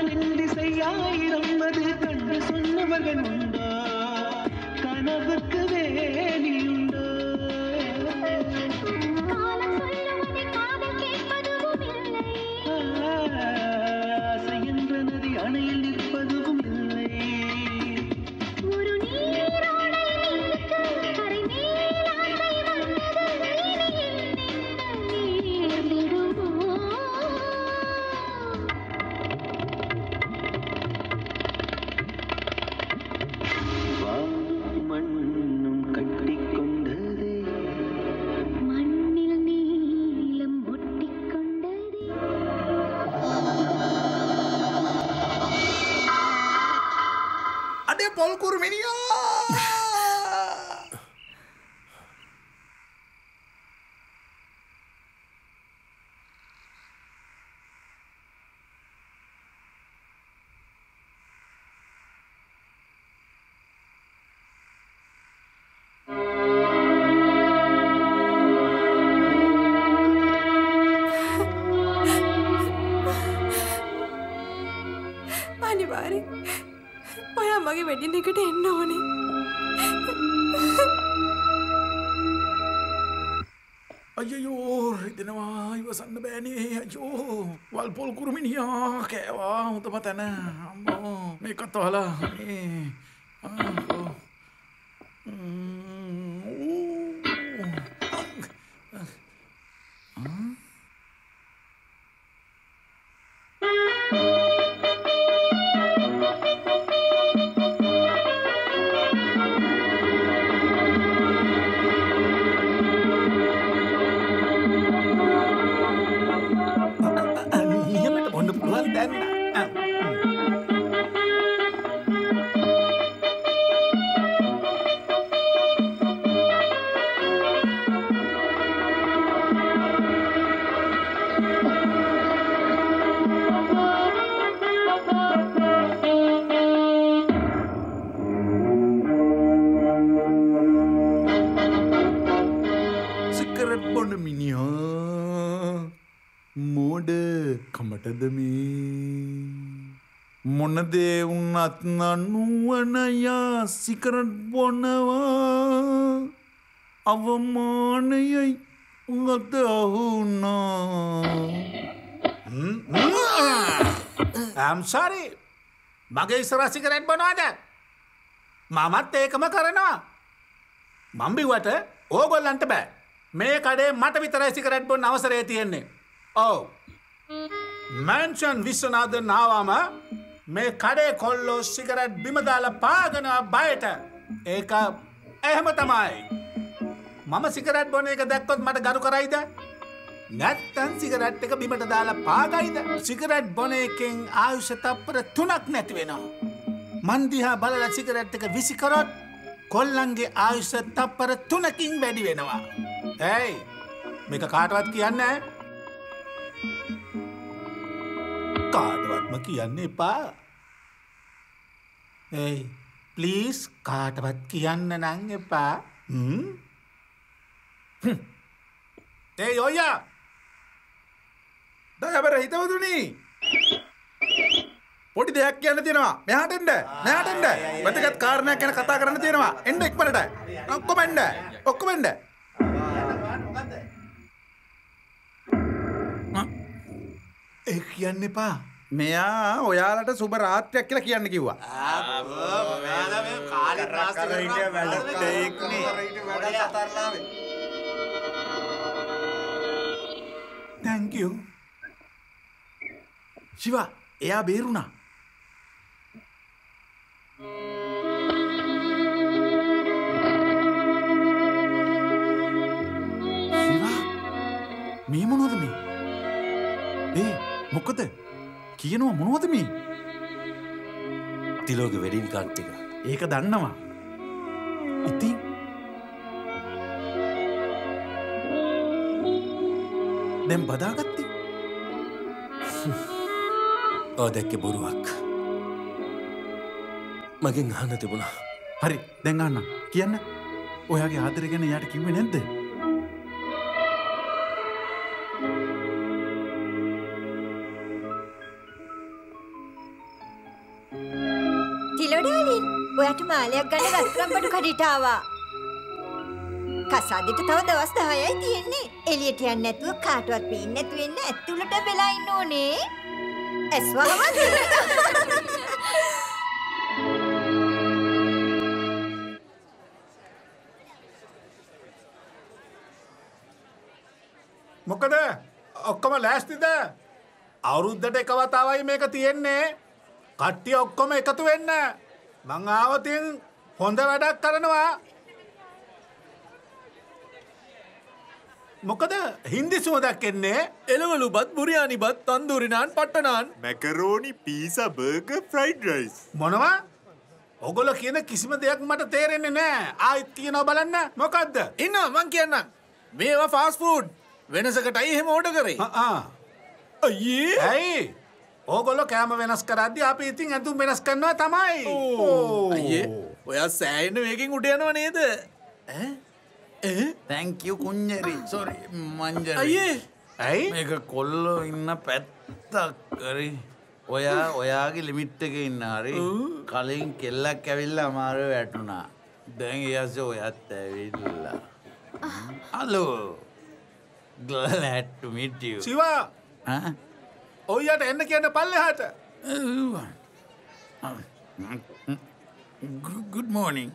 காதல் என்று செய்யாயிரம் அது கண்டு சொன்ன மகன் உண்டா கனவுக்கு வேலியுண்டோ ஆசை என்ற நதி அணையில் நிற்பதும் இல்லை ஒரு நீரோடை கரை மேல் ஆசை வந்தது நேர்ந்திடுமோ மண்ணும் கட்டிக்கொண்டதே மண்ணில் நீலம் ஒட்டிக்கொண்டதே අඩේ පොල්කුරු මිනිියෝ අනිවාර්යෙන් ඔයා මගේ වෙඩින් එකට එන්න ඕනේ. අයයෝ රිදෙනවා ඉවසන්න බෑනේ අයෝ වල් පොල්කුරු මිනිියා කෑවා හොඳම තැන අම්බෝ මේකත් වහලා මේ ආ මොනදේ වුණත් නනුවනයා සිකරට් බොනවා අවමානයයි උගත අහුනා I'm sorry මගේ ඉස්සරහ සිගරට් බොනවාද මමත් ඒකම කරනවා මම බිව්වට ඕගොල්ලන්ට බෑ මේ කඩේ මට විතරයි සිගරට් බොන්න අවසරය තියෙන්නේ ඔව් මැන්ෂන් විශ්වනාථන් ආවම මේ කඩේ කොල්ලෝ සිගරට් බිම දාලා පාගන බයට ඒක එහෙම තමයි මම සිගරට් බොන එක දැක්කොත් මට ගරු කරයිද නැත්තම් සිගරට් එක බිමට දාලා පාගයිද සිගරට් බොන එකෙන් ආයුෂ තප්පර තුනක් නැති වෙනවා මන් දිහා බලලා සිගරට් එක විසි කරොත් කොල්ලන්ගේ ආයුෂ තප්පර තුනකින් වැඩි වෙනවා ඒයි මේක කාටවත් කියන්නේ කාටවත්ම කියන්න එපා ඒයි ප්ලීස් කාටවත් කියන්න නං එපා ඒයි ඔයා දයබර හිතවතුනි පොඩි දෙයක් කියන්න තියෙනවා මෙහාට එන්න මෙහාට එන්න වැදගත් කාරණයක් ගැන කතා කරන්න තියෙනවා එන්න ඉක්මනට ඔක්කොම එන්න ඔක්කොම එන්න ඒ කියන්න එපා මෙයා ඔයාලට සුබ රාත්‍රියක් කියලා කියන්න කිව්වා thank you ශිවා එයා බේරුණා ශිවා මේ මොනවද මේ ඒ මොකද කියනවා මොනවද මේ තිලෝගේ වෙඩින් කාඩ් එක ඒක දන්නවා ඉතින් දැන් බදාගත්තේ ඔය දැක්කේ බොරුවක් මගෙන් අහන්න තිබුණා හරි දැන් අහන්න කියන්න ඔයාගේ ආදරය ගැන එයාට කිව්වේ නැද්ද තිලෝඩාලින් ඔයාට මාලයක් ගන්න රත්තරන් බඩු කඩේට ආවා. කසාදෙට තව දවස් දහයයි තියෙන්නේ. එළියට යන්නේ නැතුව කාටවත් පේන්නේ නැතු වෙන්න ඇතුළට වෙලා ඉන්න ඕනේ. ඇස් වහමද? මොකද ඔක්කොම ලෑස්තිද? අවුරුද්දට එක වතාවයි මේක තියෙන්නේ. කට්ටිය ඔක්කොම එකතු වෙන්න. මං ආවතින් හොඳ වැඩක් කරනවා. මොකද හින්දි සුවඳක් එන්නේ? එළවලු බත්, බුරියානි බත්, තන්දූරි නාන්, පට්ට naan, macaroni, pizza, burger, fried rice. මොනවා? ඔගොල්ලෝ කියන කිසිම දෙයක් මට තේරෙන්නේ නැහැ. ආයිත් කියනවා බලන්න. මොකද්ද? ඉන්න මං කියන්නම්. මේවා ෆාස්ට් ෆුඩ්. වෙනසකටයි එහෙම ඕඩර් කරේ. ආ. අයියේ. ඇයි? ඕගොල්ලෝ කෑම වෙනස් කරද්දී අපි ඉතින් ඇඳුම් වෙනස් කරනවා තමයි. ඕ. අයියේ. ඔයා සෑහෙන මේකෙන් උඩ යනවා නේද? ඈ? Thank you Kunjari. Sorry Manjari. අයියේ. ඇයි? මේක කොල්ලෝ ඉන්න පැත්තක් කරි. ඔයා ඔයාගේ ලිමිට් එකේ ඉන්න හරි. කලින් කෙල්ලක් ඇවිල්ලා අමාරුව වැටුණා. දැන් ඊයස ඔයත් ඇවිල්ලා. Hello. Glad to meet you. Siva. ඈ? ඔයයට එන්න කියන්න පල්ලෙහාට. Good morning.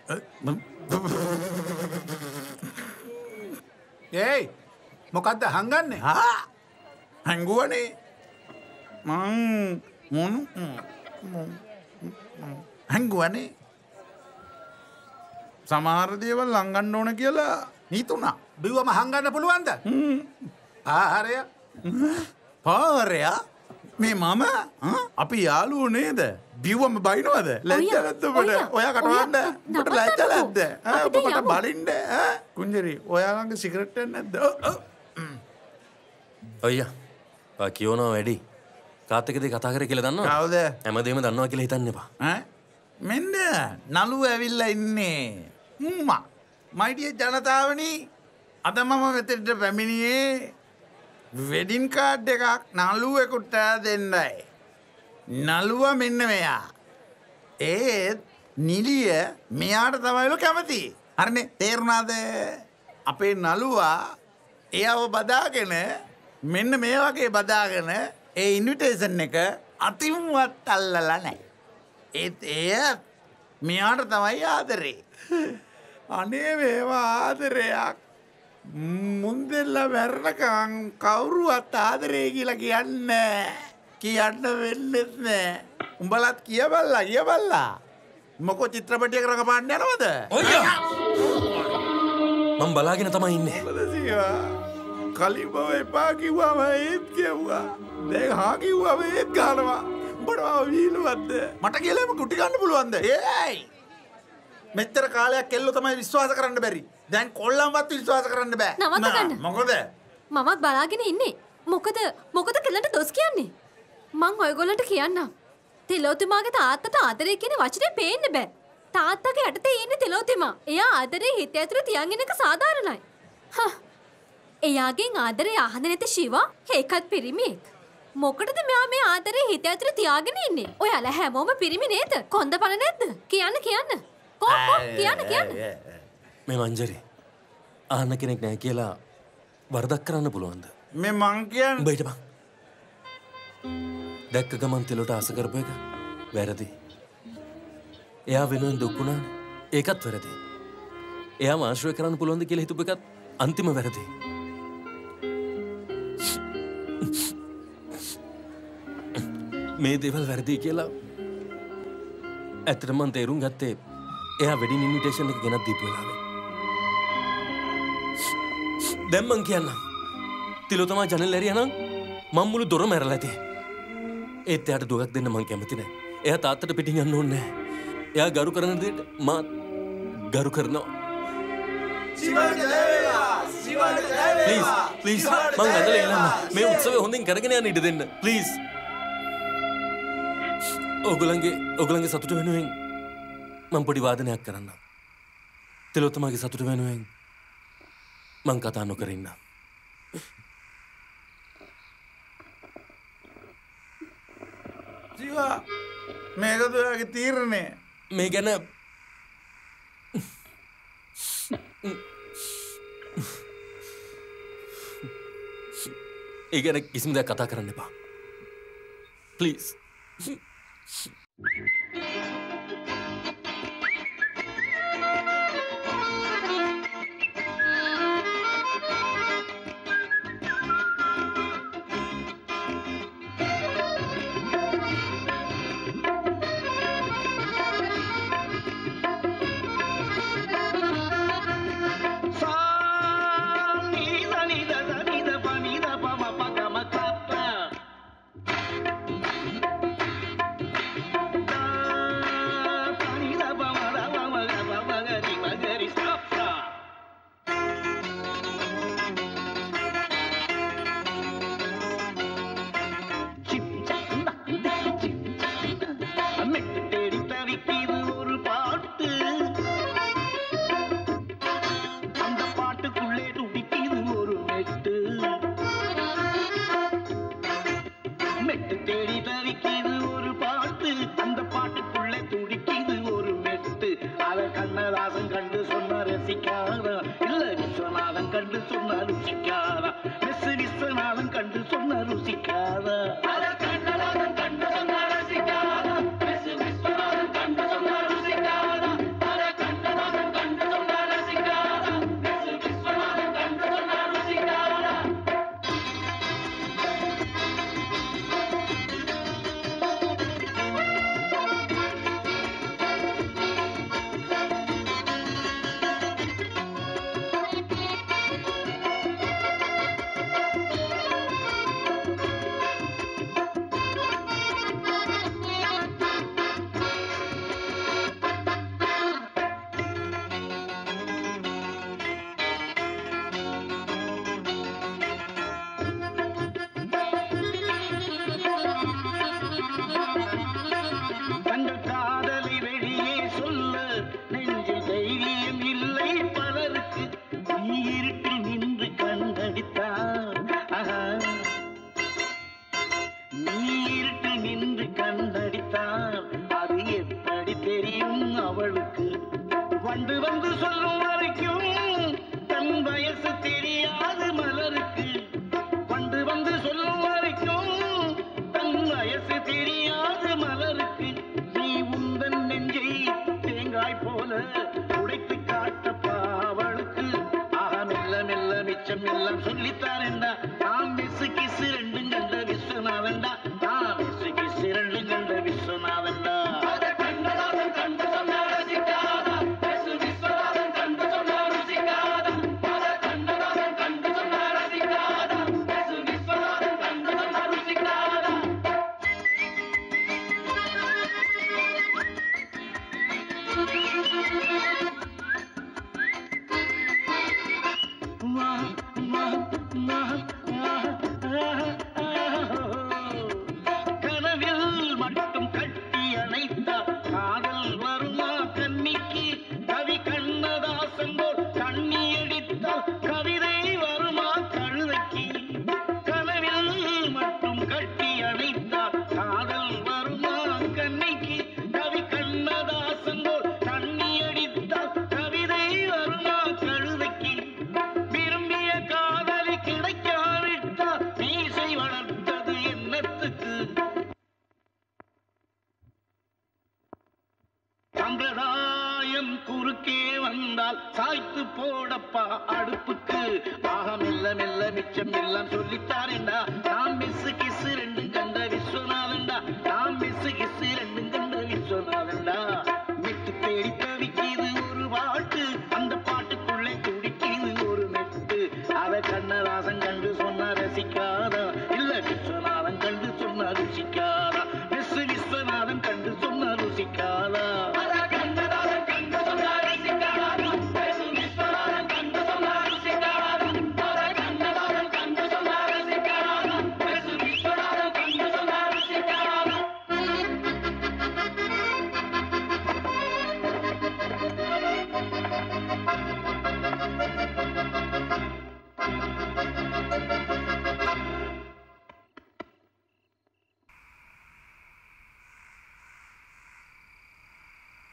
ඒයි මොකක්ද හංගන්නේ? හා හංගුවනේ මං මොන හංගුවනේ සමහර දේවල් ලංගන්න ඕන කියලා හිතුණා. බිව්වම හංගන්න පුළුවන්ද? ආහාරය පාරයා මේ මම අපි යාළුවෝ නේද? බිව්වම බයිනවද? ලැජ්ජ නැද්ද ඔබට? ඔයා කටවන්න. ඔබට ලැජ්ජ නැද්ද? ඈ ඔබ මට බලින්න ඈ කුංජරි ඔයා ළඟ සිගරට් එකක් නැද්ද? අයියා. ආ කියනවා වැඩි. කාත් එක්කද කතා කරේ කියලා දන්නවද? කවුද? හැමදේම දන්නවා කියලා හිතන්න එපා. ඈ මෙන්න නළුව ඇවිල්ලා ඉන්නේ. හ්ම්මා. මයිඩිය ජනතාවනි අද මම මෙතෙන්ට පැමිණියේ වෙඩින් කාඩ් එකක් නළුවෙකුට දෙන්නයි. නළුව මෙන්න මෙයා. ඒත් නිලිය මෙයාට තමයිලු කැමති. හරිනේ තේරුණාද? අපේ නළුවා එයාව බදාගෙන මෙන්න මේ වගේ බදාගෙන ඒ ඉන්විටේෂන් එක අතින්වත් අල්ලලා නැහැ. ඒත් එය මෙයාට තමයි ආදරේ. අනේ මේවා ආදරයක්. මුන්දෙල්ලා වැරණකම් කවුරුවත් ආදරේ කියලා කියන්නේ කියන්න වෙන්නේ නැහැ. උඹලත් කියබල්ලා කියබල්ලා. මොකෝ චිත්‍රපටයක රඟපාන්න යනවද? ඔයියා. මම බලාගෙන තමයි ඉන්නේ. කලින් බව එපා කිව්වම ඒත් කියුවා. දැන් හා කිව්වම ඒත් ගන්නවා. උඹට වීලුවක්ද? මට කියලා එම කුටි ගන්න පුළුවන්ද? ඒයි. මෙච්චර කාලයක් කෙල්ලෝ තමයි විශ්වාස කරන්න බැරි. දැන් කොල්ලන්වත් විශ්වාස කරන්න බෑ. නවත්ත ගන්න. මොකද? මමත් බලාගෙන ඉන්නේ. මොකද මොකද කෙල්ලන්ට දොස් කියන්නේ? මං ඔයගොල්ලන්ට කියන්නම්. තිලෝතුමාගේ තාත්තට ආදරේ කියන වචනේ පේන්න බෑ. තාත්තගේ යටතේ ඉන්නේ තිලෝතුමා. එයා ආදරේ හිත ඇතුලේ තියන් ඉන්න එක සාධාරණයි. හා. එයාගෙන් ආදරේ අහන්න නැති ශිවා ඒකත් පිරිමියෙක්. මොකටද මෙයා මේ ආදරේ හිත ඇතුලේ තියාගෙන ඉන්නේ? ඔයාලා හැමෝම පිරිමි නේද? කොන්දපණ නැද්ද? කියන්න කියන්න. කො කො කියන්න කියන්න. මේ මංජරි අහන්න කෙනෙක් නැහැ කියලා වරදක් කරන්න පුළුවන්ද? මේ මං කියන්නේ උඹ හිටපන්. දැක්ක ගමන් තිලොට ආස කරපු එක වැරදි. එයා වෙනුවෙන් දුක් වුණානේ. ඒකත් වැරදි. එයාම ආශ්‍රය කරන්න පුළුවන්ද කියලා හිතපු එකත් අන්තිම වැරදි. මේ දේවල් වැරදි කියලා ඇත්තටම මම තේරුම් ගත්තේ එයා වෙඩින් ඉන්විටේෂන් එක ගෙනත් දීපු වෙලාවේ. දැන් මං කියන්නම්. තිලෝතමා ජනෙල් ඇරියා නම් මම මුළු දොර මැරලා ඇති. ඒත් එයාට දුකක් දෙන්න මං කැමති නැහැ. එයා තාත්තට පිටින් යන්න ඕනේ නැහැ. එයා ගරු කරන දෙයට මා ගරු කරනවා. සිවල්ට ජයවේවා! සිවල්ට ජයවේවා! ප්ලීස් ප්ලීස් මං ඇදලා ඉල්ලන්න. මේ උත්සවය හොඳින් කරගෙන යන්න ඉඩ දෙන්න. ප්ලීස්. ඔගොල්ලන්ගේ ඔගොල්ලන්ගේ සතුට වෙනුවෙන් මං පොඩි වාදනයක් කරන්නම්. තිලෝතමාගේ සතුට වෙනුවෙන් මං කතා නොකර ඉන්නම්. ජීවා මේකද ඔයාගේ තීරණය? මේ ගැන ඒ ගැන කිසිම දෙයක් කතා කරන්න එපා. ප්ලීස්.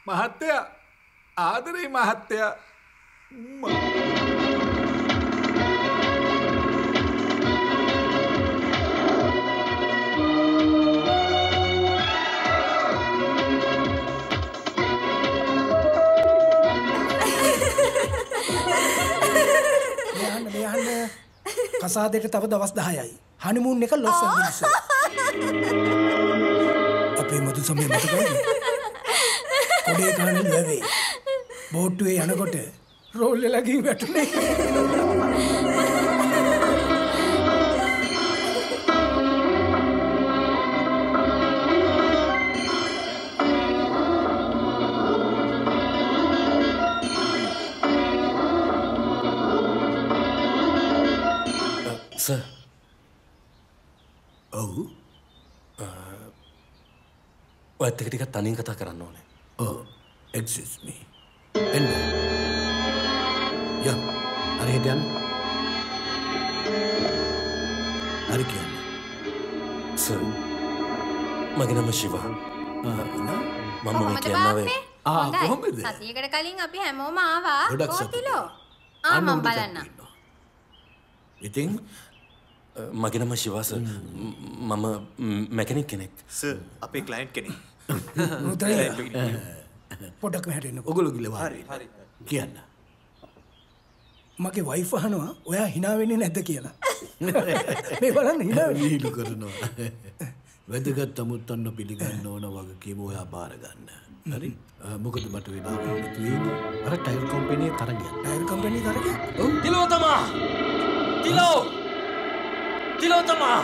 මහත්තයා ආදරේ මහත්තයා මෙයන්න මෙයන්න කසාදෙට තව දවස් දහයයි. හනිමූන් එක ලොස් ඇන්ජලිස්. අපේ මතු සමය මතකයිද? Code Canaan වැවේ. බෝට්ටුවේ යනකොට රෝල් වෙලා ගිහින් වැටුනේ. සර්. ඔව්. ඔයත් එක ටිකක් තනියෙන් කතා කරන්න ඕනේ. Oh, excuse me. එන්න. යා, හරි හිටියන්න. හරි කියන්න. සර්. මගේ නම ශිවා. මම මේ කියන්නේ ආ කොහොමද? සතියකට කලින් අපි හැමෝම ආවා. ගොඩක් සතුටුයි. කොහොතිලෝ? ආ මම බලන්න. ඉතින් මගේ නම ශිවා සර්. මම මැකනික් කෙනෙක්. සර් අපේ ක්ලයන්ට් කෙනෙක්. පොඩක් මෙහට ඔගොල්ලෝ ගිහලා හරි හරි කියන්න. මගේ වයිෆ් අහනවා ඔයා hina වෙන්නේ නැද්ද කියලා. මේ බලන්න hina විහිළු කරනවා. වැදගත් අමුත්තන්න පිළිගන්න ඕන වගකීම ඔයා බාර ගන්න. හරි? මොකද මට වෙලා තියෙන්නේ අර ටයර් කම්පැනි තරගයක්. ටයර් කම්පැනි තරගයක්? ඔව්. තිලෝතමා. තිලෝ. තිලෝතමා.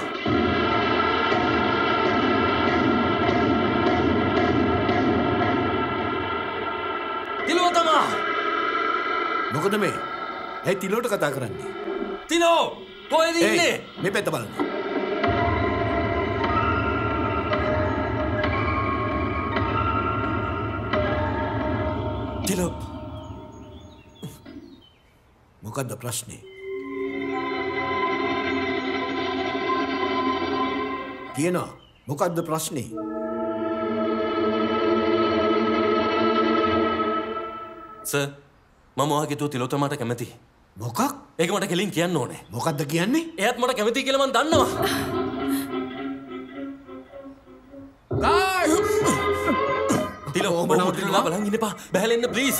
තිලෝතමා. මොකද මේ? ඇයි තිලෝට කතා කරන්නේ? තිලෝ කොහෙද ඉන්නේ? මේ පැත්ත බලන්න. තිලෝ. මොකද්ද ප්‍රශ්නේ? කියනවා මොකද්ද ප්‍රශ්නේ? සර් මම ඔයාගේ දූ තිලෝතමාට කැමතියි. මොකක්? ඒක මට කෙලින් කියන්න ඕනේ. මොකද්ද කියන්නේ? එයාත් මට කැමතියි කියලා මම දන්නවා. ගායි! තිලෝ ඔබ නවතිලා බලන් ඉන්න එපා. බහැලා එන්න ප්ලීස්.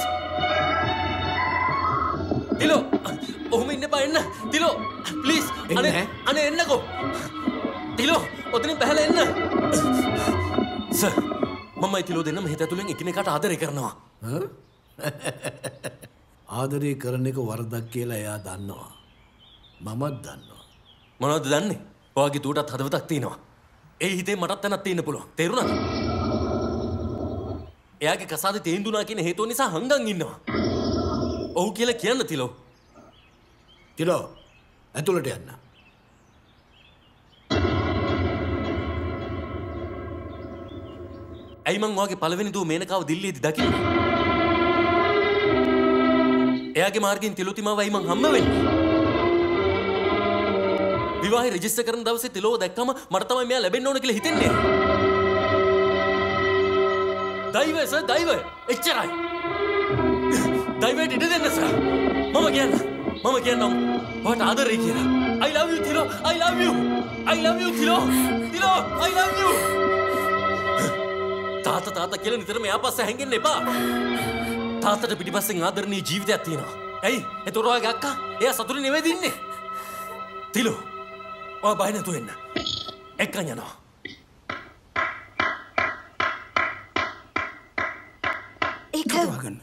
තිලෝ ඔහොම ඉන්න එපා එන්න. තිලෝ ප්ලීස් අනේ අනේ එන්නකෝ. තිලෝ ඔතනින් බහැලා එන්න. සර් මමයි තිලෝ දෙන්නම හිත ඇතුලෙන් එකිනෙකාට ආදරය කරනවා. ආදරය කරන එක වරදක් කියලා එයා දන්නවා. මමත් දන්නවා. මොනවද දන්නේ? ඔයාගේ දුවටත් හදවතක් තියෙනවා. ඒ හිතේ මටත් තැනක් තියෙන්න පුළුවන්. තේරුණාද? එයාගේ කසාදේ තේන්දුනා කියන හේතුව නිසා හංගන් ඉන්නවා. ඔව් කියලා කියන්න තිලෝ. තිලෝ ඇතුළට යන්න. ඇයි මං ඔයාගේ පළවෙනි දුව මේනකාව දිල්ලියේදී දකින්නේ? එයාගේ මාර්ගයෙන් තිලෝතිමාව ඇයි මං හම්බ වෙන්නේ? විවාහය රෙජිස්ටර් කරන දවසේ තිලෝව දැක්කම මට තමයි මෙයා ලැබෙන්න ඕන කියලා හිතෙන්නේ. දෛවය සර් දෛවය එච්චරයි. දෛවයට ඉඩ දෙන්න සර්. මම කියන්න. මම කියන්නම්. ඔයාට ආදරේ කියලා. I love you තිලෝ. I love you. I love you තිලෝ. තිලෝ I love you. තාත්තා තාත්තා කියලා නිතරම එයා පස්සේ හැංගෙන්න එපා. තාත්තට පිටිපස්සෙන් ආදරණීය ජීවිතයක් තියෙනවා. ඇයි? එතකොට ඔයාගේ අක්කා එයා සතුටින් නෙවෙයිද ඉන්නේ? තිලෝ. ඔයා බය නැතුව එන්න. එක්කන් යනවා. ඒක වගන්න.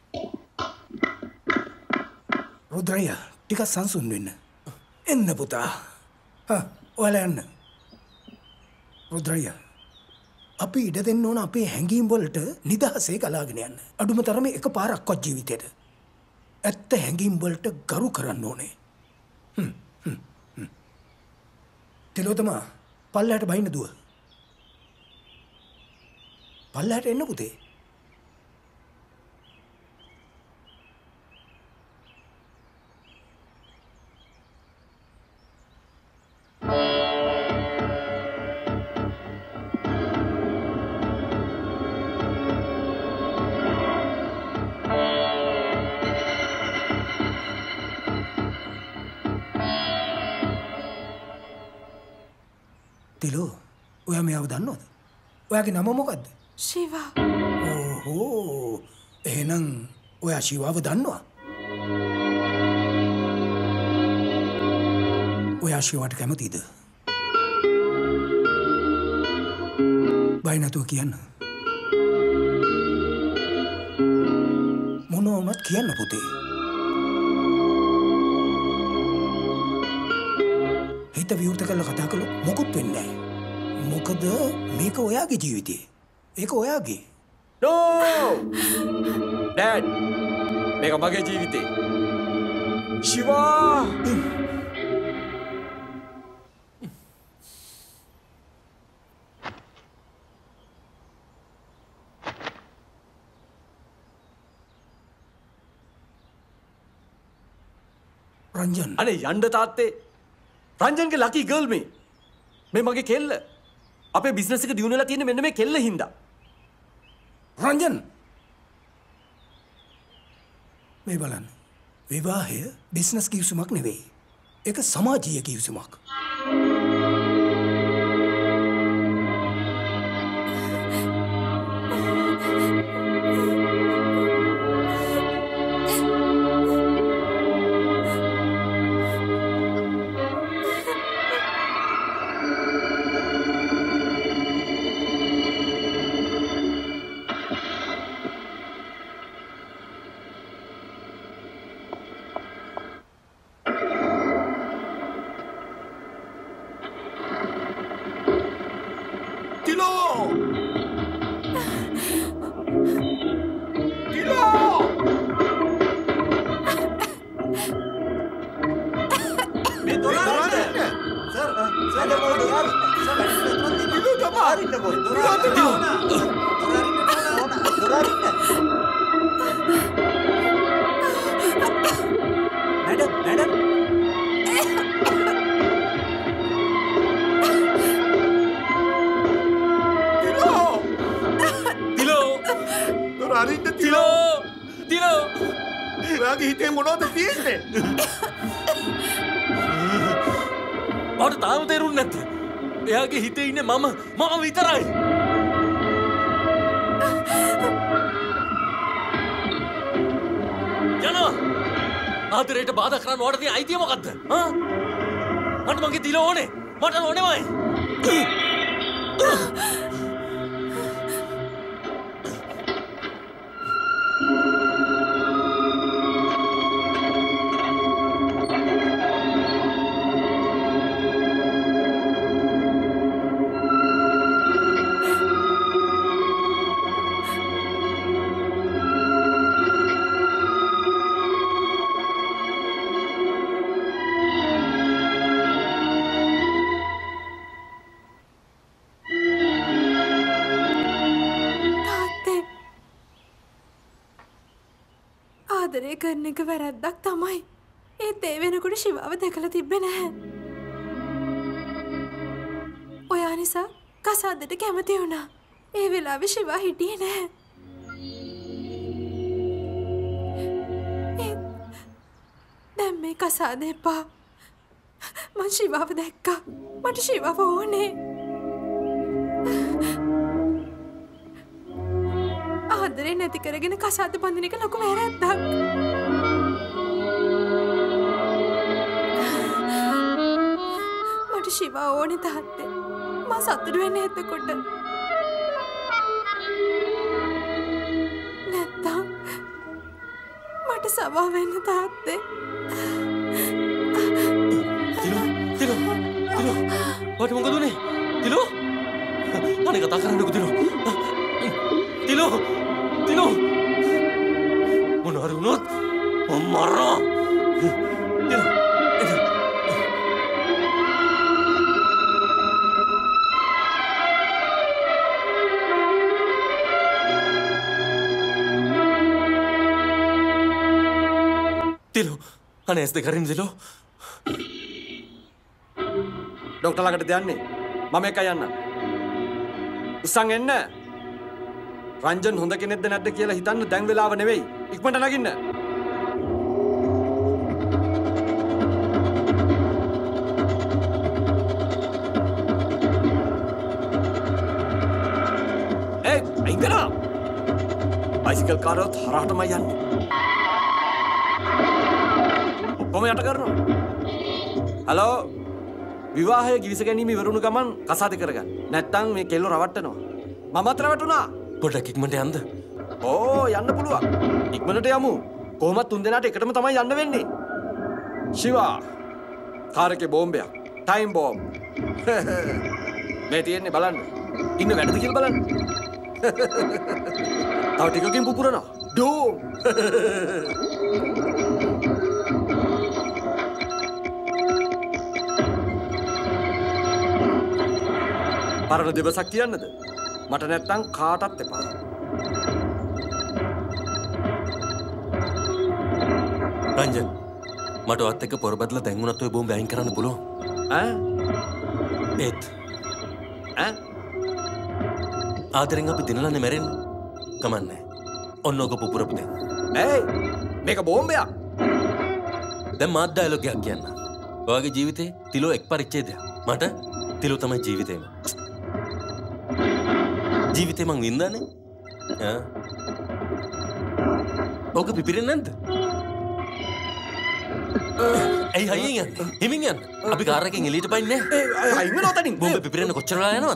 රුද්‍රය ටිකක් සංසුන් වෙන්න. එන්න පුතා. හා ඔයාලා යන්න. රුද්‍රය අපි ඉඩ දෙන්න ඕන අපේ හැඟීම් වලට නිදහසේ ගලාගෙන යන්න. අඩුම තරමේ එක පාරක්වත් ජීවිතේට. ඇත්ත හැඟීම් වලට ගරු කරන්න ඕනේ. හ්ම් හ්ම් හ්ම්. තිලෝතමා පල්ලයට බහින්න දුව. පල්ලයට එන්න පුතේ. තිලෝ ඔයා මෙයාව දන්නවද? ඔයාගේ නම මොකද්ද? ශිවා. ඕහෝ. එහෙනම් ඔයා ශිවාව දන්නවා? ඔයා ශිවාට කැමතිද? බය නැතුව කියන්න. මොනවමත් කියන්න පුතේ. හිත විවෘත කරලා කතා කළොත් මොකුත් වෙන්නේ නැහැ. මොකද මේක ඔයාගේ ජීවිතේ. ඒක ඔයාගේ. නෝ! ඩැඩ්. මේක මගේ ජීවිතේ. ශිවා! රංජන්. අනේ යන්න තාත්තේ. රංජන්ගේ ලකි ගර්ල් මේ. මේ මගේ කෙල්ල. අපේ බිස්නස් එක දියුණු වෙලා තියෙන්නේ මෙන්න මේ කෙල්ල හින්දා. රංජන්. මේ බලන්න. විවාහය බිස්නස් කිවිසුමක් නෙවෙයි. ඒක සමාජීය කිවිසුමක්. මට තාම තේරුන්නේ නැද්ද? එයාගේ හිතේ ඉන්නේ මම මම විතරයි. යනවා. ආදරයට බාධා කරන්න ඕන තියෙන අයිතිය මොකද්ද? හා? මට මගේ දිල ඕනේ. මට ඕනේමයි. ආදරය කරන එක වැරැද්දක් තමයි. ඒත් ඒ වෙනකොට ශිවාව දැකලා තිබ්බේ නැහැ. ඔයා නිසා කසාදට කැමති වුණා. ඒ වෙලාවේ ශිවා හිටියේ නැහැ. ඒත් දැන් මේ කසාද එපා. මං ශිවාව දැක්කා. මට ශිවාව ඕනේ. ආදරේ නැති කරගෙන කසාද බඳින එක ලොකු වැරැද්දක්. මට ශිවා ඕනේ තාත්තේ. මම සතුටු වෙන්නේ එතකොට. නැත්තම් මට සබා වෙන්න තාත්තේ. තිලෝ තිලෝ තිලෝ වට මොකද උනේ? තිලෝ අනේ කතා කරන්නකෝ තිලෝ. තිලෝ තිලෝ මොනවාරි වුණොත් මම මරනවා. තිලෝ තිලෝ අනේ ඇස් දෙක අරින්න තිලෝ. ඩොක්ටර් ළඟට යන්නේ. මම එකයි යන්න. උස්සන් එන්න. රංජන් හොඳ කෙනෙක්ද නැද්ද කියලා හිතන්න දැන් වෙලාව නෙවෙයි. ඉක්මනට නගින්න. අයින් කරනවා. බයිසිකල් කාරයොත් හරහටමයි යන්නේ. ඔක්කොම යට කරනවා. හලෝ විවාහය ගිවිස ගැනීම ඉවරුණු ගමන් කසාද කරගන්න. නැත්තම් මේ කෙල්ල රවට්ටනවා. මමත් රවටුණා. පොඩ්ඩක් ඉක්මනට යන්න. ඕ යන්න පුළුවන්. ඉක්මනට යමු. කොහොමත් තුන් දෙනාට එකටම තමයි යන්න වෙන්නේ. ශිවා කාර් එකේ බෝම්බයක්. ටයිම් බෝම්බ්. මේ තියෙන්නේ බලන්න. ඉන්න වැඩද කියලා බලන්න. තව ටිකකින් පුපුරනවා. ඩෝම්. පරණ දෙවසක් කියන්නද? මට නැත්තම් කාටත් එපා. රංජන් මට ඔයත් එක්ක පොරබදලා දැන් උනත් ඔය බෝම්බ අයින් කරන්න පුළුවන්. ඈ? ඒත් ඈ? ආදරෙන් අපි දිනලානේ මැරෙන්නේ. කමන්නේ. ඔන්න ඔක පුපුරපු දැන්. ඒයි මේක බෝම්බයක්. දැන් මාත් ඩයලොග් එකක් කියන්න. ඔයාගේ ජීවිතේ තිලෝ එක් පරිච්ඡේදයක්. මට තිලෝ තමයි ජීවිතේම. ජීවිතේ මං වින්දානේ. ආ. ඔක පිපිරෙන්නේ නැද්ද? ඇයි හයියෙන් යන්නේ? හිමින් යන්න. අපි කාර් එකෙන් එළියට පයින්නේ නැහැ. ඒ හයිම නොතනින්. බෝම්බ පිපිරෙන්න කොච්චර වෙලා යනවද?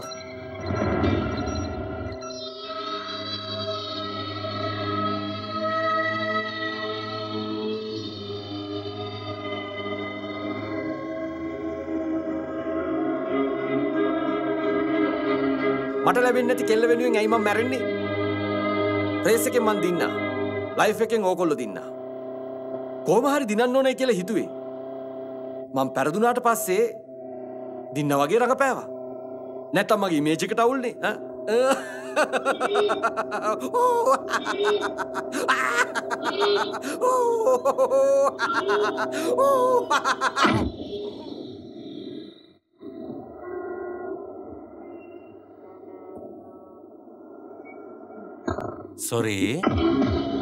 මට ලැබෙන්නේ නැති කෙල්ල වෙනුවෙන් ඇයි මම මැරෙන්නේ? රේස් එකෙන් මං දින්නා. ලයිෆ් එකෙන් ඕගොල්ලෝ දින්නා. කොහොම හරි දිනන්න ඕනේ කියලා හිතුවේ. මං පෙරදුනාට පස්සේ දින්න වගේ රඟපෑවා. නැත්තම් මගේ ඉමේජ් එකට අවුල්නේ. Sorry.